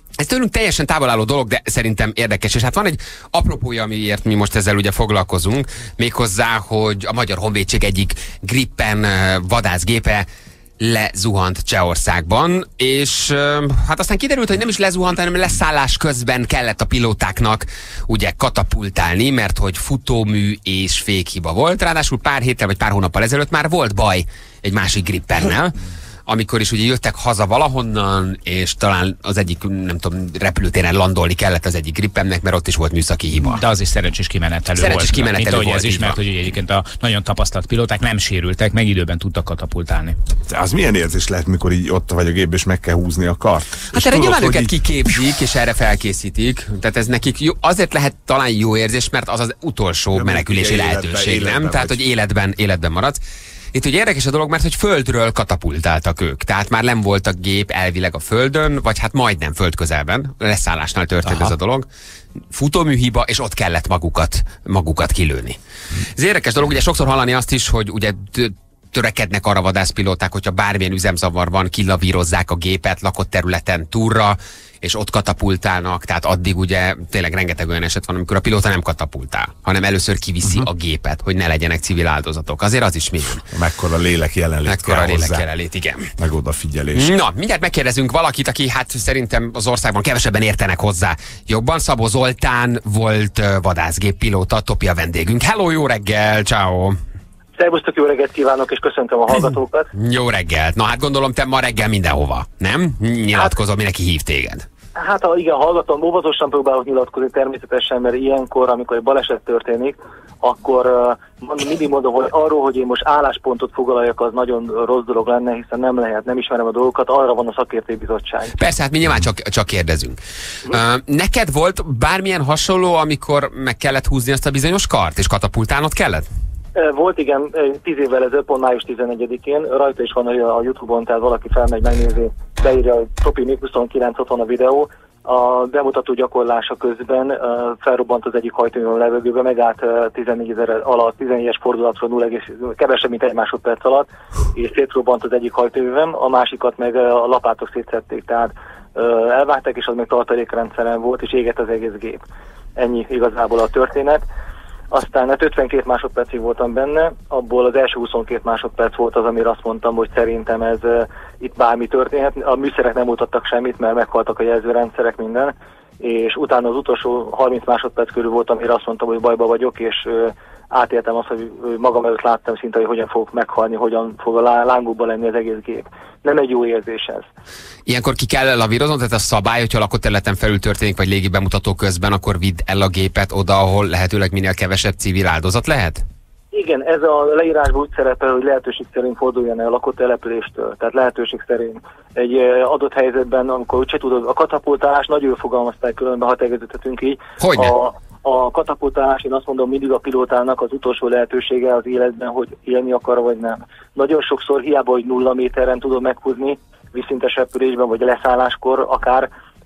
Ez tőlünk teljesen távol álló dolog, de szerintem érdekes. És hát van egy apropója, amiért mi most ezzel ugye foglalkozunk, méghozzá, hogy a Magyar Honvédség egyik Gripen vadászgépe lezuhant Csehországban, és hát aztán kiderült, hogy nem is lezuhant, hanem leszállás közben kellett a pilótáknak ugye katapultálni, mert hogy futómű és fékhiba volt. Ráadásul pár héttel vagy pár hónappal ezelőtt már volt baj egy másik Gripennel, amikor is ugye jöttek haza valahonnan, és talán az egyik, nem tudom, repülőtéren landolni kellett az egyik Gripennek, mert ott is volt műszaki hiba. De az is szerencsés kimenetelő szerencsés volt. kimenetelő mint volt, ez is, mert hogy egyébként a nagyon tapasztalt pilóták nem sérültek, meg időben tudtak katapultálni. De az milyen érzés lehet, mikor így ott vagy a gépben, és meg kell húzni a kart? Hát erre nyilván őket így... kiképzik, és erre felkészítik. Tehát ez nekik jó, azért lehet talán jó érzés, mert az az utolsó ja, menekülési lehetőség, életben, nem? Életben Tehát, vagy. hogy életben, életben maradsz. Itt ugye érdekes a dolog, mert hogy földről katapultáltak ők. Tehát már nem volt a gép elvileg a földön, vagy hát majdnem földközelben. Leszállásnál történt Aha. ez a dolog. Futóműhiba, és ott kellett magukat, magukat kilőni. Ez érdekes dolog, ugye sokszor hallani azt is, hogy ugye törekednek arra vadászpilóták, hogyha bármilyen üzemzavar van, kilavírozzák a gépet lakott területen túlra, és ott katapultálnak, tehát addig ugye tényleg rengeteg olyan eset van, amikor a pilóta nem katapultál, hanem először kiviszi uh-huh. a gépet, hogy ne legyenek civil áldozatok. Azért az is milyen. Mekkora lélek jelenlét Mekkora lélek jelenlét, igen. Meg odafigyelés. Na, mindjárt megkérdezünk valakit, aki hát szerintem az országban kevesebben értenek hozzá. Jobban Szabó Zoltán volt vadászgéppilóta, Topi a vendégünk. Hello, jó reggel, ciao. Szervusztok, jó reggelt kívánok, és köszöntöm a hallgatókat. Jó reggelt. Na hát gondolom, te ma reggel mindenhova, nem? Nyilatkozol, hát, mindenki hív téged. Hát ha igen, hallgatom, óvatosan próbálok nyilatkozni természetesen, mert ilyenkor, amikor egy baleset történik, akkor uh, mindig mondom, hogy arról, hogy én most álláspontot foglaljak, az nagyon rossz dolog lenne, hiszen nem lehet, nem ismerem a dolgokat, arra van a szakértői bizottság. Persze, hát mi nyilván csak, csak kérdezünk. Hm? Uh, neked volt bármilyen hasonló, amikor meg kellett húzni azt a bizonyos kart, és katapultálnod kellett? Volt, igen, tíz évvel ezelőtt, pont május tizenegyedikén, rajta is van a YouTube-on, tehát valaki felmegy, megnézi, beírja, hogy Topi mig huszonkilenc, ott van a videó. A bemutató gyakorlása közben uh, felrobbant az egyik hajtómű a levegőbe, megállt uh, tizennégy ezer alatt, tizennégyes fordulatról nulla, kevesebb, mint egy másodperc alatt, és szétrobbant az egyik hajtóművem, a másikat meg uh, a lapátok szétszették, tehát uh, elvágták, és az még tartalékrendszeren volt, és égett az egész gép. Ennyi igazából a történet. Aztán hát ötvenkét másodpercig voltam benne, abból az első huszonkét másodperc volt az, amire azt mondtam, hogy szerintem ez uh, itt bármi történhet. A műszerek nem mutattak semmit, mert meghaltak a jelzőrendszerek, minden. És utána az utolsó harminc másodperc körül volt, amire azt mondtam, hogy bajba vagyok, és uh, átéltem azt, hogy magam előtt láttam szinte, hogy hogyan fogok meghalni, hogyan fog a lángokba lenni az egész gép. Nem egy jó érzés ez. Ilyenkor ki kell lavírozni, tehát a szabály, hogyha lakott területen felül történik, vagy légi bemutató közben, akkor vidd el a gépet oda, ahol lehetőleg minél kevesebb civil áldozat lehet? Igen, ez a leírásban úgy szerepel, hogy lehetőség szerint forduljon el a lakott településtől. Tehát lehetőség szerint egy adott helyzetben, amikor úgyse tudod, a katapultálás, nagyon fogalmazták, különben ha tegeződhetünk így. Hogyne? A, a katapultálás, én azt mondom, mindig a pilótának az utolsó lehetősége az életben, hogy élni akar vagy nem. Nagyon sokszor hiába, hogy nulla méteren tudod meghúzni, vízszintes repülésben vagy leszálláskor akár,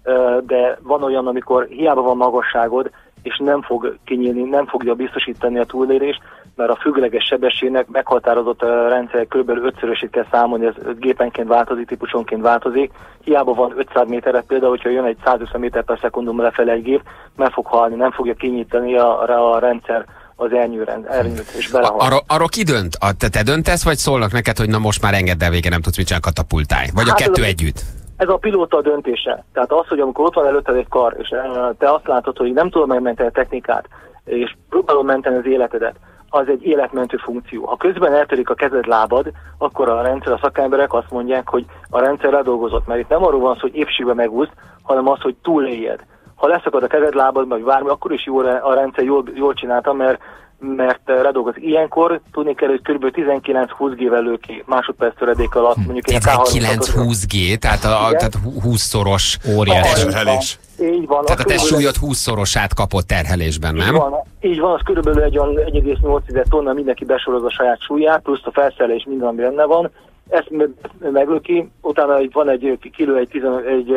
de van olyan, amikor hiába van magasságod, és nem fog kinyílni, nem fogja biztosítani a túlélést, mert a függőleges sebességnek meghatározott rendszerek kb. ötszörösét kell számolni, ez gépenként változik, típusonként változik. Hiába van ötszáz méterre, például, hogyha jön egy százötven méter per szekundum lefele egy gép, meg fog halni, nem fogja kinyitani a, a rendszer az ernyőrend, ernyőt, és belehal. Arról arra ki dönt? A, te, te döntesz, vagy szólnak neked, hogy na most már engedd el, vége nem tudsz mit csinálni, katapultálj? Vagy hát a kettő ez együtt? Ez a pilóta döntése. Tehát az, hogy amikor ott van előtted egy kar, és te azt látod, hogy nem tudod megmenteni a technikát, és próbálod menteni az életedet, az egy életmentő funkció. Ha közben eltörik a kezed, lábad, akkor a rendszer, a szakemberek azt mondják, hogy a rendszer ledolgozott. Mert itt nem arról van szó, hogy épségbe megúszd, hanem az, hogy túléljed. Ha leszakad a kezed, lábad, vagy bármi, akkor is jó, a rendszer jól, jól csinálta, mert mert ledolgoz. Ilyenkor tudni kell, hogy kb. tizenkilenc-húsz G-vel lő ki másodperc töredék alatt. Mondjuk tizenkilenc-húsz G, tehát, a, tehát húszszoros óriás terhelés. Így van. Tehát a te súlyod húszszorosát kapott terhelésben, nem? Így van, így van, az körülbelül egy olyan egy egész nyolc tonna, mindenki besorolza a saját súlyát, plusz a felszerelés, minden, ami benne van. Ezt meglő ki, utána van egy kilő egy, egy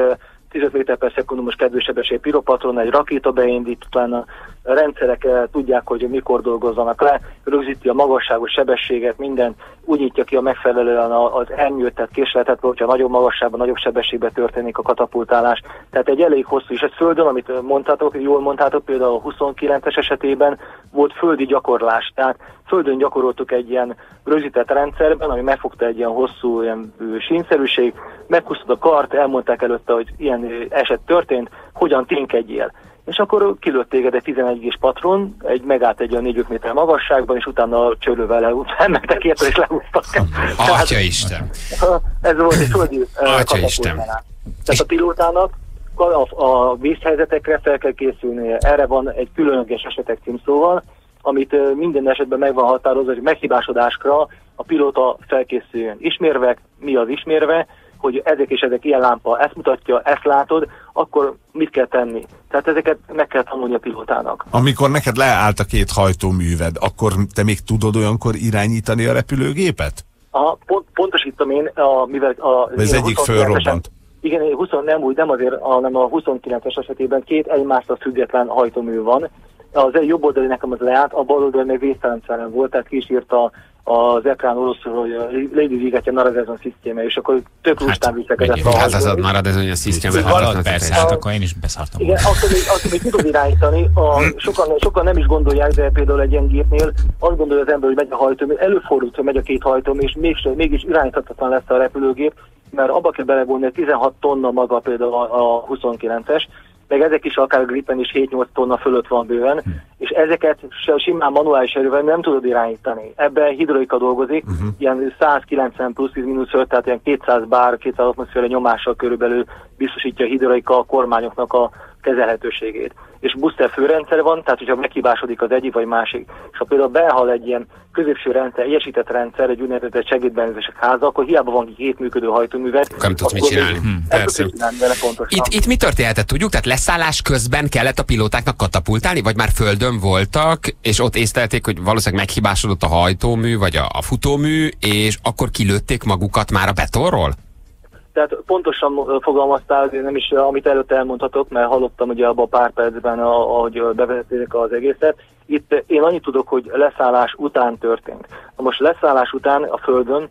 tízöt méter per szekundumos kedvősebesség piropatron, egy rakéta beindít, utána a rendszerek eh, tudják, hogy mikor dolgozzanak le, rögzíti a magasságos sebességet, minden, úgy nyitja ki a megfelelően az elnyőt, tehát késleltet, hogyha nagyobb magasságban, nagyobb sebességben történik a katapultálás. Tehát egy elég hosszú, és ez földön, amit mondtátok, jól mondtátok, például a huszonkilences esetében volt földi gyakorlás, tehát földön gyakoroltuk egy ilyen rögzített rendszerben, ami megfogta egy ilyen hosszú ilyen sínszerűség, meghúztad a kart, elmondták előtte, hogy ilyen eset történt, hogyan ténykedjél. És akkor kilőtt téged egy tizenegy gés patron, egy megállt egy olyan négy-öt méter magasságban, és utána csőlővel leút, elmentek érte és leúztak. Atya Isten! Ez volt egy földi Atya Isten! Tehát a pilótának a, a vízhelyzetekre fel kell készülnie. Erre van egy különleges esetek címszóval, amit minden esetben meg van határozva, hogy meghibásodásra a pilóta felkészüljön. Ismérvek, mi az ismérve, hogy ezek és ezek ilyen lámpa, ezt mutatja, ezt látod, akkor mit kell tenni? Tehát ezeket meg kell tanulni a pilótának. Amikor neked leállt a két hajtóműved, akkor te még tudod olyankor irányítani a repülőgépet? Aha, pont, pontosítom én, a, mivel a... Ez egyik fölrobbant. Igen, húsz, nem úgy, nem azért, hanem a huszonkilences esetében két egymásra független hajtómű van. Az egy jobb oldali nekem az leállt, a bal oldali meg vésztelenszerűen volt, tehát ki is írta az ekrán oroszul, hogy Lady Vigetje Naradezon System, és akkor tök lustán visszakedett a Hát az a Naradezon System. Persze, hát akkor én is beszartam. Igen, azt még, azt még tudod irányítani, a, sokan, sokan nem is gondolják, de például egy ilyen gépnél azt gondolja az ember, hogy megy a hajtómű, előfordult, hogy megy a két hajtómű, és mégis, mégis irányíthatatlan lesz a repülőgép, mert abba kell belegondolni, tizenhat tonna maga például a, a huszonkilences, meg ezek is akár a Gripen is hét-nyolc tonna fölött van bőven, hm. és ezeket simán manuális erővel nem tudod irányítani. Ebben hidrolika dolgozik, uh-huh. ilyen százkilencven plusz tíz mínusz öt, tehát ilyen kétszáz bár, kétszáz atmoszféra nyomással körülbelül biztosítja a hidrolika a kormányoknak a kezelhetőségét. És booster főrendszer van, tehát hogyha meghibásodik az egyik vagy másik, és ha például behal egy ilyen középső rendszer, egyesített rendszer, egy úgynevezett segédbenzések háza, akkor hiába van két működő hajtóművet. Nem tudsz mit csinálni. Hm, persze. Itt, itt mi történhetett, tudjuk? Tehát leszállás közben kellett a pilótáknak katapultálni, vagy már földön voltak, és ott észlelték, hogy valószínűleg meghibásodott a hajtómű, vagy a, a futómű, és akkor kilőtték magukat már a betonról? Tehát pontosan fogalmaztál, nem is, amit előtte elmondhatok, mert hallottam ugye abban a pár percben, ahogy bevezették az egészet. Itt én annyit tudok, hogy leszállás után történt. Most leszállás után a Földön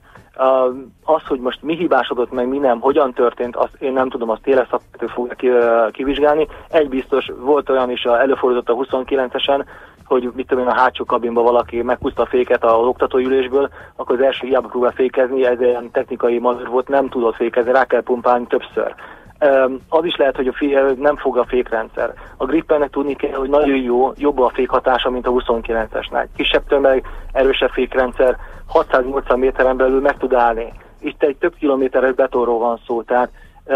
az, hogy most mi hibásodott meg, mi nem, hogyan történt, azt én nem tudom, azt tényleg szakértő fogja kivizsgálni. Egy biztos, volt olyan is, előfordult a huszonkilencesen, hogy mit tudom én, a hátsó kabinban valaki meghúzta a féket az oktatóülésből, akkor az első hiába próbál fékezni, ez egy technikai manőr volt, nem tudott fékezni, rá kell pumpálni többször. Az is lehet, hogy a fé- nem fog a fékrendszer. A Gripennek tudni kell, hogy nagyon jó, jobb a fékhatása, mint a huszonkilencesnál. Kisebb tömeg, erősebb fékrendszer, hatszáz-nyolcszáz méteren belül meg tud állni. Itt egy több kilométeres betonról van szó, tehát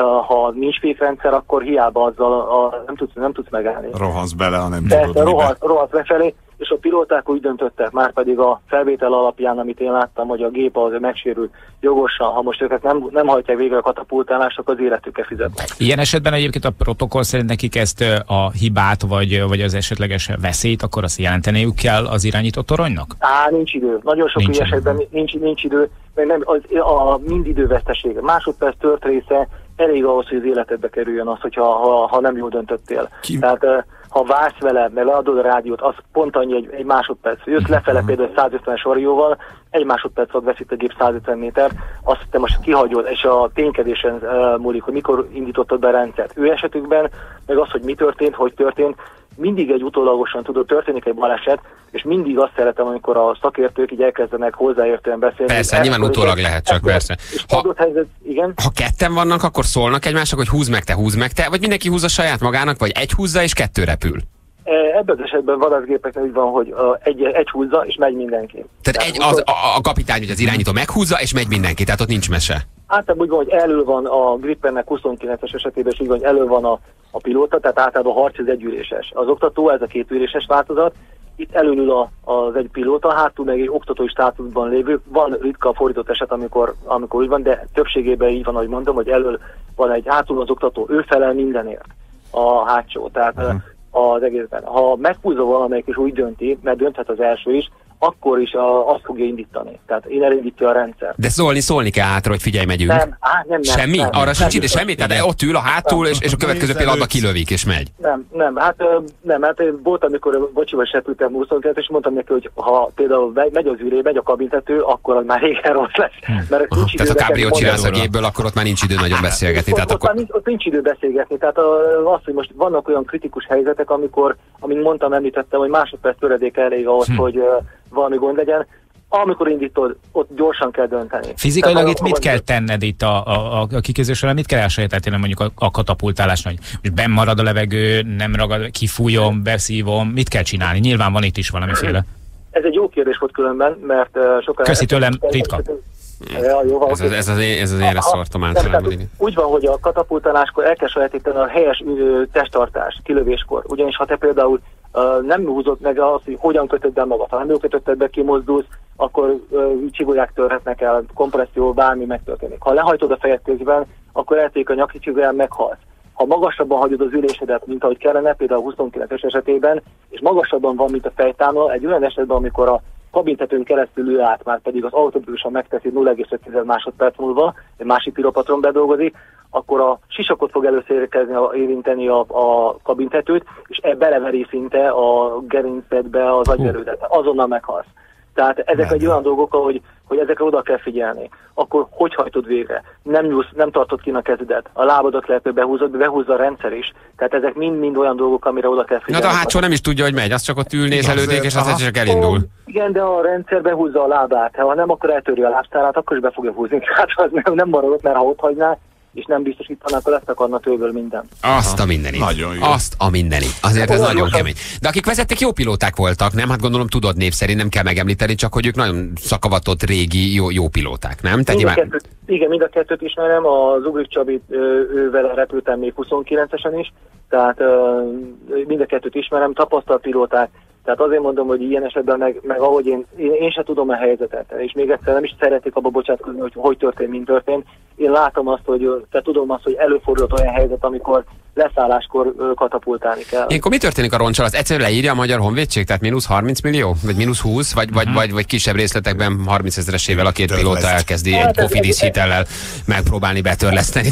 ha nincs fékrendszer, akkor hiába azzal a, nem, tudsz, nem tudsz megállni. Rohansz bele, ha nem Persze, tudod rohansz, rohansz befelé, és a pilóták úgy döntöttek, már pedig a felvétel alapján, amit én láttam, hogy a gép az megsérült jogosan, ha most őket nem, nem hajtják végre a katapultálást, akkor az életükkel fizetnek. Ilyen esetben egyébként a protokoll szerint nekik ezt a hibát, vagy, vagy az esetleges veszélyt, akkor azt jelenteniük kell az irányító toronynak? Á, nincs idő. Nagyon sok nincs esetben idő. nincs, nincs idő, mert nem, az, a mind időveszteség. Másodperc tört része elég ahhoz, hogy az életedbe kerüljön az, hogyha ha, ha nem jól döntöttél. Ki? Tehát ha vársz vele, mert leadod a rádiót, az pont annyi egy, egy másodperc. Jössz lefelé például százötvenes varióval, egy másodperc ad veszít a gép százötven méter, azt te most kihagyod, és a ténykedésen uh, múlik, hogy mikor indítottad be a rendszert. Ő esetükben, meg az, hogy mi történt, hogy történt, mindig egy utólagosan tudod, történik egy baleset, és mindig azt szeretem, amikor a szakértők így elkezdenek hozzáértően beszélni. Persze, nyilván utólag lehet, csak persze. Ha, helyzet, igen? ha ketten vannak, akkor szólnak egymásnak, hogy húzd meg te, húzd meg te, vagy mindenki húzza saját magának, vagy egy húzza és kettő repül? Ebben az esetben vadászgépeknek úgy van, hogy egy, egy húzza, és megy mindenki. Tehát, tehát egy, az, a, a kapitány, vagy az irányító meghúzza, és megy mindenki, tehát ott nincs mese. Általában úgy van, hogy elő van a Gripennek huszonkilences esetében, és úgy van, hogy elő van a, a pilóta, tehát általában a harc az együléses. Az oktató, ez a kétüléses változat, itt előül a, az egy pilóta, hátul meg egy oktatói státuszban lévő, van ritka fordított eset, amikor, amikor úgy van, de többségében így van, ahogy mondom, hogy elől van egy hátul az oktató, ő felel mindenért a hátsó, tehát uh-huh. az egészben. Ha meghúzza valamelyik és úgy dönti, mert dönthet az első is, akkor is a, azt fogja indítani. Tehát én elindítja a rendszer. De szólni, szólni kell hátra, hogy figyelj, megyünk. Nem, á, nem, nem. Semmi? Nem, Arra nem, sincs ide nem, semmi? Tehát ott ül a hátul, és, és a következő pillanatban kilövik, és megy. Nem, nem, hát nem, hát én volt, amikor bocsival sepültem huszonkettőt, és mondtam neki, hogy ha például megy az üré, megy a kabintető, akkor már régen rossz lesz. Mert Aha, tehát ha kábriót csinálsz a gépből, akkor ott már nincs idő nagyon beszélgetni. Ott, Tehát ott, akkor... nincs, ott nincs idő beszélgetni. Tehát az, hogy most vannak olyan kritikus helyzetek, amikor, amint mondtam, említettem, hogy másodperc töredék elég ahhoz, hm. hogy uh, valami gond legyen. Amikor indítod, ott gyorsan kell dönteni. Fizikailag itt mit kell tenned itt a, a, a kiképzésre, mit kell elsajátítani mondjuk a, a katapultálásnak? Hogy benn marad a levegő, nem ragad, kifújom, beszívom, mit kell csinálni? Nyilván van itt is valamiféle. Ez egy jó kérdés volt különben, mert uh, sokan... Köszi tőlem, ritka. Ja, jó, ez, az, ez, az én, ez az én szortom általában. Úgy van, hogy a katapultáláskor el kell sajátítani a helyes uh, testtartást kilövéskor. Ugyanis ha te például uh, nem húzott meg azt, hogy hogyan kötöd be magad, ha nem kötötted be, kimozdulsz, akkor uh, csigolyák törhetnek el, kompresszió, bármi megtörténik. Ha lehajtod a fejed közben, akkor elték a nyaki csigolyán, meghalsz. Ha magasabban hagyod az ülésedet, mint ahogy kellene, például a huszonkilences esetében, és magasabban van, mint a fejtámla, egy olyan esetben, amikor a kabintetőn keresztül ül át, már pedig az automatikusan megteszi nulla egész öt másodperc múlva, egy másik piropatron bedolgozik, akkor a sisakot fog először érkezni, érinteni a, a kabintetőt, és e beleveri szinte a gerincedbe az agyerődet. Azonnal meghalsz. Tehát ezek nem. Egy olyan dolgok, hogy, hogy ezekre oda kell figyelni. Akkor hogy hajtod végre? Nem nyúlsz, nem tartod ki a kezedet. A lábadat lehet, behúzod, behúzza a rendszer is. Tehát ezek mind-mind olyan dolgok, amire oda kell figyelni. Na de a hátsó nem is tudja, hogy megy, az csak ott ül, nézelődik, és aztán csak elindul. Igen, de a rendszer behúzza a lábát. Ha nem, akkor eltörje a lábszárát, akkor is be fogja húzni. Hát az nem, nem maradott, mert ha ott hagyná, és nem biztosítanak, akkor leszakadna tőből minden. Azt a mindenit. Nagyon jó. Azt a mindenit. Azért ez nagyon kemény. De akik vezettek, jó pilóták voltak, nem? Hát gondolom tudod név szerint, nem kell megemlíteni, csak hogy ők nagyon szakavatott, régi, jó, jó pilóták, nem? Mind a kettőt, igen, mind a kettőt ismerem, az Ugrik Csabit, ővel repültem még huszonkilencesen is, tehát mind a kettőt ismerem, tapasztalt pilóták. Tehát azért mondom, hogy ilyen esetben meg, meg ahogy én, én, én sem tudom a helyzetet, és még egyszer nem is szeretnék abba bocsátkozni, hogy hogy történt, mint történt. Én látom azt, hogy te tudom azt, hogy előfordult olyan helyzet, amikor leszálláskor katapultálni kell. Ilyenkor mi történik a roncsal? Az egyszerűen leírja a Magyar Honvédség, tehát mínusz harminc millió? Vagy mínusz húsz? Vagy, vagy, vagy, vagy kisebb részletekben harminc ezeresével a két pilóta elkezdi egy kofidis hitellel megpróbálni betörleszteni.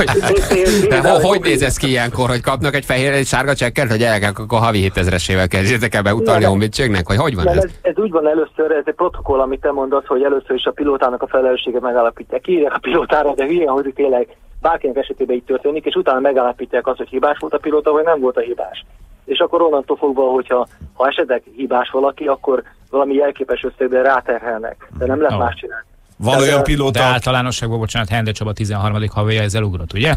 Hogy néz ez ki ilyenkor, hogy kapnak egy fehér, egy sárga csekket, hogy gyerekek, akkor havi hétezerével kezdjétek el beutalni a honvédségnek? Vagy hogy van ez? ez? Ez úgy van először, ez egy protokoll, amit te mondasz, hogy először is a pilótának a felelősséget megállapítják. Kiírják a pilótára, de hülyen, hogy tényleg bárkinek esetében így történik, és utána megállapítják azt, hogy hibás volt a pilóta, vagy nem volt a hibás. És akkor onnantól fogva, hogyha ha esetleg hibás valaki, akkor valami jelképes összegben ráterhelnek, de nem lehet oh. más csinálni. Van de olyan pilóta... De általánosságban, bocsánat, Hende Csaba tizenharmadik havija ezzel ugrott, ugye?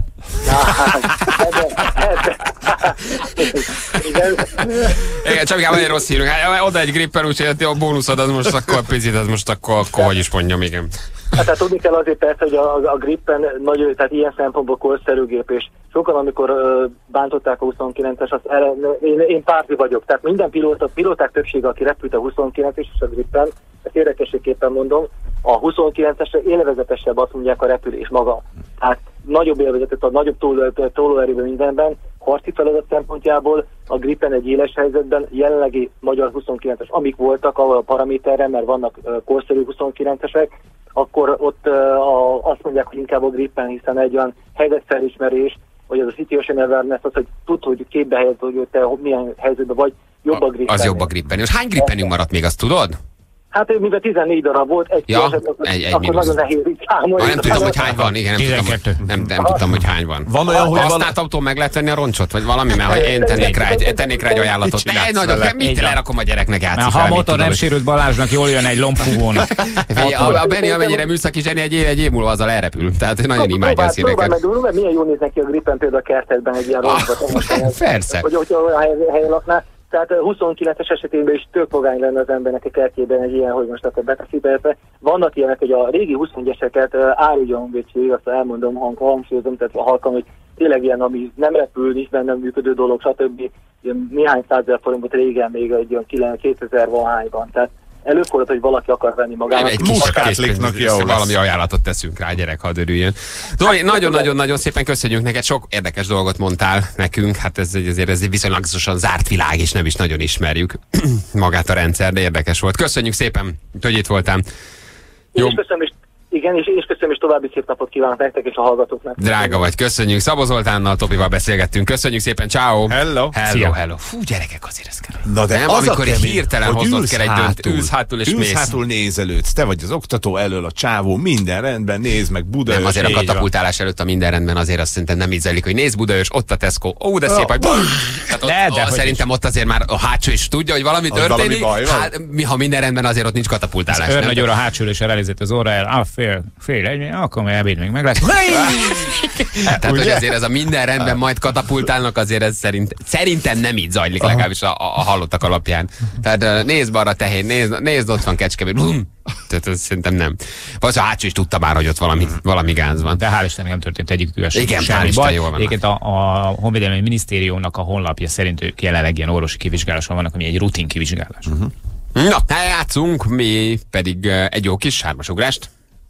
Igen, csak van egy rossz hírünk. Oda egy gripper, úgyhogy a bónuszod az most akkor picit, az most akkor, akkor hogy is mondjam, igen. Hát, tehát tudni kell azért persze, hogy a, a Gripen nagy, tehát ilyen szempontból korszerű gép, és sokan, amikor uh, bántották a huszonkilences, azt el, én, én párti vagyok. Tehát minden pilóta, pilóták többsége, aki repült a huszonkilences és a Gripen, ezt érdekességképpen mondom, a huszonkilencesre élvezetesebb, azt mondják, a repülés maga. Tehát nagyobb élvezetet, a nagyobb tolóerőben mindenben, harci feladat szempontjából a Gripen egy éles helyzetben jelenlegi magyar huszonkilences, amik voltak a paraméterre, mert vannak uh, korszerű huszonkilencesek, akkor ott uh, a, azt mondják, hogy inkább a Gripen, hiszen egy olyan helyzetfelismerés, vagy az a situation awareness, az, hogy tud, hogy képbe helyezd, hogy te milyen helyzetben vagy, jobb a Gripen. Az jobb a Gripen. És hány Gripenünk maradt még, azt tudod? Hát mivel tizennégy darab volt, egy ja, eset, akkor, egy, egy akkor nagyon nehéz így számolni. Nem tudom, hogy hány van, igen, nem tudom, nem, nem tudtam, hogy hány van. Van olyan, hogy használt autón meg lehet venni a roncsot, vagy valami, mert hogy én tennék rá egy, tennék rá egy ajánlatot. Ne, nagyon, mit lerakom a gyereknek játszik. Ha a motor nem sérült, Balázsnak jól jön egy lombfúvón. A Benni, amennyire műszaki zseni, egy év, egy év múlva azzal elrepül. Tehát nagyon imádja a színeket. Próbálj meg, milyen jól néz neki a Gripen például a kertekben egy ilyen rosszban. Persze. Hogy olyan helyen laknál. Tehát a huszonkilences esetében is tök pogány lenne az embernek a kertjében egy ilyen, hogy most akkor beteszi be. Vannak ilyenek, hogy a régi huszonegyeseket árulja a honvédség, azt elmondom, hangsúlyozom, tehát a halkan, hogy tényleg ilyen, ami nem repül, nincs benne működő dolog, stb. Néhány százezer forintot régen még egy olyan kétezer-valahányban. Tehát előfordult, hogy valaki akar venni magának. Egy kis muskátliknak jó lesz. Valami ajánlatot teszünk rá, gyerek, hadd örüljön. Zoli, nagyon-nagyon-nagyon szépen köszönjük neked, sok érdekes dolgot mondtál nekünk, hát ez egy, azért ez egy viszonylagosan zárt világ, és nem is nagyon ismerjük magát a rendszer, de érdekes volt. Köszönjük szépen, hogy itt voltál. Jó. És köszönöm, és igen, és, és köszönöm, és további szép napot kívánok nektek és a hallgatóknak. Drága vagy, köszönjük. Szabó Zoltánnal, Topival beszélgettünk. Köszönjük szépen, ciao. Hello. Hello, Szia. hello. Fú, gyerekek, azért ez kell. Na de nem, az amikor a kemény, hirtelen hogy hozott kell egy hátul, dönt, ülsz hátul és ülsz mész. hátul nézelődsz. Te vagy az oktató elől, a csávó, minden rendben, nézd meg Budaörs. Nem, azért a katapultálás előtt a minden rendben azért azt szerintem nem így zajlik, hogy nézd Budaörs, ott a Tesco, ó, de szép, hogy tehát ott, De, de, ó, hogy szerintem ott azért már a hátsó is tudja, hogy valami Az valami történik. baj van? Hát, mi, ha minden rendben, azért ott nincs katapultálás. nem? Őrnagy óra hátsülősen elézett az óra el, ah, fél, fél egy, akkor majd ebéd még meg lesz. Tehát, hogy azért ez a minden rendben majd katapultálnak, azért ez szerint, szerintem nem így zajlik, legalábbis a, a, a hallottak alapján. Tehát nézd balra tehén, nézd, nézd ott van Kecskemét. Tehát ez szerintem nem. Valószínűleg hátsó is tudta már, hogy ott valami, valami gáz van. De hál' Istennek nem történt egyikük sem. Igen, hál' semmi Isten, baj. jól vannak. Egyébként a, a Honvédelmi Minisztériumnak a honlapja szerint ők jelenleg ilyen orvosi kivizsgáláson vannak, ami egy rutin kivizsgálás. Uh-huh. Na, hát játszunk, mi pedig uh, egy jó kis hármasugrást.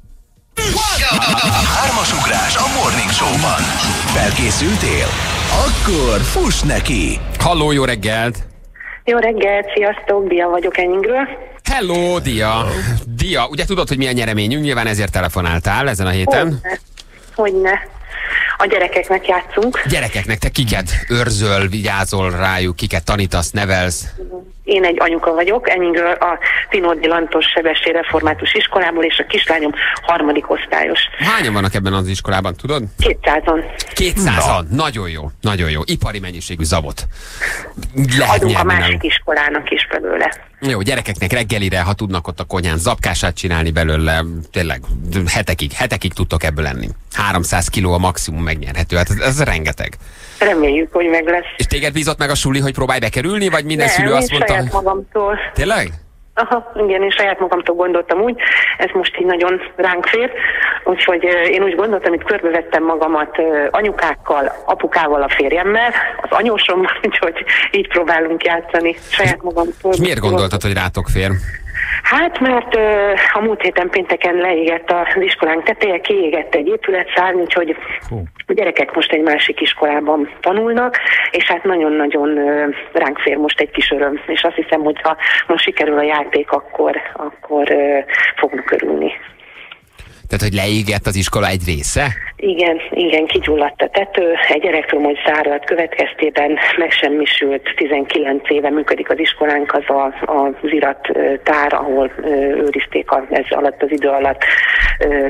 Hármasugrás a Morning Show-ban. Felkészültél? Akkor fuss neki! Halló, jó reggelt! Jó reggelt, sziasztok, Dia vagyok Enyingről. Hello, Dia! Dia, ugye tudod, hogy milyen nyereményünk? Nyilván ezért telefonáltál ezen a héten. Hogyne. Hogyne. A gyerekeknek játszunk. Gyerekeknek, te kiket őrzöl, vigyázol rájuk, kiket tanítasz, nevelsz? Én egy anyuka vagyok, Enyingről a Tinódi Lantos Sebessé Református Iskolából, és a kislányom harmadik osztályos. Hányan vannak ebben az iskolában, tudod? Kétszázan. Kétszázan, nagyon jó, nagyon jó. Ipari mennyiségű zabot. Lehet Adunk a nyerni másik nálunk. iskolának is belőle. Jó, gyerekeknek reggelire, ha tudnak ott a konyhán zapkását csinálni belőle, tényleg hetekig, hetekig tudtok ebből enni. háromszáz kiló a maximum megnyerhető, hát ez, ez rengeteg. Reméljük, hogy meg lesz. És téged bízott meg a suli, hogy próbálj bekerülni, vagy minden Nem, szülő én azt mondta, saját hogy... magamtól. Tényleg? Aha, igen, én saját magamtól gondoltam úgy, ez most így nagyon ránk fér, úgyhogy euh, én úgy gondoltam, hogy körbevettem magamat euh, anyukákkal, apukával, a férjemmel, az anyósommal, úgyhogy így próbálunk játszani saját magamtól. És miért gondoltad, hogy rátok fér? Hát, mert uh, a múlt héten pénteken leégett az iskolánk teteje, kiégett egy épületszárny, úgyhogy Hú. a gyerekek most egy másik iskolában tanulnak, és hát nagyon-nagyon uh, ránk fér most egy kis öröm, és azt hiszem, hogy ha most sikerül a játék, akkor, akkor uh, fognak örülni. Tehát, hogy leégett az iskola egy része? Igen, igen, kigyulladt a tető, egy gyerektömoj száradt következtében megsemmisült, tizenkilenc éve működik az iskolánk, az a, az irattár, ahol ö, őrizték a, ez alatt az idő alatt ö,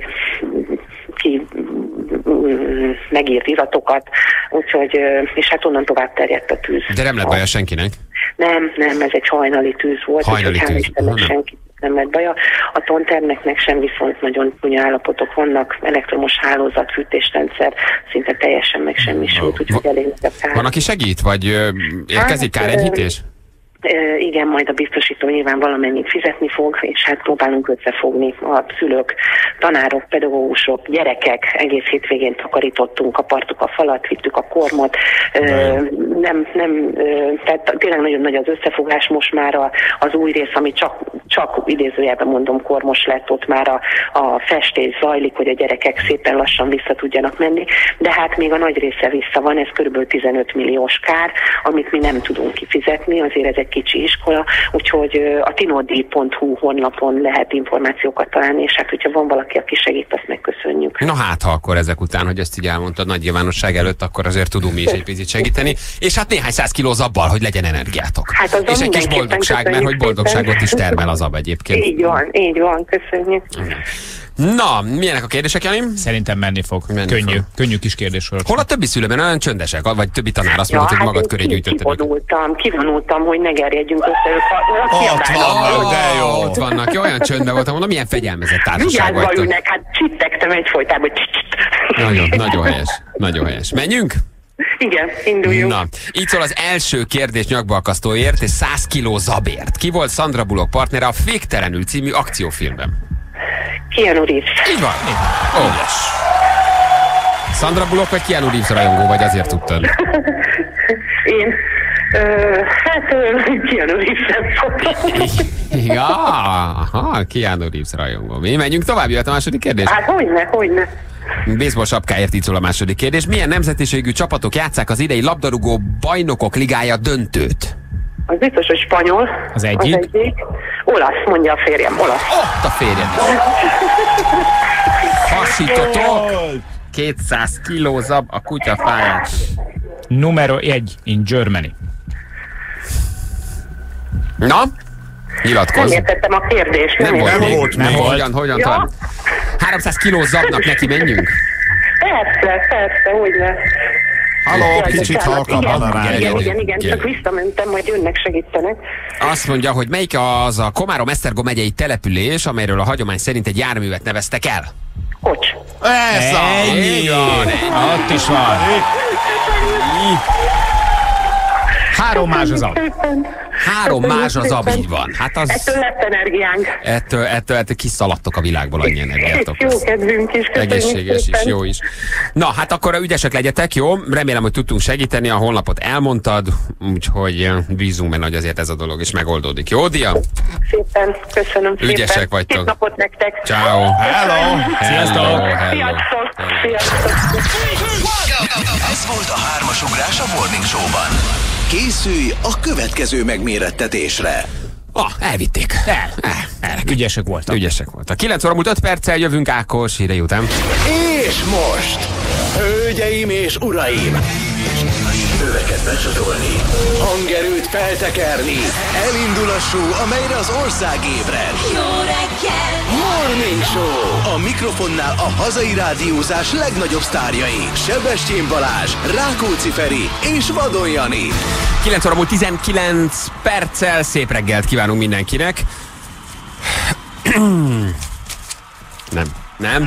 ki ö, megírt iratokat, úgyhogy, ö, és hát onnan tovább terjedt a tűz. De nem lett baja senkinek? Nem, nem, ez egy hajnali tűz volt, Hajnali úgyhogy hál' tűz. Istennek Nem. senki nem lett baja. A tontermeknek sem, viszont nagyon punya állapotok vannak, elektromos hálózat, fűtésrendszer szinte teljesen megsemmisült, úgyhogy elég a kár. Van, aki segít, vagy ö, érkezik Hát, kárenyhítés? Ö, Igen, majd a biztosító nyilván valamennyit fizetni fog, és hát próbálunk összefogni a szülők, tanárok, pedagógusok, gyerekek. Egész hétvégén takarítottunk, kapartuk a falat, vittük a kormot. Ö, nem, nem, ö, tehát tényleg nagyon nagy az összefogás most már a, az új rész, ami csak, csak idézőjelben mondom kormos lett, ott már a, a festés zajlik, hogy a gyerekek szépen lassan vissza tudjanak menni, de hát még a nagy része vissza van, ez körülbelül tizenöt milliós kár, amit mi nem tudunk kifizetni, azért ez egy kicsi iskola, úgyhogy a tinodi pont hu honlapon lehet információkat találni, és hát hogyha van valaki, aki segít, azt megköszönjük. Na hát, ha akkor ezek után, hogy ezt így elmondtad nagy nyilvánosság előtt, akkor azért tudunk mi is egy picit segíteni, és hát néhány száz kiló zabbal, hogy legyen energiátok. Hát azon és egy kis mindenképpen boldogság, mert köszönjük hogy boldogságot szépen. is termel az ab egyébként. Így van, így van, köszönjük. Na, milyenek a kérdések, Jani? Szerintem menni fog. Menni Könnyű, fog. könnyű kis kérdés volt. Hol a többi szülőben olyan csöndesek, vagy többi tanár azt mondta, hogy magad én köré ki- gyűjtötted őket? kivonultam, kivonultam, hogy ne gerjedjünk össze, ők a- a Ott kiabálnak. vannak, de jó. Ott vannak, jó, olyan csöndben voltam, mondom, milyen fegyelmezett társaság Vigyázva vagytok. ülnek, hát csittegtem egyfolytában. Nagyon, nagyon helyes, nagyon helyes. Menjünk? Igen, induljunk. Na, így szól az első kérdés nyakbalkasztóért és száz kiló zabért. Ki volt Sandra Bullock partnere a Féktelenül című akciófilmben? Keanu Reeves. Így van. Ó. Sandra Bullock vagy Keanu Reeves rajongó vagy, azért tudtad? Én. Hát, Keanu Reeves-en szoktam. Ja, aha, Keanu Reeves rajongó. Mi menjünk tovább, jöhet a második kérdés? Hát hogyne, hogyne. Baseball sapkáért így szól a második kérdés. Milyen nemzetiségű csapatok játsszák az idei labdarúgó bajnokok ligája döntőt? Az biztos, hogy spanyol. Az egyik? Az egyik. Olasz, mondja a férjem, olasz. Ott a férjem. Hasítotok. kétszáz kiló zab a kutyafáján. Numero egy in Germany. Na? Nyilatkozz. Nem értettem a kérdést. Nem, nem volt, nem még. volt Nem még. volt. Hogyan, hogyan Ja. talán? háromszáz kiló zabnak neki menjünk? Persze, persze, hogyne. Halló, Jaj, kicsit bocsánat, halkabban a igen, rádió. igen, igen, igen, Igen. csak visszamentem, majd jönnek, segítenek. Azt mondja, hogy melyik az a Komárom-Esztergom megyei település, amelyről a hagyomány szerint egy járművet neveztek el? Kocs. Ez a... Ennyi van, ott is van. Három más az ab. Három más az ab, így van. Hát az... Ettől lett energiánk. Ettől, ettől, ettől kiszaladtok a világból, annyi energiátok. Jó kedvünk is, köszönjük Egészséges is, szépen. jó is. Na, hát akkor ügyesek legyetek, jó? Remélem, hogy tudtunk segíteni, a honlapot elmondtad, úgyhogy bízunk benne, hogy azért ez a dolog is megoldódik. Jó, Dia? Szépen, köszönöm szépen. Ügyesek vagytok. Szép napot nektek. Ciao. Hello! Sziasztok! Hello, hello. Sziasztok! Sziasztok! Ez volt a hármas ugrás a Morning Show-ban. Készülj a következő megmérettetésre. Ah, elvitték. El. El. Ügyesek voltak. Ügyesek voltak. kilenc óra múlt öt perccel jövünk Ákos hírei után. És most, hölgyeim és uraim, öveket becsatolni, hangerőt feltekerni, elindul a show, amelyre az ország ébred. Jó reggel! Morning Show! A mikrofonnál a hazai rádiózás legnagyobb sztárjai. Sebestyén Balázs, Rákóczi Feri és Vadon Jani. kilenc óra múlt tizenkilenc perccel, szép reggelt kívánunk mindenkinek. Nem. Nem?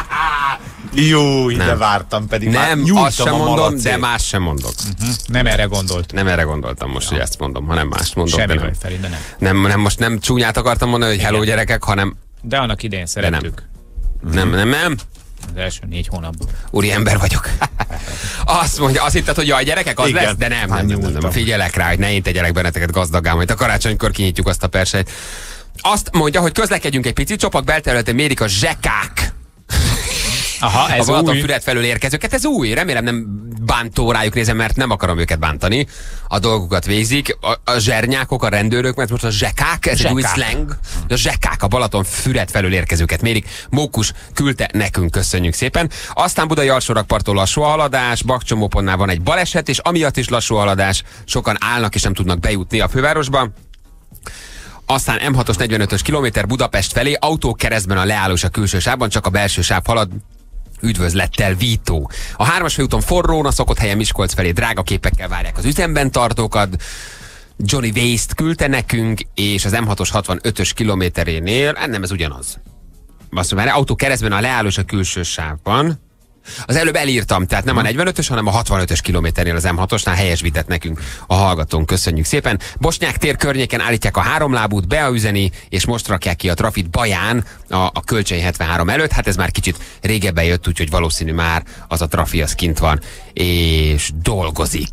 Jó, ide Nem. vártam, pedig már Nem, nyújtom azt sem a mondom, malacét. de más sem mondok. Uh-huh. Nem erre gondolt. Nem erre gondoltam most, ja. hogy ezt mondom, hanem mást mondok. Semmi de nem. baj, Feri, de nem. Nem, nem, most nem csúnyát akartam mondani, hogy hello gyerekek, hanem De annak idején szerettük. nem, nem, nem. Az első négy hónapban. Úri ember vagyok. Azt mondja, azt hitted, hogy jaj, gyerekek, az Igen. lesz, de nem, Hát nem, nem, nem, nem. nyúltam. Figyelek rá, hogy ne én tegyelek benneteket gazdagán, majd a karácsonykor kinyitjuk azt a persejt. Azt mondja, hogy közlekedjünk egy picit, Csopak belterületén mérik a zsekák. Aha, ez a Balaton új. Füred felől érkezőket, ez új, remélem nem bántó rájuk nézem, mert nem akarom őket bántani. A dolgukat végzik, a, a zsernyákok, a rendőrök, mert most a zsekák, ez egy új Zsekák. slang. A zsekák a Balaton Füred felől érkezőket mérik. Mókus küldte nekünk, köszönjük szépen. Aztán Budai alsórakparttól lassú a haladás, Bakcsomópontnál van egy baleset, és amiatt is lassú a haladás, sokan állnak és nem tudnak bejutni a fővárosba. Aztán M hatos negyvenötös kilométer Budapest felé, autókeresztben a leállós a külső sávban, csak a belső sáv halad. Üdvözlettel, Vító. A hármas főúton forrón, a szokott helyen Miskolc felé drága képekkel várják az üzemben tartókat. Johnny Waste küldte nekünk, és az M hatos hatvanötös kilométerénél, hát nem, ez ugyanaz. Azt mondja, autó keresztben a leállós a külső sávban. Az előbb elírtam, tehát nem a negyvenötös, hanem a hatvanötös kilométernél az M hatosnál helyesbített nekünk a hallgatónk. Köszönjük szépen. Bosnyák tér környéken állítják a háromlábút, Beaüzeni, és most rakják ki a trafit Baján a, a Kölcsei hetvenhárom előtt. Hát ez már kicsit régebben jött, úgyhogy valószínű már az a trafi az kint van, és dolgozik.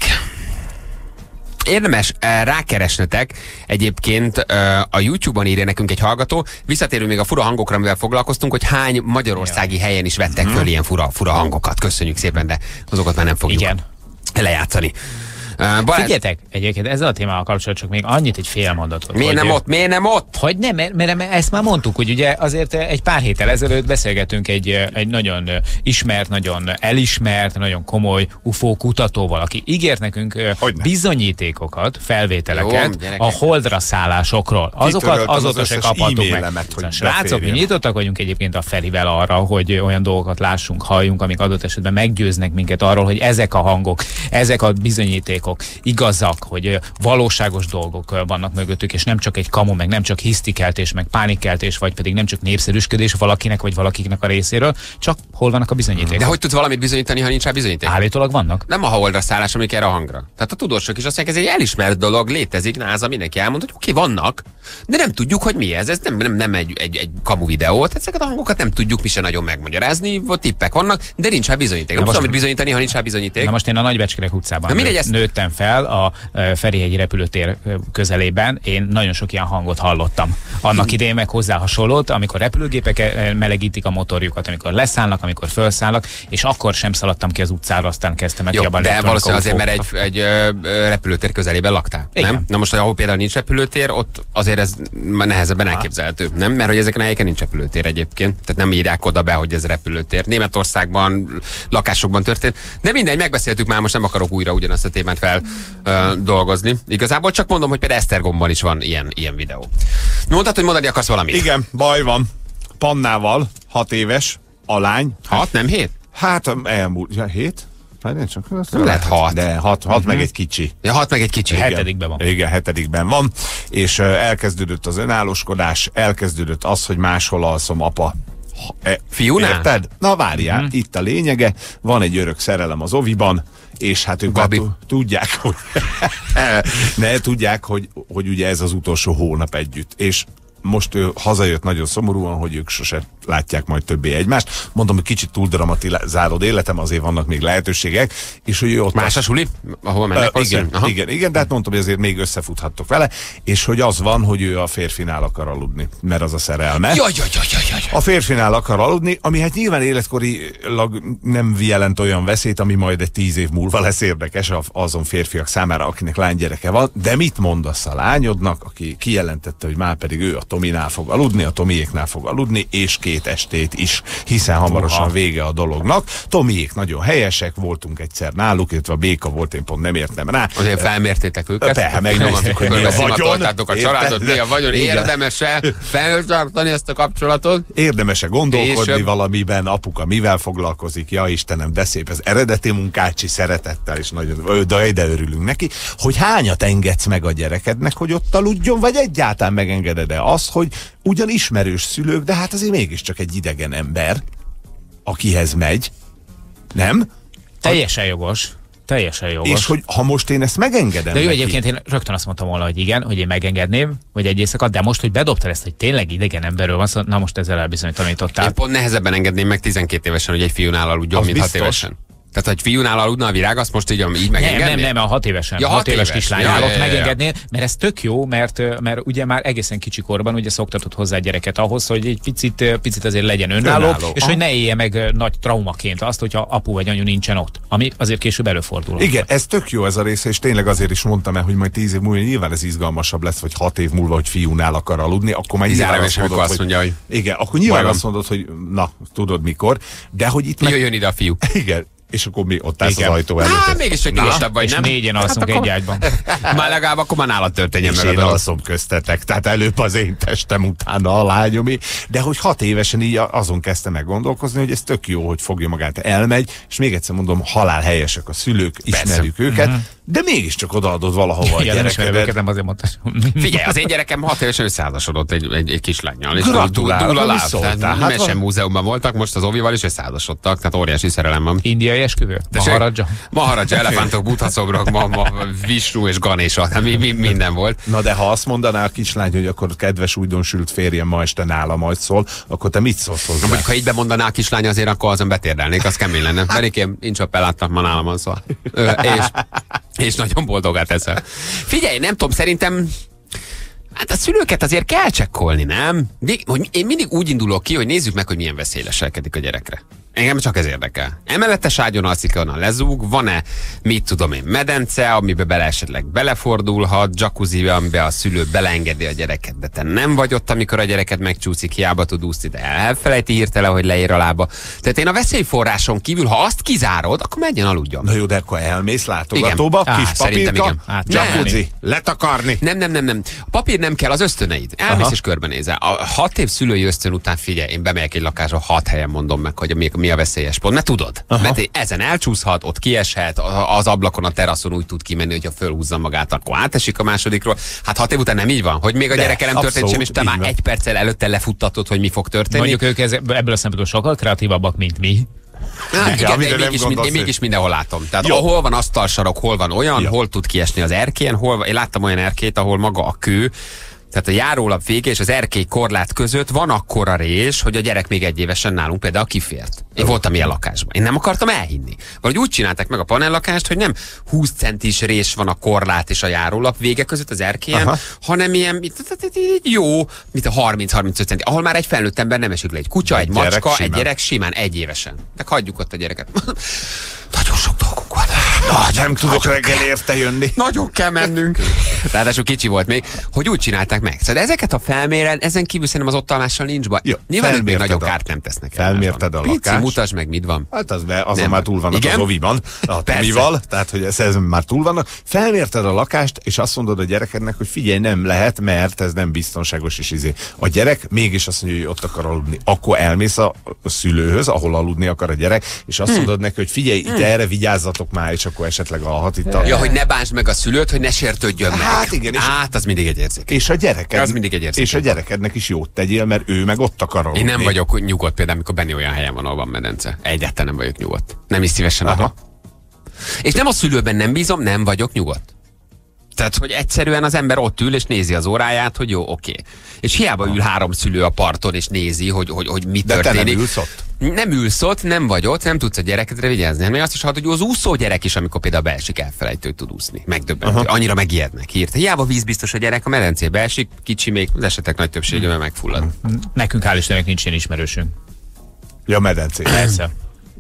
Érdemes eh, rákeresnetek, egyébként eh, a YouTube-on írja nekünk egy hallgató, visszatérünk még a fura hangokra, amivel foglalkoztunk, hogy hány magyarországi helyen is vettek föl ilyen fura, fura hangokat. Köszönjük szépen, de azokat már nem fogjuk Igen. lejátszani. Uh, Balázs, Figyeljetek, egyébként ezzel a témával kapcsolatban csak még annyit, egy fél mondatot. miért hogy- nem ott? Miért nem ott? Hogy nem, mert, mert ezt már mondtuk, hogy ugye azért egy pár héttel ezelőtt beszélgetünk egy, egy nagyon ismert, nagyon elismert, nagyon komoly u f o kutatóval, aki ígért nekünk Hogyne. bizonyítékokat, felvételeket Jó, gyerekek. a holdra szállásokról. Azokat Kitöröltem az azóta se összes kaphattuk meg. e-mailemet, hogy Srácok, mi beférjen. nyitottak vagyunk egyébként a Ferivel arra, hogy olyan dolgokat lássunk, halljunk, amik adott esetben meggyőznek minket arról, hogy ezek a hangok, ezek a bizonyítékok igazak, hogy ö, valóságos dolgok ö, vannak mögöttük, és nem csak egy kamu, meg nem csak hisztikeltés, meg pánikkeltés, vagy pedig nem csak népszerűsködés valakinek vagy valakiknek a részéről, csak hol vannak a bizonyítékok. De hogy tudsz valamit bizonyítani, ha nincs rá bizonyíték? Állítólag vannak. Nem a holdra szállás, amik erre a hangra. Tehát a tudósok is azt mondják, ez egy elismert dolog, létezik, NASA, mindenki elmondta, hogy oké, vannak, de nem tudjuk, hogy mi ez. Ez nem, nem, nem egy, egy, egy kamu videó. Ezeket a hangokat nem tudjuk mi se nagyon megmagyarázni, vagy tippek vannak, de nincs rá bizonyíték. Nem tudom, mit bizonyítani, ha nincs rá bizonyíték. Na most én a Nagybecskerek utcában nő, ezt... nőttem fel a Ferihegyi repülőtér közelében. Én nagyon sok ilyen hangot hallottam. Annak idején meg hozzá hasonlott, amikor repülőgépek melegítik a motorjukat, amikor leszállnak, amikor felszállnak, és akkor sem szaladtam ki az utcára, aztán kezdtem meg kiabálni. De valószínűleg azért, mert egy, egy ö, repülőtér közelében laktál, igen. Nem? Na most, ahol például nincs repülőtér, ott azért ez nehezebben elképzelhető, nem? Mert hogy ezeken a helyeken nincs repülőtér egyébként, tehát nem írják oda be, hogy ez repülőtér. Németországban, lakásokban történt, de mindegy, megbeszéltük már, most nem akarok újra ugyanazt a témát feldolgozni. Igazából csak mondom, hogy például Esztergomban is van ilyen, ilyen videó. Mondtad, hogy mondani akarsz valamit? Igen, baj van. Pannával, hat éves, a lány. Hat, nem hét? Hát elmúlt, ja, hét? Nem, csak nem lehet hat. De hat, hat uh-huh. meg egy kicsi. Ja, hat meg egy kicsi. Igen. Hetedikben van. Igen, hetedikben van. És uh, elkezdődött az önállóskodás, elkezdődött az, hogy máshol alszom, apa. E, Fiúnál? Érted? Na várjál, uh-huh. itt a lényege. Van egy örök szerelem az oviban, és hát ők már tudják, hogy ne, tudják, hogy, hogy ugye ez az utolsó hónap együtt. És most ő hazajött nagyon szomorúan, hogy ők sose látják majd többé egymást. Mondom, hogy kicsit túl dramatizálod életem, azért vannak még lehetőségek, és hogy ő ott... Más a suli? Ahol mennek uh, igen, igen, igen, de hát mondtam, hogy azért még összefuthattok vele, és hogy az van, hogy ő a férfinál akar aludni, mert az a szerelme. Jaj, jaj, jaj, jaj, jaj. A férfinál akar aludni, ami hát nyilván életkorilag nem jelent olyan veszélyt, ami majd egy tíz év múlva lesz érdekes azon férfiak számára, akinek lánygyereke van. De mit mondasz a lányodnak, aki kijelentette, hogy már pedig ő a Tominál fog aludni, a Tomiéknál fog aludni, és két estét is, hiszen hamarosan Uha. vége a dolognak. Tomiék nagyon helyesek, voltunk egyszer náluk, illetve a Béka volt, én pont nem értem rá. Azért felmértétek őket? Persze, megnéztük, hogy mi a vagyon. a családot, mi a vagyon. Érdemes-e feltartani ezt a kapcsolatot? Érdemes-e gondolkodni és valamiben, apuka mivel foglalkozik? Ja Istenem, de szép, ez eredeti munkácsi szeretettel, és nagyon, de, de örülünk neki, hogy hányat engedsz meg a gyerekednek, hogy ott aludjon, vagy egyáltalán megengeded-e azt, hogy ugyan ismerős szülők, de hát azért mégiscsak egy idegen ember, akihez megy, nem? Teljesen jogos. Teljesen jogos. És hogy ha most én ezt megengedem De jó, neki. egyébként én rögtön azt mondtam volna, hogy igen, hogy én megengedném, hogy egy éjszaka, de most, hogy bedobtad ezt, hogy tényleg idegen emberről van szó, na most ezzel elbizonyítottál. Én pont nehezebben engedném meg tizenkét évesen, hogy egy fiúnál aludjon, mint hat évesen. Tehát, hogy fiúnál aludna a virág, azt most így, így megengedni? Nem, nem, nem, a hat évesen. Ja, hat, hat éves éves kislányál ja, ott ja, ja, megengednél, mert ez tök jó, mert, mert ugye már egészen kicsi korban ugye szoktatod hozzá a gyereket ahhoz, hogy egy picit, picit azért legyen önálló, önálló. és ah. hogy ne élje meg nagy traumaként azt, hogyha apu vagy anyu nincsen ott, ami azért később előfordul. Igen, ez tök jó ez a része, és tényleg azért is mondtam el, hogy majd tíz év múlva nyilván ez izgalmasabb lesz, vagy hat év múlva, hogy fiúnál akar aludni, akkor már nyilván azt mondod, azt mondja, hogy igen, akkor nyilván azt mondod, hogy na, tudod mikor, de hogy itt meg... Jöjjön ide a fiú. Igen. És akkor mi ott állsz az ajtó előtt. Hát mégis csak gyorsabb vagy, és nem? négyen alszunk hát egy ágyban. Már legalább akkor már nálad történjen meg. És én alszom köztetek, tehát előbb az én testem, utána a lányomé. De hogy hat évesen így azon kezdte meg gondolkozni, hogy ez tök jó, hogy fogja magát, elmegy, és még egyszer mondom, halál helyesek a szülők, ismerjük Persze. őket, mm-hmm. de mégiscsak odaadod valahova a gyerekedet. Nem azért mondtam. Figyelj, az én gyerekem hat évesen összeházasodott egy, egy, egy kislánnyal. Gratulálok, Mese múzeumban voltak, most az Ovival is összeházasodtak, tehát óriási szerelem van. Indiai esküvő? Maharaja? Maharaja, elefántok, buddhaszobrok, ma, ma, Vishnu és Ganesha, mi, mi, minden volt. Na de ha azt mondaná a kislány, hogy akkor kedves újdonsült férjem ma este nála majd szól, akkor te mit szólsz hozzá? Na, mondjuk, ha így bemondaná a kislány, azért akkor azon betérdelnék, az kemény lenne. Verikém, nincs a pelátnak, ma nálam van szó. Ö, és, és nagyon boldogát eszel. Figyelj, nem tudom, szerintem hát a szülőket azért kell csekkolni, nem? Én mindig úgy indulok ki, hogy nézzük meg, hogy milyen veszély leselkedik a gyerekre. Engem csak ez érdekel. Emeletes ágyon alszik, onnan lezúg, van-e, mit tudom én, medence, amibe bele esetleg belefordulhat, jacuzzi, amiben a szülő beleengedi a gyereket, de te nem vagy ott, amikor a gyereket megcsúszik, hiába tud úszni, de elfelejti hirtelen, hogy leér a lába. Tehát én a veszélyforráson kívül, ha azt kizárod, akkor menjen aludjon. Na jó, de akkor elmész látogatóba, igen. Kis papírka, jacuzzi, letakarni. Nem, nem, nem, nem. A papír nem kell, az ösztöneid. Elmész Aha. és körbenézel. A hat év szülői ösztön után figyelj, én bemegyek egy lakásra, hat helyen mondom meg, hogy mi, mi a veszélyes pont, mert tudod. Aha. Mert ezen elcsúszhat, ott kieshet, az ablakon, a teraszon úgy tud kimenni, hogyha fölhúzza magát, akkor átesik a másodikról. Hát hat év után nem így van, hogy még a gyerekel nem történt sem, és te már egy perccel előtte lefuttatod, hogy mi fog történni. Mondjuk ők ez, ebből a szempontból sokkal kreatívabbak, mint mi. Hát, igen, igen, de én mégis, mind, én mégis mindenhol látom. Tehát Jó. hol van asztalsarok, hol van olyan, Jó. hol tud kiesni az erkélyen, hol, én láttam olyan erkét, ahol maga a kő Tehát a járólap vége és az erkély korlát között van akkora rés, hogy a gyerek még egy évesen nálunk például kifért. Én voltam ilyen lakásban. Én nem akartam elhinni. Vagy úgy csinálták meg a panellakást, hogy nem húsz centis rés van a korlát és a járólap vége között az erkélyen, aha, hanem ilyen jó, mint a harminc-harmincöt centi, ahol már egy felnőtt ember nem esik le. Egy kutya, egy, egy macska, egy gyerek simán egy évesen. De hagyjuk ott a gyereket. Nagyon sok dolgunk van. Na, nem tudok reggel érte jönni. Nagyon kell mennünk. Ráadásul kicsi volt még, hogy úgy csinálták meg. Szóval ezeket a felméred, ezen kívül szerintem az ott almással nincs baj. Nyilván még nagyon kárt nem tesznek el. Felmérted a lakást. Pici, mutasd meg, mit van. Hát az, azon már túl vannak az oviban, a Tomival, tehát hogy ez, ez már túl vannak. Felmérted a lakást, és azt mondod a gyerekednek, hogy figyelj, nem lehet, mert ez nem biztonságos is izé. A gyerek mégis azt mondja, hogy ott akar aludni. Akkor elmész a szülőhöz, ahol aludni akar a gyerek, és azt hmm. mondod neki, hogy figyelj, itt hmm. erre vigyázzatok már, és akkor esetleg alhat itt a... Ja, hogy ne bánsd meg a szülőt, hogy ne sértődjön meg. Hát igen. És hát az mindig egy érzék. És a gyereked, az mindig egy érzék. És a gyerekednek is jót tegyél, mert ő meg ott akar aludni. Én nem vagyok nyugodt például, amikor Benni olyan helyen van, ahol van medence. Egyáltalán nem vagyok nyugodt. Nem is szívesen adom. És nem a szülőben nem bízom, nem vagyok nyugodt. Tehát, hogy egyszerűen az ember ott ül és nézi az óráját, hogy jó, oké. És hiába ül három szülő a parton és nézi, hogy, hogy, hogy mi de történik. De te nem ülsz ott? Nem ülsz ott, nem vagy ott, nem tudsz a gyerekedre vigyázni. Még azt is hallod, hogy az úszó gyerek is, amikor például beesik, elfelejtő, tud úszni. Megdöbbentő. Annyira megijednek hírte. Hiába vízbiztos a gyerek, a medencébe esik, kicsi még, az esetek nagy többségében megfullad. Nekünk hál' Istennek nincs ilyen ismerősünk. Ja, medencé. Persze.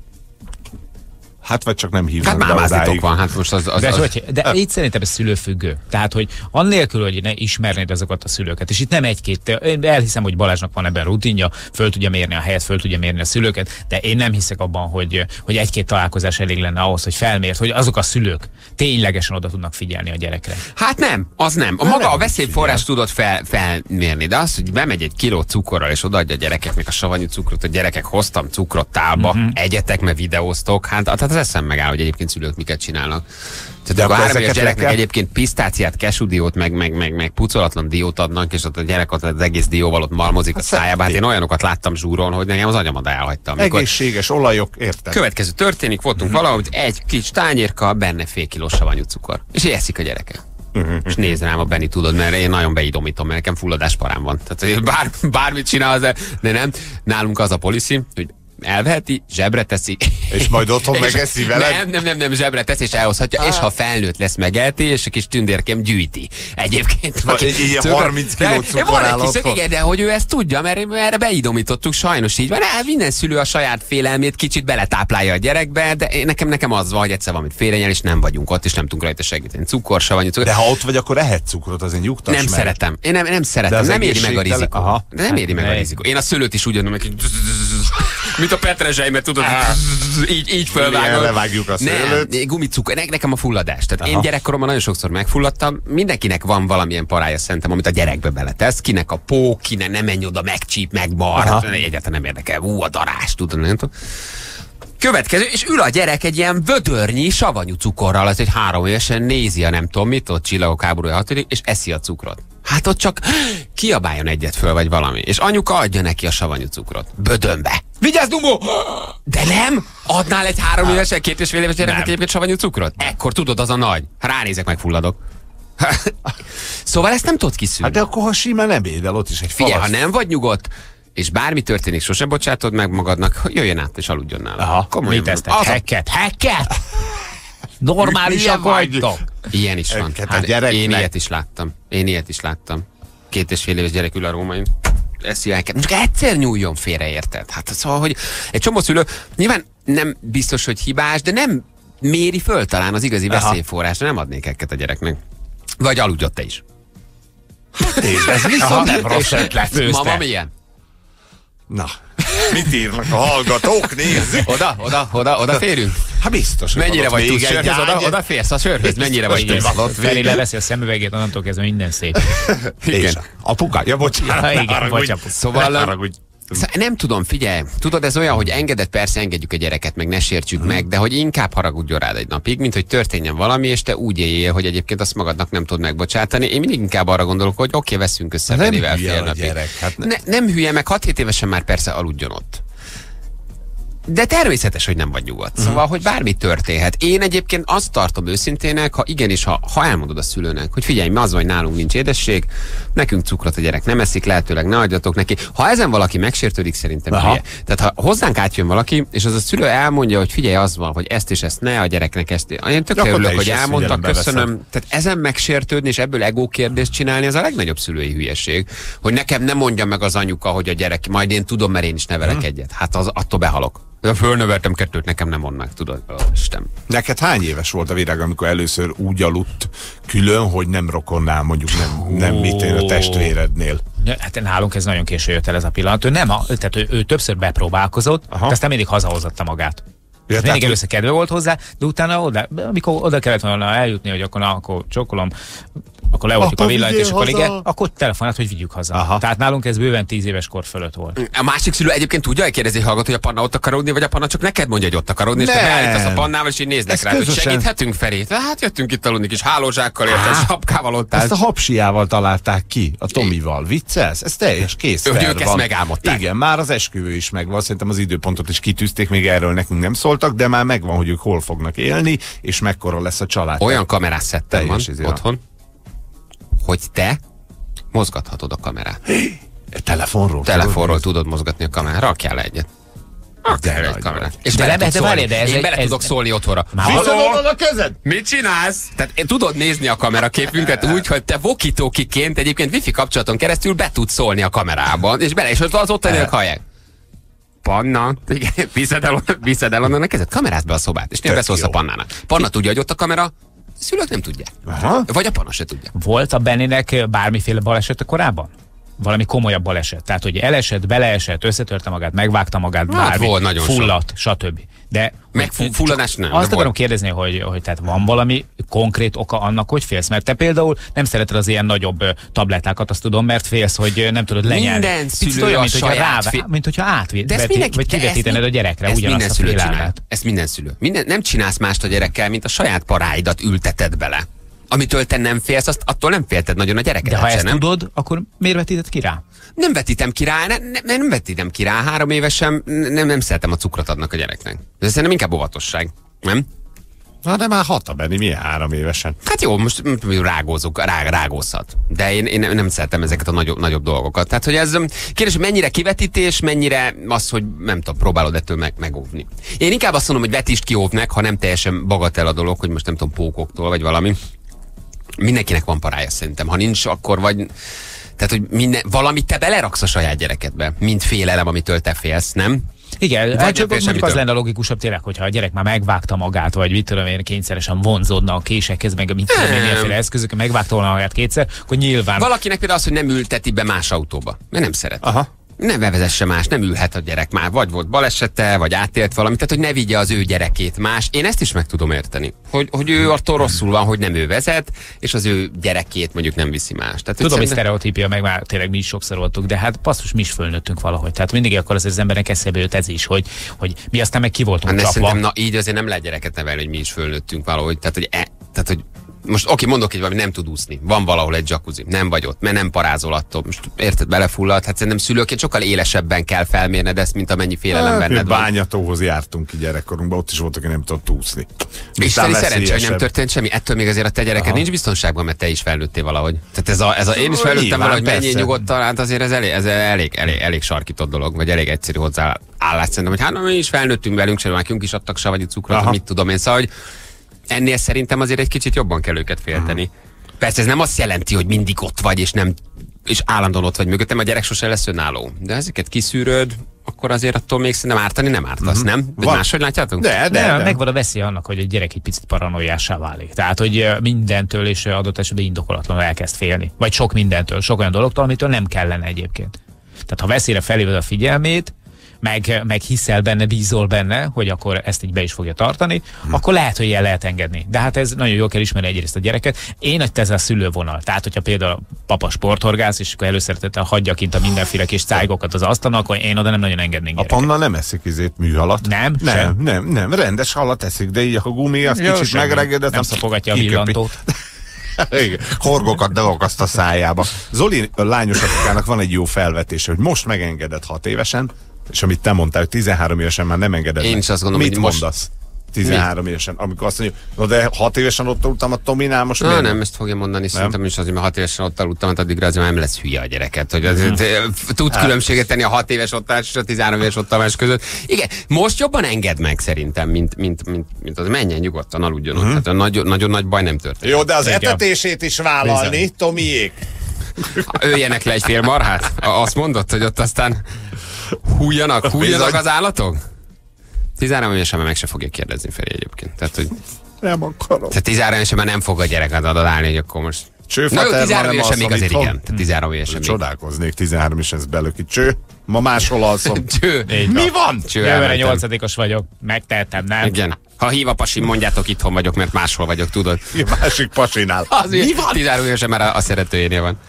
Hát vagy csak nem hívnak. Hát mámáznitok van, hát most az... az, de, az... Hogy, de így szerintem ez szülőfüggő. Tehát, hogy annélkül, hogy ne ismernéd azokat a szülőket, és itt nem egy-két, én elhiszem, hogy Balázsnak van ebben rutinja, föl tudja mérni a helyet, föl tudja mérni a szülőket, de én nem hiszek abban, hogy, hogy egy-két találkozás elég lenne ahhoz, hogy felmért, hogy azok a szülők ténylegesen oda tudnak figyelni a gyerekre. Hát nem, az nem. A maga a veszélyforrás tudod fel, felmérni, de az, hogy bemegy egy kiló cukorral, és odaadja a gyerekeknek a savanyú cukrot, a gyerekek hoztam cukrot tálba, uh-huh. egyetek, mert videóztok, hát, hát az eszem megáll, hogy egyébként szülők miket csinálnak. Tehát akkor a gyereknek kell... egyébként pisztáciát, kesúdiót, meg, meg, meg, meg pucolatlan diót adnak, és ott a gyerek ott az egész dióval ott malmozik a szájába. Hát én olyanokat láttam zsúron, hogy nekem az agyamat elhagytam. Egészséges olajok, érted? Következő történik, voltunk uh-huh. valahogy egy kis tányérka, benne fél kilós savanyú cukor. És eszik a gyereke. Uh-huh. És nézd rám a Benni, tudod, mert én nagyon beidomítom, mert nekem fulladásparám van. Tehát bár, bármit csinál, de nem. Nálunk az a policy, hogy elveheti, zsebre teszi. És majd otthon megeszi veled? Nem, nem, nem, nem, zsebre teszi, és elhozhatja, ah. és ha felnőtt lesz, megelti, és a kis tündérkem gyűjti. Egyébként. Egy ilyen harminc kiló cukor áll otthon. Igen, de hogy ő ezt tudja, mert erre beidomítottuk, sajnos így van. Hát minden szülő a saját félelmét kicsit beletáplálja a gyerekbe, de nekem, nekem az van, hogy egyszer valamit félrenyel, és nem vagyunk ott, és nem tudunk rajta segíteni. Cukor, savanyú cukor. De ha ott vagy, akkor ehet cukrot, azért nyugtass Nem meg. szeretem. Én nem, nem szeretem. Nem éri meg a rizikó. Aha. Nem éri meg a rizikó. Én a szülőt is úgy adom, hogy mint a petrezselymet, tudod, így, így fölvágom. Levágjuk a szőlőt. Nem, gumicukor, nekem a fulladás. Tehát aha. Én gyerekkoromban nagyon sokszor megfulladtam. Mindenkinek van valamilyen parája szerintem, amit a gyerekbe beletesz. Kinek a pó, kinek nem menj oda, megcsíp, megbar. Egyáltalán nem érdekel. Ú, a darás, tudod, nem tudom. Következő, és ül a gyerek egy ilyen vödörnyi savanyú cukorral, az egy három évesen nézi a nem tudom mit, ott Csillagok háborúja hatodik, és eszi a cukrot. Hát ott csak kiabáljon egyet föl, vagy valami. És anyuka adja neki a savanyú cukrot. Bödönbe. Vigyázz, Dumbo! De nem? Adnál egy három évesen, két és fél éves gyereknek egyébként savanyú cukrot? Ekkor tudod, az a nagy. Ránézek, megfulladok. Szóval ezt nem tudod kiszűrni. Hát de akkor, ha simán nem édel, ott is egy falat. Figyelj, ha nem vagy nyugodt, és bármi történik, sose bocsátod meg magadnak, jöjjön át és aludjon nála. Aha, komolyan. Mit tesztek? Hacket, hacket! Normálisak vagytok. Ilyen is van. Hát én ilyet is láttam. Én ilyet is láttam. Két és fél éves gyerek ül a rómain. Eszi el, csak egyszer nyúljon félre, érted? Hát szóval, hogy egy csomó szülő nyilván nem biztos, hogy hibás, de nem méri föl talán az igazi veszélyforrásra, nem adnék ekket a gyereknek. Vagy aludjott te is. Hát és ez viszont nem rossz ötlet. Mama milyen? Na, mit írnak a hallgatók? Nézzük! Oda, oda, oda, oda férünk? Hát biztos, hogy mennyire vagy túl sörhöz, oda, oda férsz a sörhöz, mennyire vagy túl? Felé leveszi a szemüvegét, onnantól kezdve minden szép. Igen. Apuka, ja bocsánat. Ja, igen, vagy apuka. Szóval nem tudom, figyelj, tudod, ez olyan, hogy engedett, persze engedjük a gyereket, meg ne sértsük hmm. meg, de hogy inkább haragudjon rád egy napig, mint hogy történjen valami, és te úgy éljél, hogy egyébként azt magadnak nem tudod megbocsátani. Én mindig inkább arra gondolok, hogy oké, okay, veszünk össze Bennivel fél napig. Gyerek, hát ne... Ne, nem hülye, meg hat-hét évesen már persze aludjon ott. De természetes, hogy nem vagy nyugodt. Szóval, hogy bármi történhet. Én egyébként azt tartom őszintének, ha igenis, ha, ha elmondod a szülőnek, hogy figyelj, mi az, hogy nálunk nincs édesség, nekünk cukrot a gyerek nem eszik, lehetőleg ne adjatok neki. Ha ezen valaki megsértődik, szerintem hülye. Tehát ha hozzánk átjön valaki, és az a szülő elmondja, hogy figyelj, az van, hogy ezt és ezt ne, a gyereknek ezt. Én tökre örülök, hogy elmondtak, köszönöm. Veszed. Tehát ezen megsértődni, és ebből ego kérdést csinálni, ez a legnagyobb szülői hülyeség. Hogy nekem nem mondja meg az anyuka, hogy a gyerek, majd én tudom, mert én is nevelek hmm. egyet. Hát az, attól behalok. Fölnöveltem kettőt, nekem nem mond meg, tudod? Ó, Isten. Neked hány éves volt a Virág, amikor először úgy aludt külön, hogy nem rokonnál, mondjuk nem, nem mit én a testvérednél? Hát nálunk ez nagyon késő jött el ez a pillanat. Ő nem, a, tehát ő, ő többször bepróbálkozott, de aztán mindig hazahozatta magát. Ja, mindig először kedve volt hozzá, de utána oda, amikor oda kellett volna eljutni, hogy akkor, na, akkor csókolom, akkor leoltjuk a villanyt, és akkor igen, akkor telefonált, hogy vigyük haza. Aha. Tehát nálunk ez bőven tíz éves kor fölött volt. A másik szülő egyébként tudja, hogy kérdezi, hallgat, hogy a panna ott akar aludni, vagy a panna csak neked mondja, hogy ott akar aludni, és te beállítasz a pannával, és így néznek rá, hogy segíthetünk, Feri? Hát jöttünk itt aludni, kis hálózsákkal, érted, sapkával ott állsz. Ezt a hapsiával találták ki, a Tomival. Viccelsz? Ez teljes kész. Hogy ők ezt megálmodták. Igen, már az esküvő is megvan, szerintem az időpontot is kitűzték, még erről nekünk nem szóltak, de már megvan, hogy ők hol fognak élni, és mekkora lesz a család. Olyan kamerás szettem van otthon, hogy te mozgathatod a kamerát. Telefonról? Telefonról tudod mozgatni a kamerát. Rakjál le egyet. Rakjál le egy kamerát. És bele tudok szólni. Én bele tudok szólni otthonra. Viszont a kezed! Mit csinálsz? Tehát én tudod nézni a kameraképünket úgy, hogy te walkie-talkie-ként egyébként wifi kapcsolaton keresztül be tudsz szólni a kamerában, és bele, és az ottaniak hallják. Panna, igen, viszed el, viszed el onnan a kezed, kamerázd be a szobát, és néha beszólsz a Pannának. Panna tudja, hogy ott a kamera, szülők nem tudják. Aha. Vagy a Panna se tudja. Volt a Benninek bármiféle baleset korábban? Valami komolyabb baleset. Tehát, hogy elesett, beleesett, összetörte magát, megvágta magát, bármi, hát, volt, fulladt, stb. De megfulladás nem. Azt akarom kérdezni, hogy, hogy tehát van valami konkrét oka annak, hogy félsz? Mert te például nem szereted az ilyen nagyobb tablettákat, azt tudom, mert félsz, hogy nem tudod lenyelni. Minden szülő olyan, a mint, hogyha saját rá, fél... mint hogyha átvéd, vagy kivetítened a gyerekre ugyanazt a félelmet. Ezt minden szülő. Minden, nem csinálsz mást a gyerekkel, mint a saját paráidat ülteted bele. Amitől te nem félsz, azt attól nem félted nagyon a gyereket. De ha ezt nem? tudod, akkor miért vetíted ki rá? Nem vetítem ki rá, ne, ne, nem vetítem ki rá. Három évesen nem, nem szeretem a cukrot adnak a gyereknek. Ez szerintem inkább óvatosság, nem? Na de már hat a Benni, milyen három évesen? Hát jó, most rágózunk, rá, rágózhat. De én, én nem szeretem ezeket a nagyobb, nagyobb dolgokat. Tehát, hogy ez kérdés, mennyire kivetítés, mennyire az, hogy nem tudom, próbálod ettől meg, megóvni. Én inkább azt mondom, hogy vetítsd ki óvnek, ha nem teljesen bagatell a dolog, hogy most nem tudom, pókoktól vagy valami. Mindenkinek van parája szerintem. Ha nincs, akkor vagy... Tehát, hogy minden, valamit te beleraksz a saját gyerekedbe, mint félelem, amitől te félsz, nem? Igen, hát csak mondjuk az lenne logikusabb tényleg, hogyha a gyerek már megvágta magát, vagy mit tudom én, kényszeresen vonzódna a késekhez, meg mit tudom én, milyenféle eszközök, megvágta volna magát kétszer, akkor nyilván... Valakinek például az, hogy nem ülteti be más autóba, mert nem szeret. Aha. Ne bevezesse más, nem ülhet a gyerek már, vagy volt balesete, vagy átélt valamit, tehát hogy ne vigye az ő gyerekét más. Én ezt is meg tudom érteni, hogy, hogy ő attól rosszul van, hogy nem ő vezet, és az ő gyerekét mondjuk nem viszi más. Tehát, tudom, hogy sztereotípia, meg már tényleg mi is sokszor voltunk, de hát basszus, mi is fölnőttünk valahogy. Tehát mindig akkor az, az embernek eszébe jött ez is, hogy, hogy mi aztán meg ki voltunk hát csapva. Na így azért nem lehet gyereket nevelni, hogy mi is fölnőttünk valahogy. Tehát, hogy, e, tehát, hogy most oké, mondok egy valami, nem tud úszni. Van valahol egy jacuzzi, nem vagy ott, mert nem parázol attól. Most érted, belefullad. Hát szerintem szülőként sokkal élesebben kell felmérned ezt, mint amennyi félelem benned van. Bányatóhoz jártunk ki gyerekkorunkban, ott is volt, aki nem tudott úszni. Isteni szerencsé, hogy nem történt semmi. Ettől még azért a te gyereked nincs biztonságban, mert te is felnőttél valahogy. Tehát ez a, ez a én is felnőttem valahogy, mennyi nyugodtan, hát azért ez elég, ez elég, elég, elég sarkított dolog, vagy elég egyszerű hozzáállás szerintem, hogy hát na, mi is felnőttünk velünk, sem nekünk is adtak savanyú cukrot, mit tudom én, szóval, hogy ennél szerintem azért egy kicsit jobban kell őket félteni. Uh-huh. Persze ez nem azt jelenti, hogy mindig ott vagy, és nem és állandóan ott vagy mögöttem, a gyerek sose lesz önálló. De ezeket kiszűröd, akkor azért attól még szerintem ártani nem ártasz, uh-huh. nem? Vagy máshogy látjátok? De, de, de, de. Megvan a veszély annak, hogy egy gyerek egy picit paranoiássá válik. Tehát, hogy mindentől és adott esetben indokolatlanul elkezd félni. Vagy sok mindentől, sok olyan dologtól, amitől nem kellene egyébként. Tehát ha veszélyre felhívod a figyelmét, Meg, meg hiszel benne, bízol benne, hogy akkor ezt így be is fogja tartani, hmm. akkor lehet, hogy ilyen lehet engedni. De hát ez nagyon jól kell ismerni egyrészt a gyereket. Én egy ez a szülővonal. Tehát, hogyha például a papa sporthorgász, és akkor előszeretettel hagyja kint a mindenféle kis cájgokat az asztalon, akkor én oda nem nagyon engednék. A Panna nem eszik izét műhalat. Nem? Nem, sem. nem, nem, rendes halat eszik, de így a gumi, az jó, kicsit megregedett. Nem szapogatja a villantót. Horgokat delokaszt a szájába. Zoli lányos apukának van egy jó felvetése, hogy most megengedett hat évesen, És amit te mondtál, hogy tizenhárom évesen már nem engeded Én meg. is azt gondolom, Mit hogy most- mondasz? tizenhárom Mi? évesen, amikor azt mondja, no de hat évesen ott aludtam a Tominál, most Na, miért nem, ezt fogja mondani, szerintem is azért, mert hat évesen ott aludtam, hát addigra azért nem lesz hülye a gyereket, hogy az, tud Hát. különbséget tenni a hat éves ottalás és a tizenhárom éves ottalás között. Igen, most jobban enged meg szerintem, mint, mint, mint, mint az menjen nyugodtan, aludjon ott. Hát nagyon, nagyon nagy baj nem történt. Jó, de az Igen. etetését is vállalni, Bizony. Tomiék. Öljenek le egy fél marhát? Azt mondod, hogy ott aztán hújjanak, hújjanak Bizony. az állatok? tizenhárom évesen már meg se fogja kérdezni Feri egyébként. Tehát, hogy Nem akarom. tehát tizenhárom évesen már nem fog a gyerek adálni, hogy akkor most... Na jó, tizenhárom évesen még azért igen. Tehát tizenhárom évesen még. Csodálkoznék, tizenhárom évesen ezt belöki. Cső, ma máshol alszom. Cső. Mi van? Cső, Jövőre elmentem. nyolcadikos vagyok, megtehetem, nem? Igen. Ha hív a pasim, mondjátok, itthon vagyok, mert máshol vagyok, tudod? Másik pasinál. Azért Mi van? tizenhárom évesen már a, a szeretőjénél van.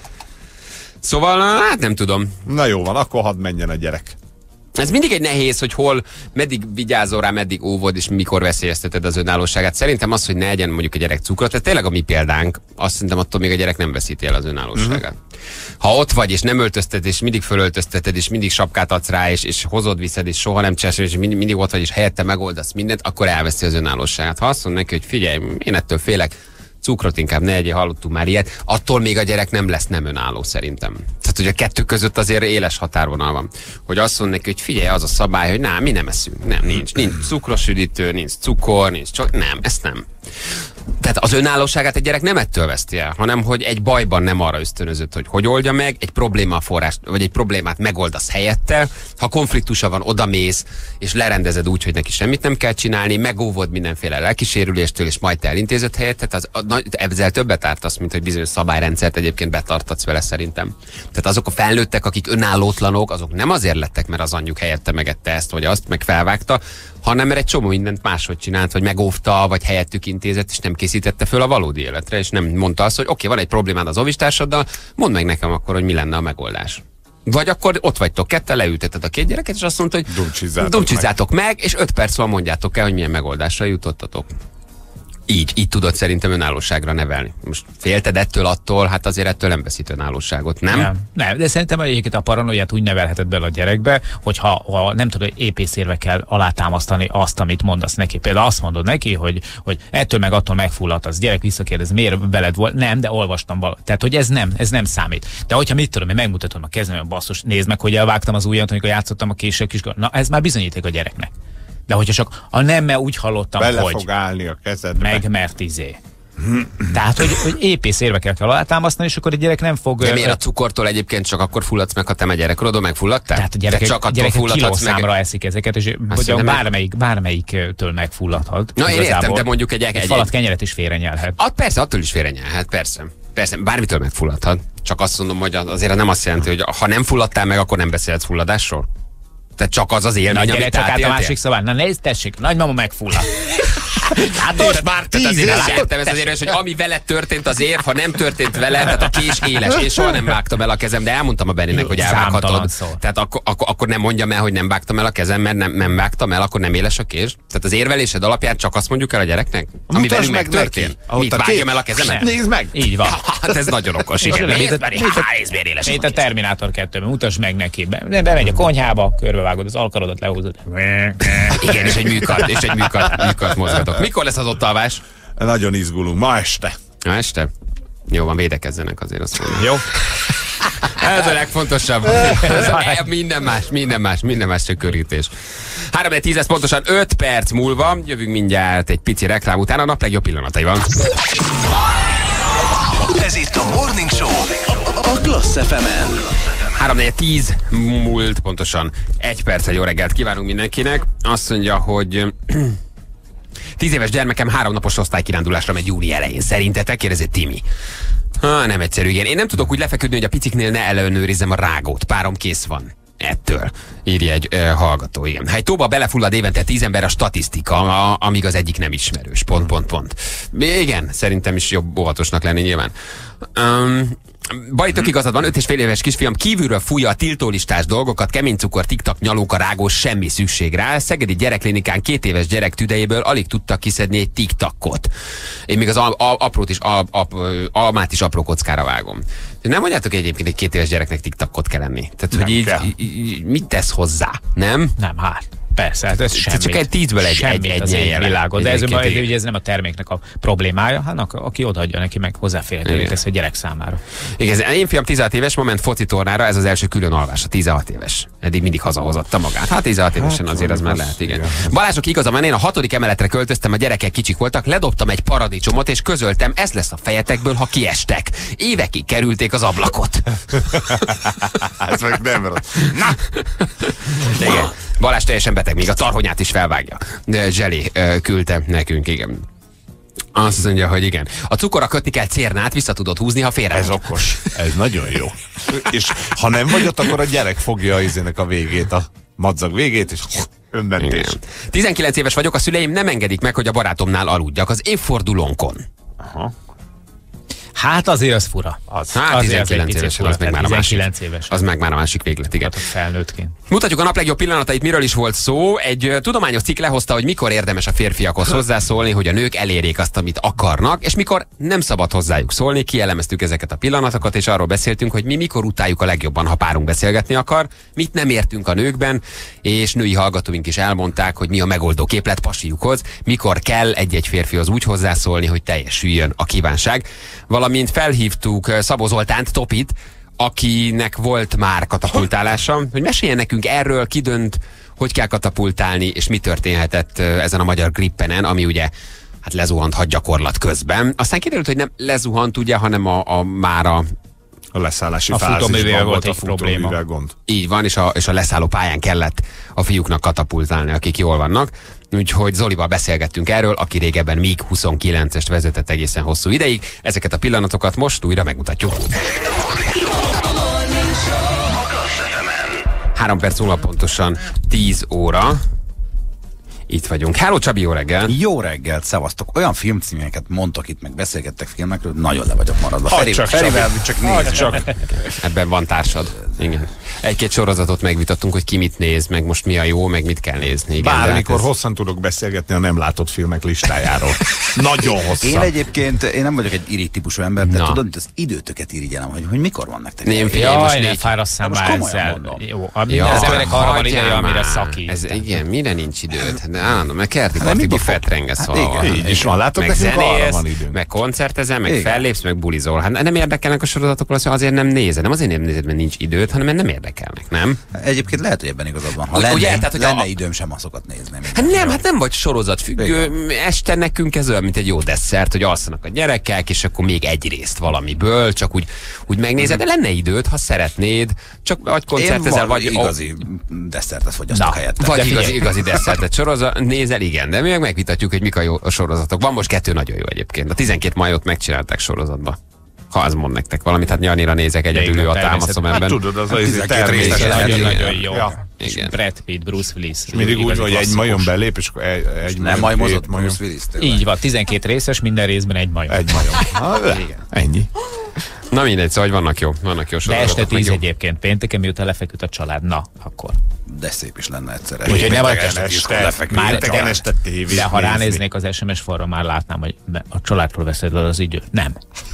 Szóval, hát nem tudom. Na jó van, akkor hadd menjen a gyerek. Ez mindig egy nehéz, hogy hol, meddig vigyázol rá, meddig óvod, és mikor veszélyezteted az önállóságát. Szerintem az, hogy ne egyen mondjuk a gyerek cukrot, tehát tényleg a mi példánk, azt szerintem attól még a gyerek nem veszíti el az önállóságát. Uh-huh. Ha ott vagy, és nem öltöztet, és mindig fölöltözteted, és mindig sapkát adsz rá, és, és hozod, viszed, és soha nem csinálsz, és mindig, mindig ott vagy, és helyette megoldasz mindent, akkor elveszi az önállóságát. Ha azt mondod neki, hogy figyelj, én ettől félek, cukrot inkább ne egyél, hallottunk már ilyet, attól még a gyerek nem lesz nem önálló szerintem. Tehát, hogy a kettő között azért éles határvonal van. Hogy azt mondja neki, hogy figyelj, az a szabály, hogy nem, mi nem eszünk. Nem, nincs. Nincs cukros üdítő, nincs cukor, nincs csak nem, ezt nem. Tehát az önállóságát egy gyerek nem ettől veszti el, hanem hogy egy bajban nem arra ösztönözött, hogy hogy oldja meg, egy probléma forrás, vagy egy problémát megoldasz helyette, ha konfliktusa van, odamész, és lerendezed úgy, hogy neki semmit nem kell csinálni, megóvod mindenféle lelkisérüléstől, és majd te elintézed helyette, tehát az, a, ezzel többet ártasz, mint hogy bizonyos szabályrendszert egyébként betartatsz vele szerintem. Tehát azok a felnőttek, akik önállótlanok, azok nem azért lettek, mert az anyjuk helyette megette ezt, vagy azt, meg felvágta, hanem mert egy csomó mindent máshogy csinált, vagy megóvta, vagy helyettük intézett, és nem készítette föl a valódi életre, és nem mondta azt, hogy oké, okay, van egy problémád az ovistársaddal, mondd meg nekem akkor, hogy mi lenne a megoldás. Vagy akkor ott vagytok ketten, leülteted a két gyereket, és azt mondta, hogy dumcsizzátok, dumcsizzátok meg. meg, és öt perc múlva mondjátok el, hogy milyen megoldásra jutottatok. Így, így tudod szerintem önállóságra nevelni. Most félted ettől, attól, hát azért ettől nem veszít önállóságot, nem? Nem, nem, de szerintem egyébként a paranoiát úgy nevelheted bele a gyerekbe, hogyha ha nem tudod épészérvekkel alátámasztani azt, amit mondasz neki. Például azt mondod neki, hogy, hogy ettől meg attól megfulladt az gyerek, visszakérdez, miért veled volt? Nem, de olvastam valamit. Tehát, hogy ez nem, ez nem számít. De hogyha mit tudom, én megmutatom a kezemben, basszus, nézd meg, hogy elvágtam az ujjat, amikor játszottam a késsel kis, na ez már bizonyíték a gyereknek. De hogyha csak a nemmel úgy hallottam, Bele hogy fog állni a kezedbe. meg mert izé. Tehát, hogy, hogy épész érvekkel kell alátámasztani, és akkor a gyerek nem fog... De miért a cukortól egyébként csak akkor fulladsz meg, ha te meg gyerekkorodon megfulladtál? Tehát a gyerekek, csak attól gyerekek fulladhatsz kilószámra meg. eszik ezeket, és Azt ugye nem- bármelyik, bármelyiktől megfulladhat. Na, én értem, igazából. de mondjuk egy- egy, egy- falat kenyeret is félrenyelhet. Ah, persze, attól is félrenyelhet, persze. Persze, bármitől megfulladhat. Csak azt mondom, hogy az- azért nem azt jelenti, hogy ha nem fulladtál meg, akkor nem beszélhetsz fulladásról. Tehát csak az az Na, élmény, gyere amit csak át a átéltél. másik szobán. Na nézd, tessék, nagymama megfullad. Hát most már tíz azért az értem, ez azért, hogy ami veled történt az ér, ha nem történt veled, tehát a kés éles. Én soha nem vágtam el a kezem, de elmondtam a Benninek, hogy elvághatod. Számtalan szó. Tehát akkor, akkor, akkor nem mondjam el, hogy nem vágtam el a kezem, mert nem, nem vágtam el, akkor nem éles a kés. Tehát az érvelésed alapján csak azt mondjuk el a gyereknek, ami Mutasd velünk meg megtörtént. neki. Ahogy Mit a vágjam kép- el a kezemet? Nézd meg! Így van. Hát ez nagyon okos, igen. Nézd, Benni, há, ez miért éles Itt a a Terminátor kettőben, mutasd meg neki. Be, de bemegy a konyhába, körbevágod az alkarodat, lehúzod. Igen, és egy műkart, és egy műkart, műkart mozgatok. Mikor lesz az ott alvás? Nagyon izgulunk. Ma este. Ma este? Jó van, védekezzenek azért, azt mondom. Jó. Ez a legfontosabb. Ez a, minden más, minden más, minden más csak körítés. három tíz, pontosan öt perc múlva jövünk mindjárt egy pici reklám után, a nap legjobb pillanatai van. Ez itt a Morning Show a Klassz ef emen. három tíz múlt, pontosan egy perccel jó reggelt kívánunk mindenkinek. Azt mondja, hogy tíz éves gyermekem háromnapos osztálykirándulásra megy júni elején. Szerintetek? Kérdezi Timi. Ha, nem egyszerű, igen. Én nem tudok úgy lefeküdni, hogy a piciknél ne ellenőrizzem a rágót. Párom kész van. Ettől, írja egy ö, hallgató, igen. Ha egy tóba belefullad évente tíz ember, a statisztika, a, amíg az egyik nem ismerős. Pont, pont, pont. Igen, szerintem is jobb óvatosnak lenni nyilván. Um, Baj, tök igazad van, öt és fél éves kisfiam kívülről fújja a tiltólistás dolgokat, kemény cukor, tiktak, nyalóka, rágós, semmi szükség rá. Szegedi gyerekklinikán két éves gyerek tüdejéből alig tudtak kiszedni egy tiktakot. Én még az al- al- aprót is, al- ap- almát is apró kockára vágom. Nem mondjátok egyébként, hogy két éves gyereknek TikTokot kell lenni. Tehát, hogy így, így mit tesz hozzá, nem? Nem, hát. Persze, hát ez semmit. Csak egy tízből egy, egy, egy az én világon. De ez, egy, ugye ez nem a terméknek a problémája, hanem aki odaadja neki, meg hozzáférhetővé tesz a gyerek számára. Igen, én fiam tizenhat éves, ma ment foci tornára, ez az első külön alvása, tizenhat éves. Eddig mindig hazahozatta magát. Hát tizenhat évesen hát, azért az már lehet, igen. Balázsok igaza van, én a hatodik emeletre költöztem, a gyerekek kicsik voltak, ledobtam egy paradicsomot, és közöltem, ez lesz a fejetekből, ha kiestek. Évekig kerülték az ablakot. Ez meg nem rossz. Na! Igen. Balázs teljesen beteg, még a tarhonyát is felvágja. De Zseli küldte nekünk, igen. Azt mondja, hogy igen. A cukorra kötni kell cérnát, vissza tudod húzni, ha félre. Ez okos. Ez nagyon jó. És ha nem vagy ott, akkor a gyerek fogja az izének a végét, a madzag végét, és önmentés. tizenkilenc éves vagyok, a szüleim nem engedik meg, hogy a barátomnál aludjak az évfordulónkon. Aha. Hát azért az fura. Az. Hát tizenkilenc évesen, az meg már a másik. Éves. Az meg már a másik véglet, igen. Hát felnőttként. Mutatjuk a nap legjobb pillanatait, miről is volt szó. Egy tudományos cikk lehozta, hogy mikor érdemes a férfiakhoz hozzászólni, hogy a nők elérjék azt, amit akarnak, és mikor nem szabad hozzájuk szólni. Kielemeztük ezeket a pillanatokat, és arról beszéltünk, hogy mi mikor utáljuk a legjobban, ha párunk beszélgetni akar, mit nem értünk a nőkben, és női hallgatóink is elmondták, hogy mi a megoldó képlet pasiukhoz, mikor kell egy-egy férfihoz úgy hozzászólni, hogy teljesüljön a kívánság. Valamint felhívtuk Szabó Zoltánt, Topit, akinek volt már katapultálása, hogy meséljen nekünk erről, ki dönt, hogy kell katapultálni, és mi történhetett ezen a magyar Grippenen, ami ugye hát lezuhant hadgyakorlat közben. Aztán kiderült, hogy nem lezuhant ugye, hanem a, a már a A leszállási a futóművével volt a egy probléma. Gond. Így van, és a, és a leszálló pályán kellett a fiúknak katapultálni, akik jól vannak. Úgyhogy Zolival beszélgettünk erről, aki régebben MiG huszonkilencest vezetett egészen hosszú ideig. Ezeket a pillanatokat most újra megmutatjuk. Három perc múlva pontosan tíz óra. Itt vagyunk. Hello Csabi, jó reggel! Jó reggelt, szevasztok! Olyan filmcímeket mondtok itt, meg beszélgettek filmekről, nagyon le vagyok maradva. Feri, csak, Ferivel csak nézem. Csak. Ebben van társad. Igen. Egy-két sorozatot megvitattunk, hogy ki mit néz, meg most mi a jó, meg mit kell nézni. Igen, bármikor hát ez... hosszan tudok beszélgetni a nem látott filmek listájáról. Nagyon hosszan. Én egyébként, én nem vagyok egy irigy típusú ember, de Na. tudod, hogy az időtöket irigyelem, hogy, hogy mikor van nektek. Nem, figyelj, ja, most ne fárasszám már ezzel. Jó, ja, az emberek arra van ideje, amire szakít. Ez, igen, mire nincs időt? De állandó, meg kerti partiba fetrengesz valahol. Így is van, látod, meg zenész, meg koncertezel, meg fellépsz, meg bulizol. Hát nem érdekelnek a sorozatok, azért nem nézed. Nem azért nem nézed, mert nincs időt, hanem mert nem érdekelnek, nem? Egyébként lehet, hogy ebben igazad van. Ha lenne, ugye, tehát, hogy lenne a... időm, sem azokat nézni. Hát nem, hát nem vagy sorozatfüggő. Este nekünk ez olyan, mint egy jó desszert, hogy alszanak a gyerekek, és akkor még egy részt valamiből, csak úgy, úgy megnézed, de lenne időd, ha szeretnéd, csak vagy koncertezel, vagy igazi desszertet fogyasztok helyette. Vagy igazi, igazi desszertet sorozat nézel, igen, de mi meg megvitatjuk, hogy mik a jó a sorozatok. Van most kettő nagyon jó egyébként. A tizenkét majot megcsinálták sorozatba. Ha az mond nektek valamit, hát Janira nézek egyedül, ő a támaszom ebben. Hát tudod, az az természetesen nagyon jó. Igen. Brad Pitt, Bruce Willis. Mindig úgy, hogy egy majom belép, és akkor egy, egy nem majmozott Bruce Willis. Így van, tizenkét részes, minden részben egy majom. Egy majom. Ennyi. Na mindegy, szóval vannak jó, vannak jó sorozatok. De este tíz egyébként, pénteken miután lefeküdt a család, na, akkor. De szép is lenne egyszerre. Úgyhogy ne vagy este, már este tévét. De ha ránéznék az es em es falra, már látnám, hogy a családról veszed el az időt. Nem.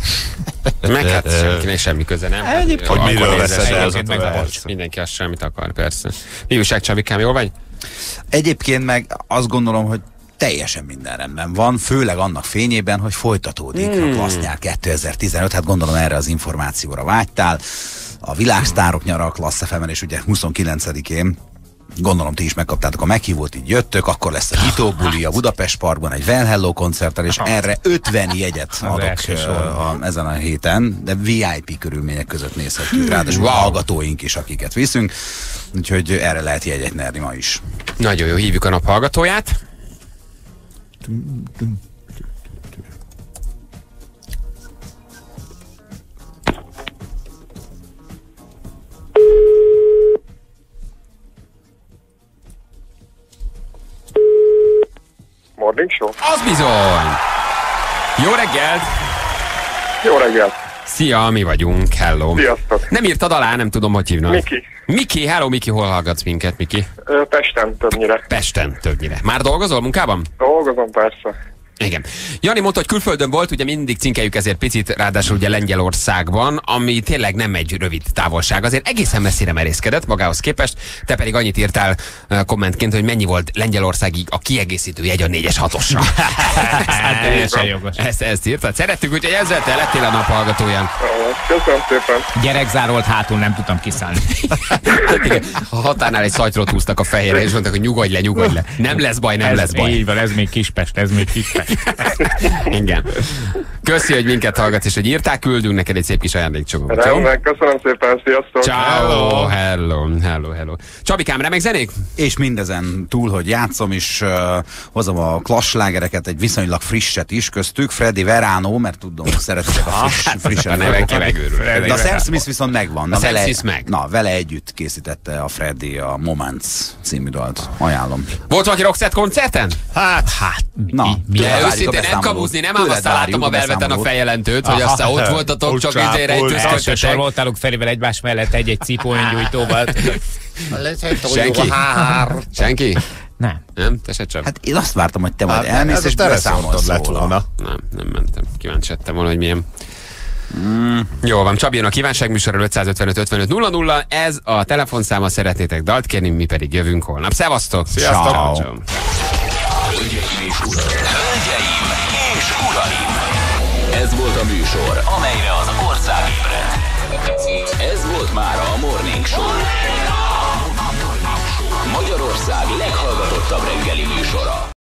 Meg hát senkinek semmi köze, nem? Egyébként, hogy miről veszed el az mindenki azt semmit akar, persze. Mi újság, Csabikám, jól vagy? Egyébként meg azt gondolom, hogy teljesen minden rendben van, főleg annak fényében, hogy folytatódik hmm. a klassz nyár kétezer-tizenöt, hát gondolom erre az információra vágytál. A világsztárok nyara a Klassz ef emen, és ugye huszonkilencedikén gondolom ti is megkaptátok a meghívót, így jöttök, akkor lesz a nyitóbuli a Budapest Parkban egy Well Hello koncerttel, és erre ötven jegyet adok uh, a, ezen a héten, de vé i pé körülmények között nézhetjük, ráadásul wow. hallgatóink is, akiket viszünk, úgyhogy erre lehet jegyet nyerni ma is. Nagyon jó, hívjuk a nap hallgatóját. Morning Show. Az bizony! Jó reggelt! Jó reggelt! Szia, mi vagyunk, hello! Sziasztok! Nem írtad alá, nem tudom, hogy hívnak. Miki. Miki, hello Miki, hol hallgatsz minket, Miki? Pesten többnyire. Pesten többnyire. Már dolgozol munkában? Dolgozom, persze. Igen. Jani mondta, hogy külföldön volt, ugye mindig cinkeljük ezért picit, ráadásul ugye Lengyelországban, ami tényleg nem egy rövid távolság, azért egészen messzire merészkedett magához képest, te pedig annyit írtál uh, kommentként, hogy mennyi volt Lengyelországig a kiegészítő jegy a négyes hatosra. Hát teljesen jogos. Ezt, ezt írtad. Szerettük, úgyhogy ezzel te lettél a nap hallgatóján. Köszönöm szépen. Gyerekzárolt hátul nem tudtam kiszállni. A határnál egy szatyrót húztak a fehérre, és mondták, hogy nyugodj le, nyugodj le. Nem lesz baj, nem ez, lesz baj. Így van, ez még Kispest, ez még Kispest. Igen. Köszi, hogy minket hallgatsz, és hogy írták, küldünk neked egy szép kis ajándékcsomagot. Rendben, köszönöm szépen, sziasztok. Ciao, hello, hello, hello. Csabikám, remek zenék? És mindezen túl, hogy játszom is, uh, hozom a klasslágereket, egy viszonylag frisset is, köztük Freddy Verano, mert tudom, hogy szeretek a friss, frisset. A nevekkel megőrül. De a Sam Smith viszont megvan. Na, a Sam vele, Smith meg. Na, vele együtt készítette a Freddy a Moments című dalt. Ajánlom. Volt valaki Roxette koncerten? Hát, hát. Na, de őszintén nem kamuzni, nem ám aztán láttam a Velveten a feljelentőt, hogy aztán ott voltatok, csak izé rejtőzködtetek. Soroltálunk Ferivel egymás mellett egy-egy cipóingyújtóval. Senki? Senki? Nem. Nem? Te se csak? Hát én azt vártam, hogy te majd Hát, elmész, ez és a te beszámolsz lett róla. volna. Nem, nem mentem. Kíváncsi lettem volna, hogy milyen. Mm. Jó van, Csabi jön a kívánságműsorral ötszázötvenöt ötvenöt nulla nulla, ez a telefonszáma, szeretnétek dalt kérni, mi pedig jövünk holnap. Szevasztok! Sziasztok! Ciao. Ciao. Hölgyeim és uraim! Ez volt a műsor, amelyre az ország ébredt. Ez volt már a Morning Show. Magyarország leghallgatottabb reggeli műsora.